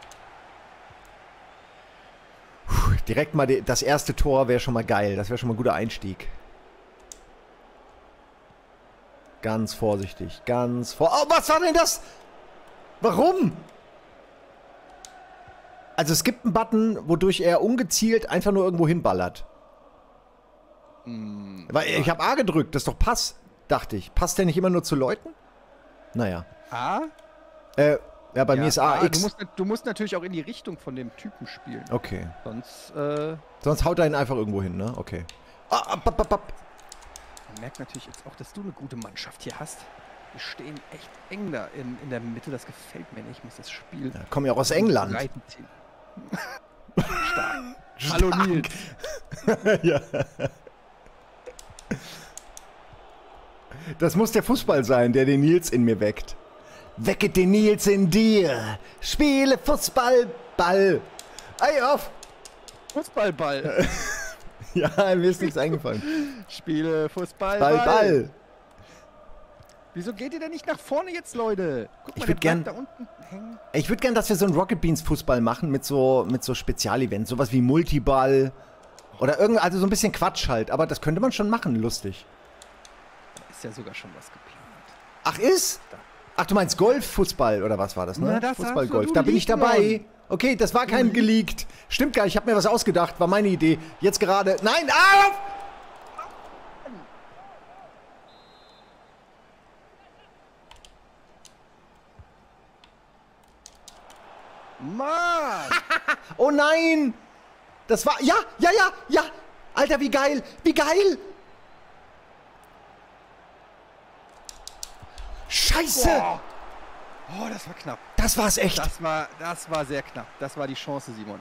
Puh, direkt mal die, das erste Tor wäre schon mal geil. Das wäre schon mal ein guter Einstieg. Ganz vorsichtig, ganz vor. Oh, was war denn das? Warum? Also es gibt einen Button, wodurch er ungezielt einfach nur irgendwo hinballert. Hm, Weil ich habe A gedrückt, das ist doch Pass, dachte ich. Passt der nicht immer nur zu Leuten? Naja. A? Äh, ja, bei Ja, mir ist A Du X. musst, du musst natürlich auch in die Richtung von dem Typen spielen. Okay. Sonst, äh, Sonst haut er ihn einfach irgendwo hin, ne? Okay. Ah, ab, ab, ab, ab. man merkt natürlich jetzt auch, dass du eine gute Mannschaft hier hast. Wir stehen echt eng da in, in der Mitte. Das gefällt mir nicht. Ich muss das Spiel Ja, kommen ja auch aus England. breiten ziehen. Stark. Hallo Nils. Ja. Das muss der Fußball sein, der den Nils in mir weckt. Wecke den Nils in dir. Spiele Fußball, Ball. Ey, auf. Fußballball. Ja, mir ist nichts eingefallen. Spiele Fußball. Ball, Ball. Wieso geht ihr denn nicht nach vorne jetzt, Leute? Guck mal, Ich der würd gern- bleibt da unten hängen. Ich würde gern, dass wir so einen Rocket Beans Fußball machen mit so, mit so Spezialevents. Sowas wie Multiball. Oder irgend, also so ein bisschen Quatsch halt. Aber das könnte man schon machen, lustig. Ist ja sogar schon was geplant. Ach, ist? Ach, du meinst Golf-Fußball oder was war das, ne? Na, das Fußball, sagst du, Golf. du Da bin ich liegen dabei. worden. Okay, das war kein geleakt. Stimmt gar nicht, ich habe mir was ausgedacht. War meine Idee. Jetzt gerade. Nein, auf! Mann! Oh nein! Das war. Ja, ja, ja, ja! Alter, wie geil! Wie geil! Scheiße! Boah. Oh, das war knapp. Das war's echt. Das war, das war sehr knapp. Das war die Chance, Simon.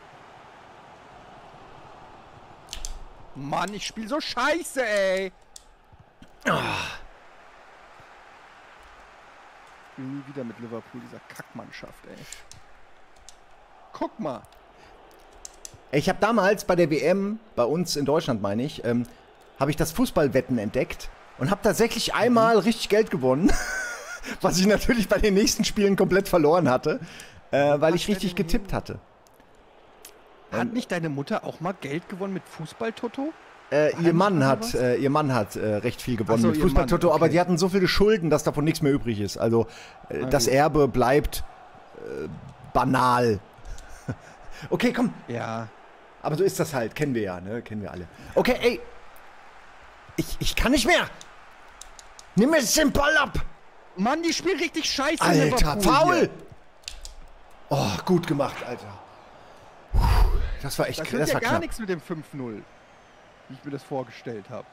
Mann, ich spiele so scheiße, ey. spiele nie wieder mit Liverpool, dieser Kackmannschaft, ey. Guck mal. Ich habe damals bei der W M, bei uns in Deutschland meine ich, ähm, habe ich das Fußballwetten entdeckt und habe tatsächlich einmal mhm. richtig Geld gewonnen, was ich natürlich bei den nächsten Spielen komplett verloren hatte, äh, weil ich richtig getippt hatte. Hat ähm, nicht deine Mutter auch mal Geld gewonnen mit Fußball-Toto? Äh, ihr, Mann hat, äh, ihr Mann hat äh, recht viel gewonnen so, mit Fußball-Toto, okay. aber die hatten so viele Schulden, dass davon nichts mehr übrig ist. Also äh, das gut. Erbe bleibt äh, banal. Okay, komm. Ja. Aber so ist das halt, kennen wir ja, ne? Kennen wir alle. Okay, ey. Ich, ich kann nicht mehr. Nimm mir jetzt den Ball ab. Mann, die spielen richtig scheiße. Alter, faul. Oh, gut gemacht, Alter. Puh, das war echt das das Das war ja gar knapp. nichts mit dem fünf null, wie ich mir das vorgestellt habe.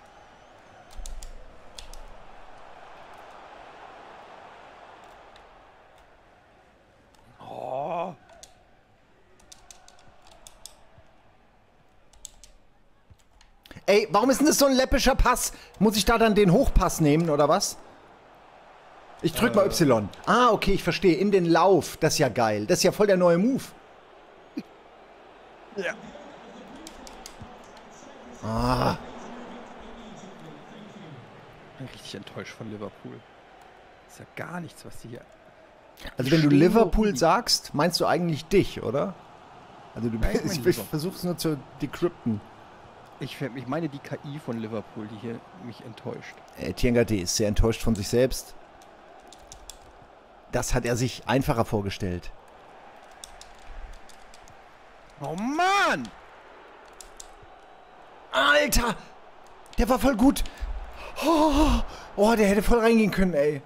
Oh. Ey, warum ist denn das so ein läppischer Pass? Muss ich da dann den Hochpass nehmen, oder was? Ich drück äh. mal Y. Ah, okay, ich verstehe. In den Lauf. Das ist ja geil. Das ist ja voll der neue Move. Ja. Ah. Ich bin richtig enttäuscht von Liverpool. Das ist ja gar nichts, was die hier... Also wenn du Liverpool sagst, meinst du eigentlich dich, oder? Also du Nein, ich, ich versuch's nur zu decrypten. Ich, ich meine die K I von Liverpool, die hier mich enttäuscht. Äh, Tiengate ist sehr enttäuscht von sich selbst. Das hat er sich einfacher vorgestellt. Oh Mann! Alter! Der war voll gut. Oh, oh, der hätte voll reingehen können, ey.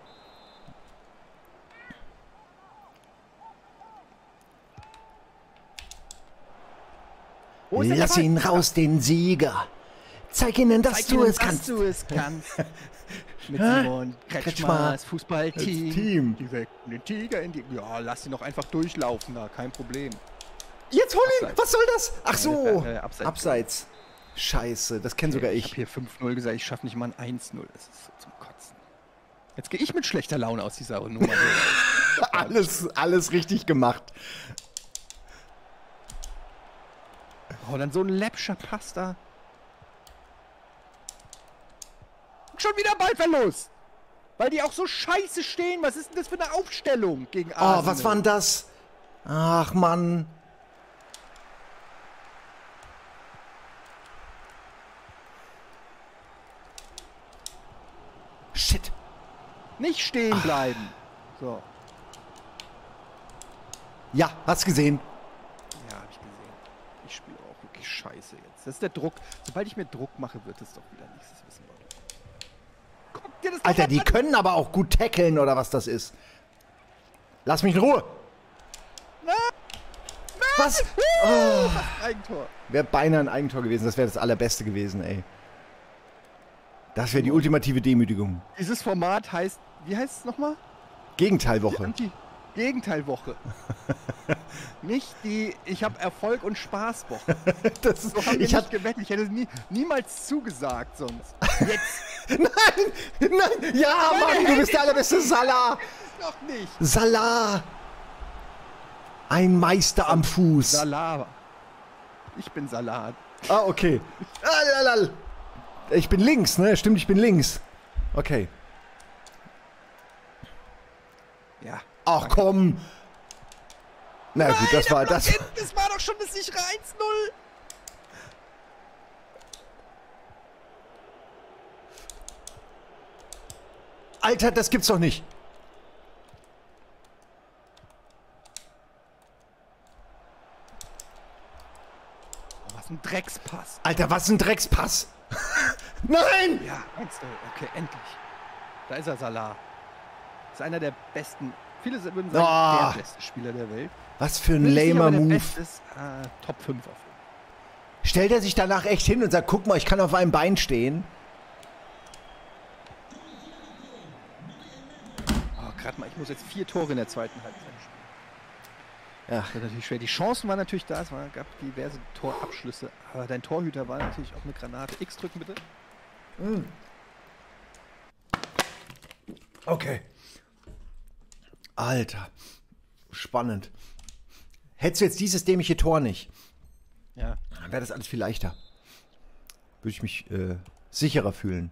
Lass ihn raus, den Sieger. Zeig ihnen, dass Zeig du ihnen, es dass kannst. du es kannst. Mit Simon Kretschmars Fußballteam. Team. Die wecken den Tiger in die... Ja, lass ihn doch einfach durchlaufen, da, kein Problem. Jetzt hol ihn! Abseits. Was soll das? Ach so. Äh, abseits. Abseits. Scheiße, das kenne sogar ich. Ich habe hier fünf null gesagt, ich schaffe nicht mal ein eins null. Das ist so zum Kotzen. Jetzt gehe ich mit schlechter Laune aus dieser Nummer. alles, alles richtig gemacht. Oh, dann so ein läppscher Pass da. Schon wieder Ballverlust. Weil die auch so scheiße stehen. Was ist denn das für eine Aufstellung gegen Arsenal? Oh, was war denn das? Ach, Mann. Shit. Nicht stehen bleiben. Ach. So. Ja, hast gesehen. Ja, hab ich gesehen. Ich spiele auch wirklich scheiße jetzt. Das ist der Druck. Sobald ich mir Druck mache, wird es doch wieder nichts. Das wissen wir. Guck dir das doch Alter, die an. können aber auch gut tackeln oder was das ist. Lass mich in Ruhe. Nein. Nein. Was? Uh, Oh. Eigentor. Wäre beinahe ein Eigentor gewesen. Das wäre das Allerbeste gewesen, ey. Das wäre die ultimative Demütigung. Dieses Format heißt, wie heißt es nochmal? Gegenteilwoche. Die Gegenteilwoche. Nicht die ich habe Erfolg und Spaß Woche. Das, so haben wir ich nicht gewettet. Ich hätte nie, niemals zugesagt sonst. Jetzt. Nein! Nein! Ja, Nein, Mann, du bist der allerbeste Salah! Noch nicht. Salah! Ein Meister am Fuß. Salah. Ich bin Salat. Ah, okay. Alalal. Ich bin links, ne? Stimmt, ich bin links. Okay. Ja. Ach danke. komm. Na Nein, gut, das war das. Das war doch schon das sichere eins null. Alter, das gibt's doch nicht. Oh, was ein Dreckspass. Alter, was ein Dreckspass. Nein! Ja, eins null. Okay, endlich. Da ist er, Salah. Ist einer der besten, viele würden sagen, Oh. der beste Spieler der Welt. Was für ein Bin ich sicher, lamer aber der Move. Beste ist, äh, Top fünf auf jeden Fall. Stellt er sich danach echt hin und sagt, guck mal, ich kann auf einem Bein stehen. Oh, gerade mal, ich muss jetzt vier Tore in der zweiten Halbzeit spielen. Ja. Das wird natürlich schwer. Die Chancen waren natürlich da, es war, gab diverse Torabschlüsse, aber dein Torhüter war natürlich auch eine Granate. X drücken bitte. Okay. Alter. Spannend. Hättest du jetzt dieses dämliche Tor nicht, Ja. dann wäre das alles viel leichter. Würde ich mich äh, sicherer fühlen.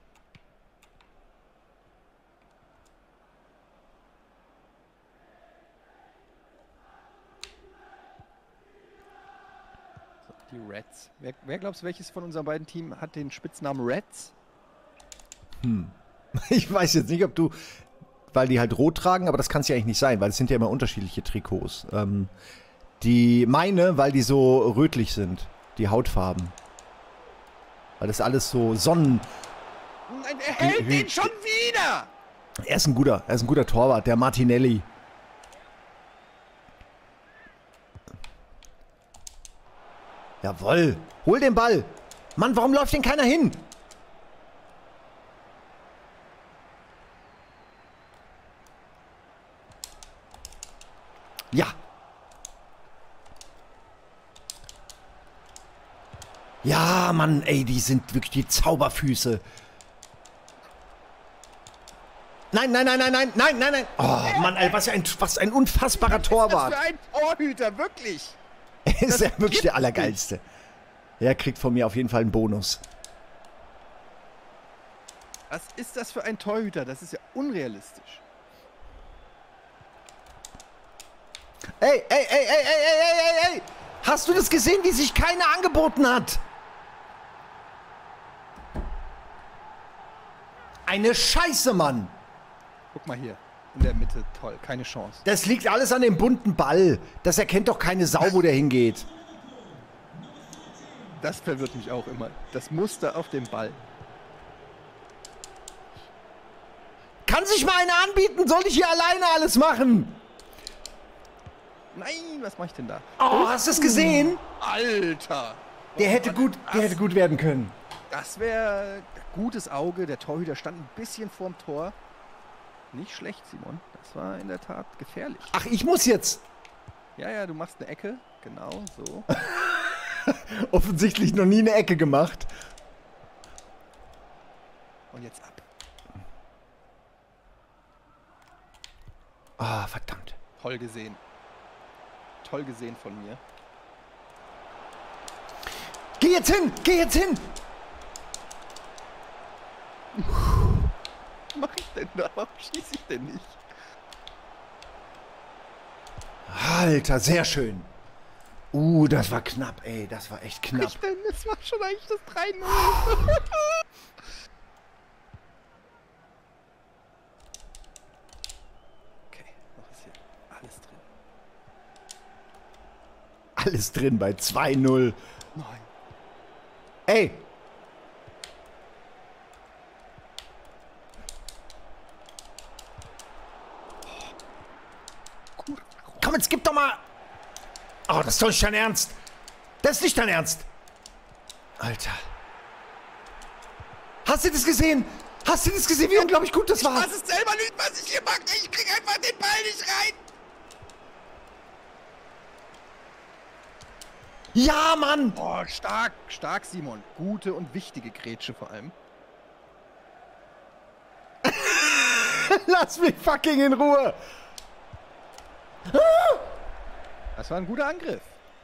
Die Reds. Wer, wer glaubst du, welches von unseren beiden Teams hat den Spitznamen Reds? Ich weiß jetzt nicht, ob du, weil die halt rot tragen, aber das kann es ja eigentlich nicht sein, weil es sind ja immer unterschiedliche Trikots. Ähm, die meine, weil die so rötlich sind, die Hautfarben. Weil das alles so Sonnen... Nein, er hält den schon wieder! Er ist ein guter, er ist ein guter Torwart, der Martinelli. Jawohl, hol den Ball. Mann, warum läuft denn keiner hin? Ja. Ja, Mann, ey, die sind wirklich die Zauberfüße. Nein, nein, nein, nein, nein, nein, nein, nein. Oh, Mann, ey, was ein, was ein unfassbarer Torwart. Was ist das für ein Torhüter, wirklich? Er ist ja wirklich gibt's der Allergeilste. Er kriegt von mir auf jeden Fall einen Bonus. Was ist das für ein Torhüter? Das ist ja unrealistisch. Ey, ey, ey, ey, ey, ey, ey, ey! Hast du das gesehen, wie sich keiner angeboten hat? Eine Scheiße, Mann! Guck mal hier, in der Mitte, toll, keine Chance. Das liegt alles an dem bunten Ball. Das erkennt doch keine Sau, wo der hingeht. Das verwirrt mich auch immer. Das Muster auf dem Ball. Kann sich mal einer anbieten? Soll ich hier alleine alles machen? Nein, was mach ich denn da? Oh, hast du es gesehen? Alter! Der hätte gut, der hätte gut werden können. Das wäre gutes Auge. Der Torhüter stand ein bisschen vorm Tor. Nicht schlecht, Simon. Das war in der Tat gefährlich. Ach, ich muss jetzt. Ja, ja, du machst eine Ecke. Genau, so. Offensichtlich noch nie eine Ecke gemacht. Und jetzt ab. Ah, verdammt. Toll gesehen. Toll gesehen von mir. Geh jetzt hin! Geh jetzt hin! Was mach ich denn da? Warum schieße ich denn nicht? Alter, sehr schön. Uh, das war knapp, ey. Das war echt knapp. Ich denn? Das war schon eigentlich das drei null. Okay, was ist hier? Alles drin. Alles drin bei zwei null. Nein. Ey! Komm, jetzt gib doch mal... Oh, das ist doch nicht dein Ernst. Das ist nicht dein Ernst. Alter. Hast du das gesehen? Hast du das gesehen, wie unglaublich gut das war? Ich weiß es selber nicht, was ich hier mache. Ich krieg einfach den Ball nicht rein. Ja, Mann! Oh, stark, stark, Simon. Gute und wichtige Grätsche vor allem. Lass mich fucking in Ruhe! Das war ein guter Angriff.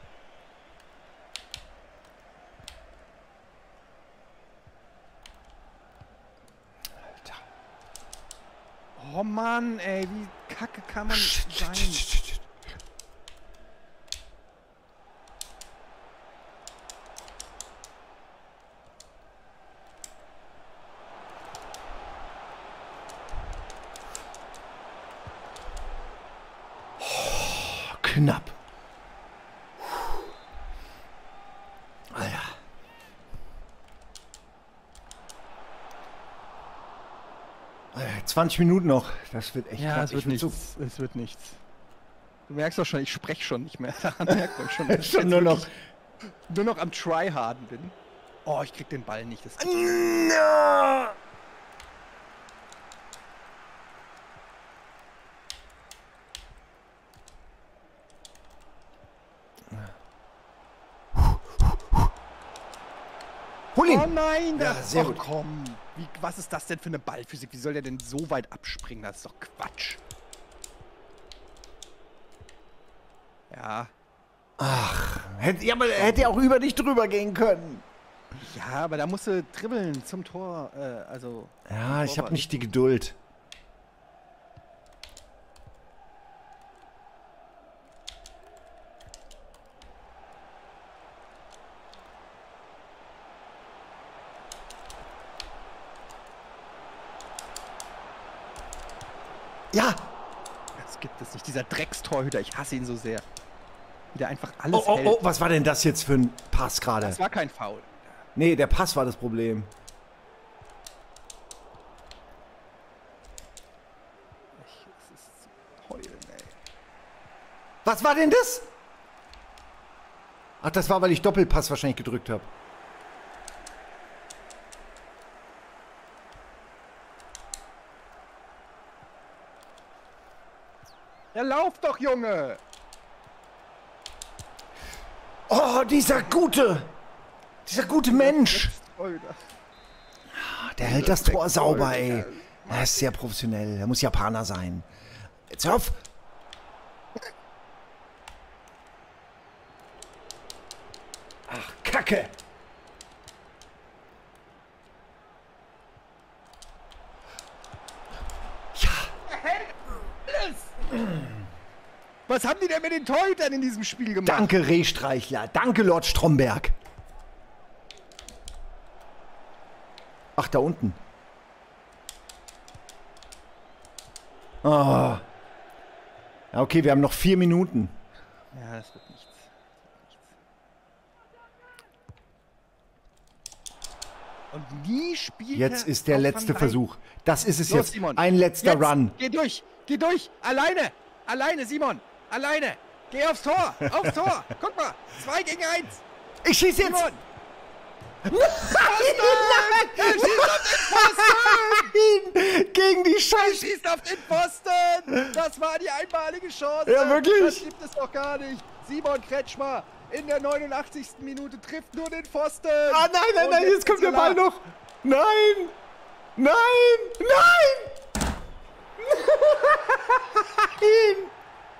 Alter. Oh Mann, ey, wie kacke kann man sein? Knapp. Alter. Alter, zwanzig Minuten noch. Das wird echt Ja, knapp. es wird Ich würd nichts. Es wird nichts. Du merkst doch schon, ich spreche schon nicht mehr. Daran merkt man schon, dass ich Schon jetzt nur noch. wirklich nur noch am Tryharden bin. Oh, ich krieg den Ball nicht. Das So. No. Hol ihn! Oh nein, Ja, das sehr oh, gut. komm. Wie, was ist das denn für eine Ballphysik? Wie soll der denn so weit abspringen? Das ist doch Quatsch. Ja. Ach, hätte, ja, aber er hätte ja auch über dich drüber gehen können. Ja, aber da musst du dribbeln zum Tor. Äh, also. Ja, ich habe nicht die Geduld. Ja! Das gibt es nicht. Dieser Dreckstorhüter, ich hasse ihn so sehr. Wie der einfach alles Oh, oh, hält. oh, was war denn das jetzt für ein Pass gerade? Das war kein Foul. Nee, der Pass war das Problem. Ich, es ist zum Heulen, ey. Was war denn das? Ach, das war, weil ich Doppelpass wahrscheinlich gedrückt habe. Ja, lauf doch, Junge! Oh, dieser gute, dieser gute Mensch. Dreckstorhüter. Der hält das Tor sauber, ey. Er ist sehr professionell. Er muss Japaner sein. Jetzt hör auf. Ach, Kacke. Was haben die denn mit den Torhütern in diesem Spiel gemacht? Danke, Rehstreichler. Danke, Lord Stromberg. Ach, da unten. Oh. Ja, okay, wir haben noch vier Minuten. Ja, das wird nichts. Und nie spielt Jetzt er ist der auf letzte Van Dijk. Versuch. Das ist es Los, jetzt. Simon. Ein letzter Jetzt. Run. Geh durch, geh durch, alleine, alleine, Simon, alleine. Geh aufs Tor, aufs Tor. Guck mal, zwei gegen eins. Ich schieße jetzt. Simon. Nein! Er schießt auf den Pfosten. Nein! Gegen die Er Scheiße. schießt auf den Pfosten. Das war die einmalige Chance. Ja, wirklich? Das gibt es doch gar nicht. Simon Kretschmer in der neunundachtzigsten Minute trifft nur den Pfosten. Ah, nein, nein, Und nein, jetzt kommt der Ball Salah. noch. Nein! Nein! Nein! Nein!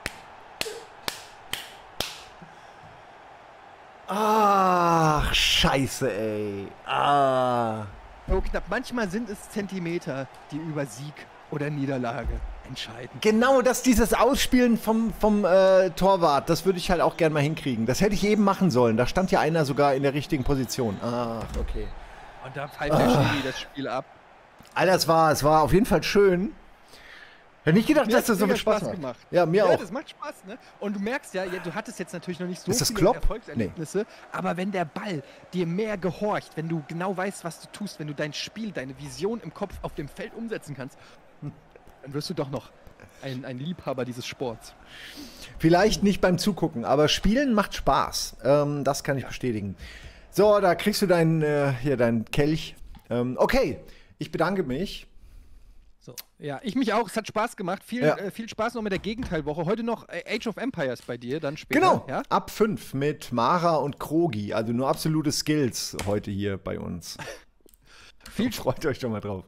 Ach, scheiße, ey. Ah. So knapp. Manchmal sind es Zentimeter, die über Sieg oder Niederlage entscheiden. Genau, dass dieses Ausspielen vom, vom äh, Torwart, das würde ich halt auch gern mal hinkriegen. Das hätte ich eben machen sollen. Da stand ja einer sogar in der richtigen Position. Ach, okay. Und da pfeift der Schiri das Spiel ab. Alter, es war, es war auf jeden Fall schön. Hätte nicht gedacht, Mir dass hat's das so mega viel Spaß Spaß macht. gemacht. Ja, mir Ja, auch. das macht Spaß, ne? Und du merkst ja, ja, du hattest jetzt natürlich noch nicht so Ist das viele Klopp? Erfolgserlebnisse, aber wenn der Ball dir mehr gehorcht, wenn du genau weißt, was du tust, wenn du dein Spiel, deine Vision im Kopf auf dem Feld umsetzen kannst, dann wirst du doch noch ein, ein Liebhaber dieses Sports. Vielleicht nicht beim Zugucken, aber Spielen macht Spaß. Ähm, das kann ich bestätigen. So, da kriegst du deinen, äh, hier, deinen Kelch. Ähm, okay, ich bedanke mich. So, ja, ich mich auch. Es hat Spaß gemacht. Viel, Ja. äh, viel Spaß noch mit der Gegenteilwoche. Heute noch äh, Age of Empires bei dir, dann später. Genau, Ja? ab fünf mit Mara und Krogi. Also nur absolute Skills heute hier bei uns. Viel Freut euch doch mal drauf.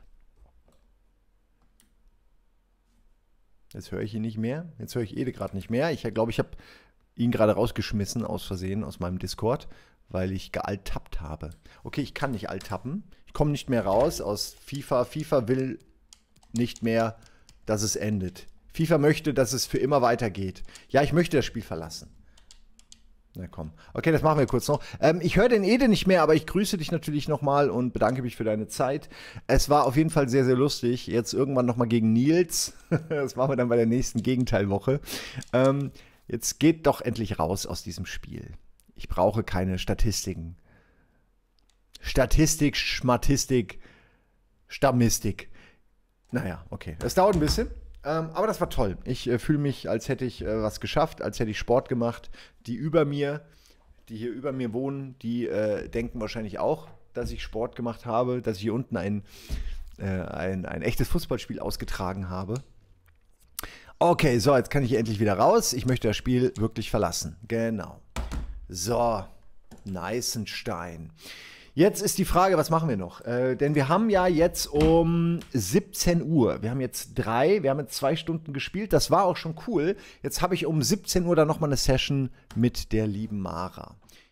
Jetzt höre ich ihn nicht mehr. Jetzt höre ich Ede gerade nicht mehr. Ich glaube, ich habe ihn gerade rausgeschmissen aus Versehen aus meinem Discord, weil ich gealttappt habe. Okay, ich kann nicht alttappen. Ich komme nicht mehr raus aus FIFA. FIFA will nicht mehr, dass es endet. FIFA möchte, dass es für immer weitergeht. Ja, ich möchte das Spiel verlassen. Na komm. Okay, das machen wir kurz noch. Ähm, ich höre den Ede nicht mehr, aber ich grüße dich natürlich nochmal und bedanke mich für deine Zeit. Es war auf jeden Fall sehr, sehr lustig. Jetzt irgendwann nochmal gegen Nils. Das machen wir dann bei der nächsten Gegenteilwoche. Ähm, jetzt geht doch endlich raus aus diesem Spiel. Ich brauche keine Statistiken. Statistik, Schmatistik, Stammistik. Naja, okay. Das dauert ein bisschen. Ähm, aber das war toll. Ich äh, fühle mich, als hätte ich äh, was geschafft, als hätte ich Sport gemacht. Die über mir, die hier über mir wohnen, die äh, denken wahrscheinlich auch, dass ich Sport gemacht habe, dass ich hier unten ein, äh, ein, ein echtes Fußballspiel ausgetragen habe. Okay, so, jetzt kann ich hier endlich wieder raus. Ich möchte das Spiel wirklich verlassen. Genau. So, Neißenstein. Jetzt ist die Frage, was machen wir noch? Äh, denn wir haben ja jetzt um siebzehn Uhr, wir haben jetzt drei, wir haben jetzt zwei Stunden gespielt, das war auch schon cool. Jetzt habe ich um siebzehn Uhr dann nochmal eine Session mit der lieben Mara.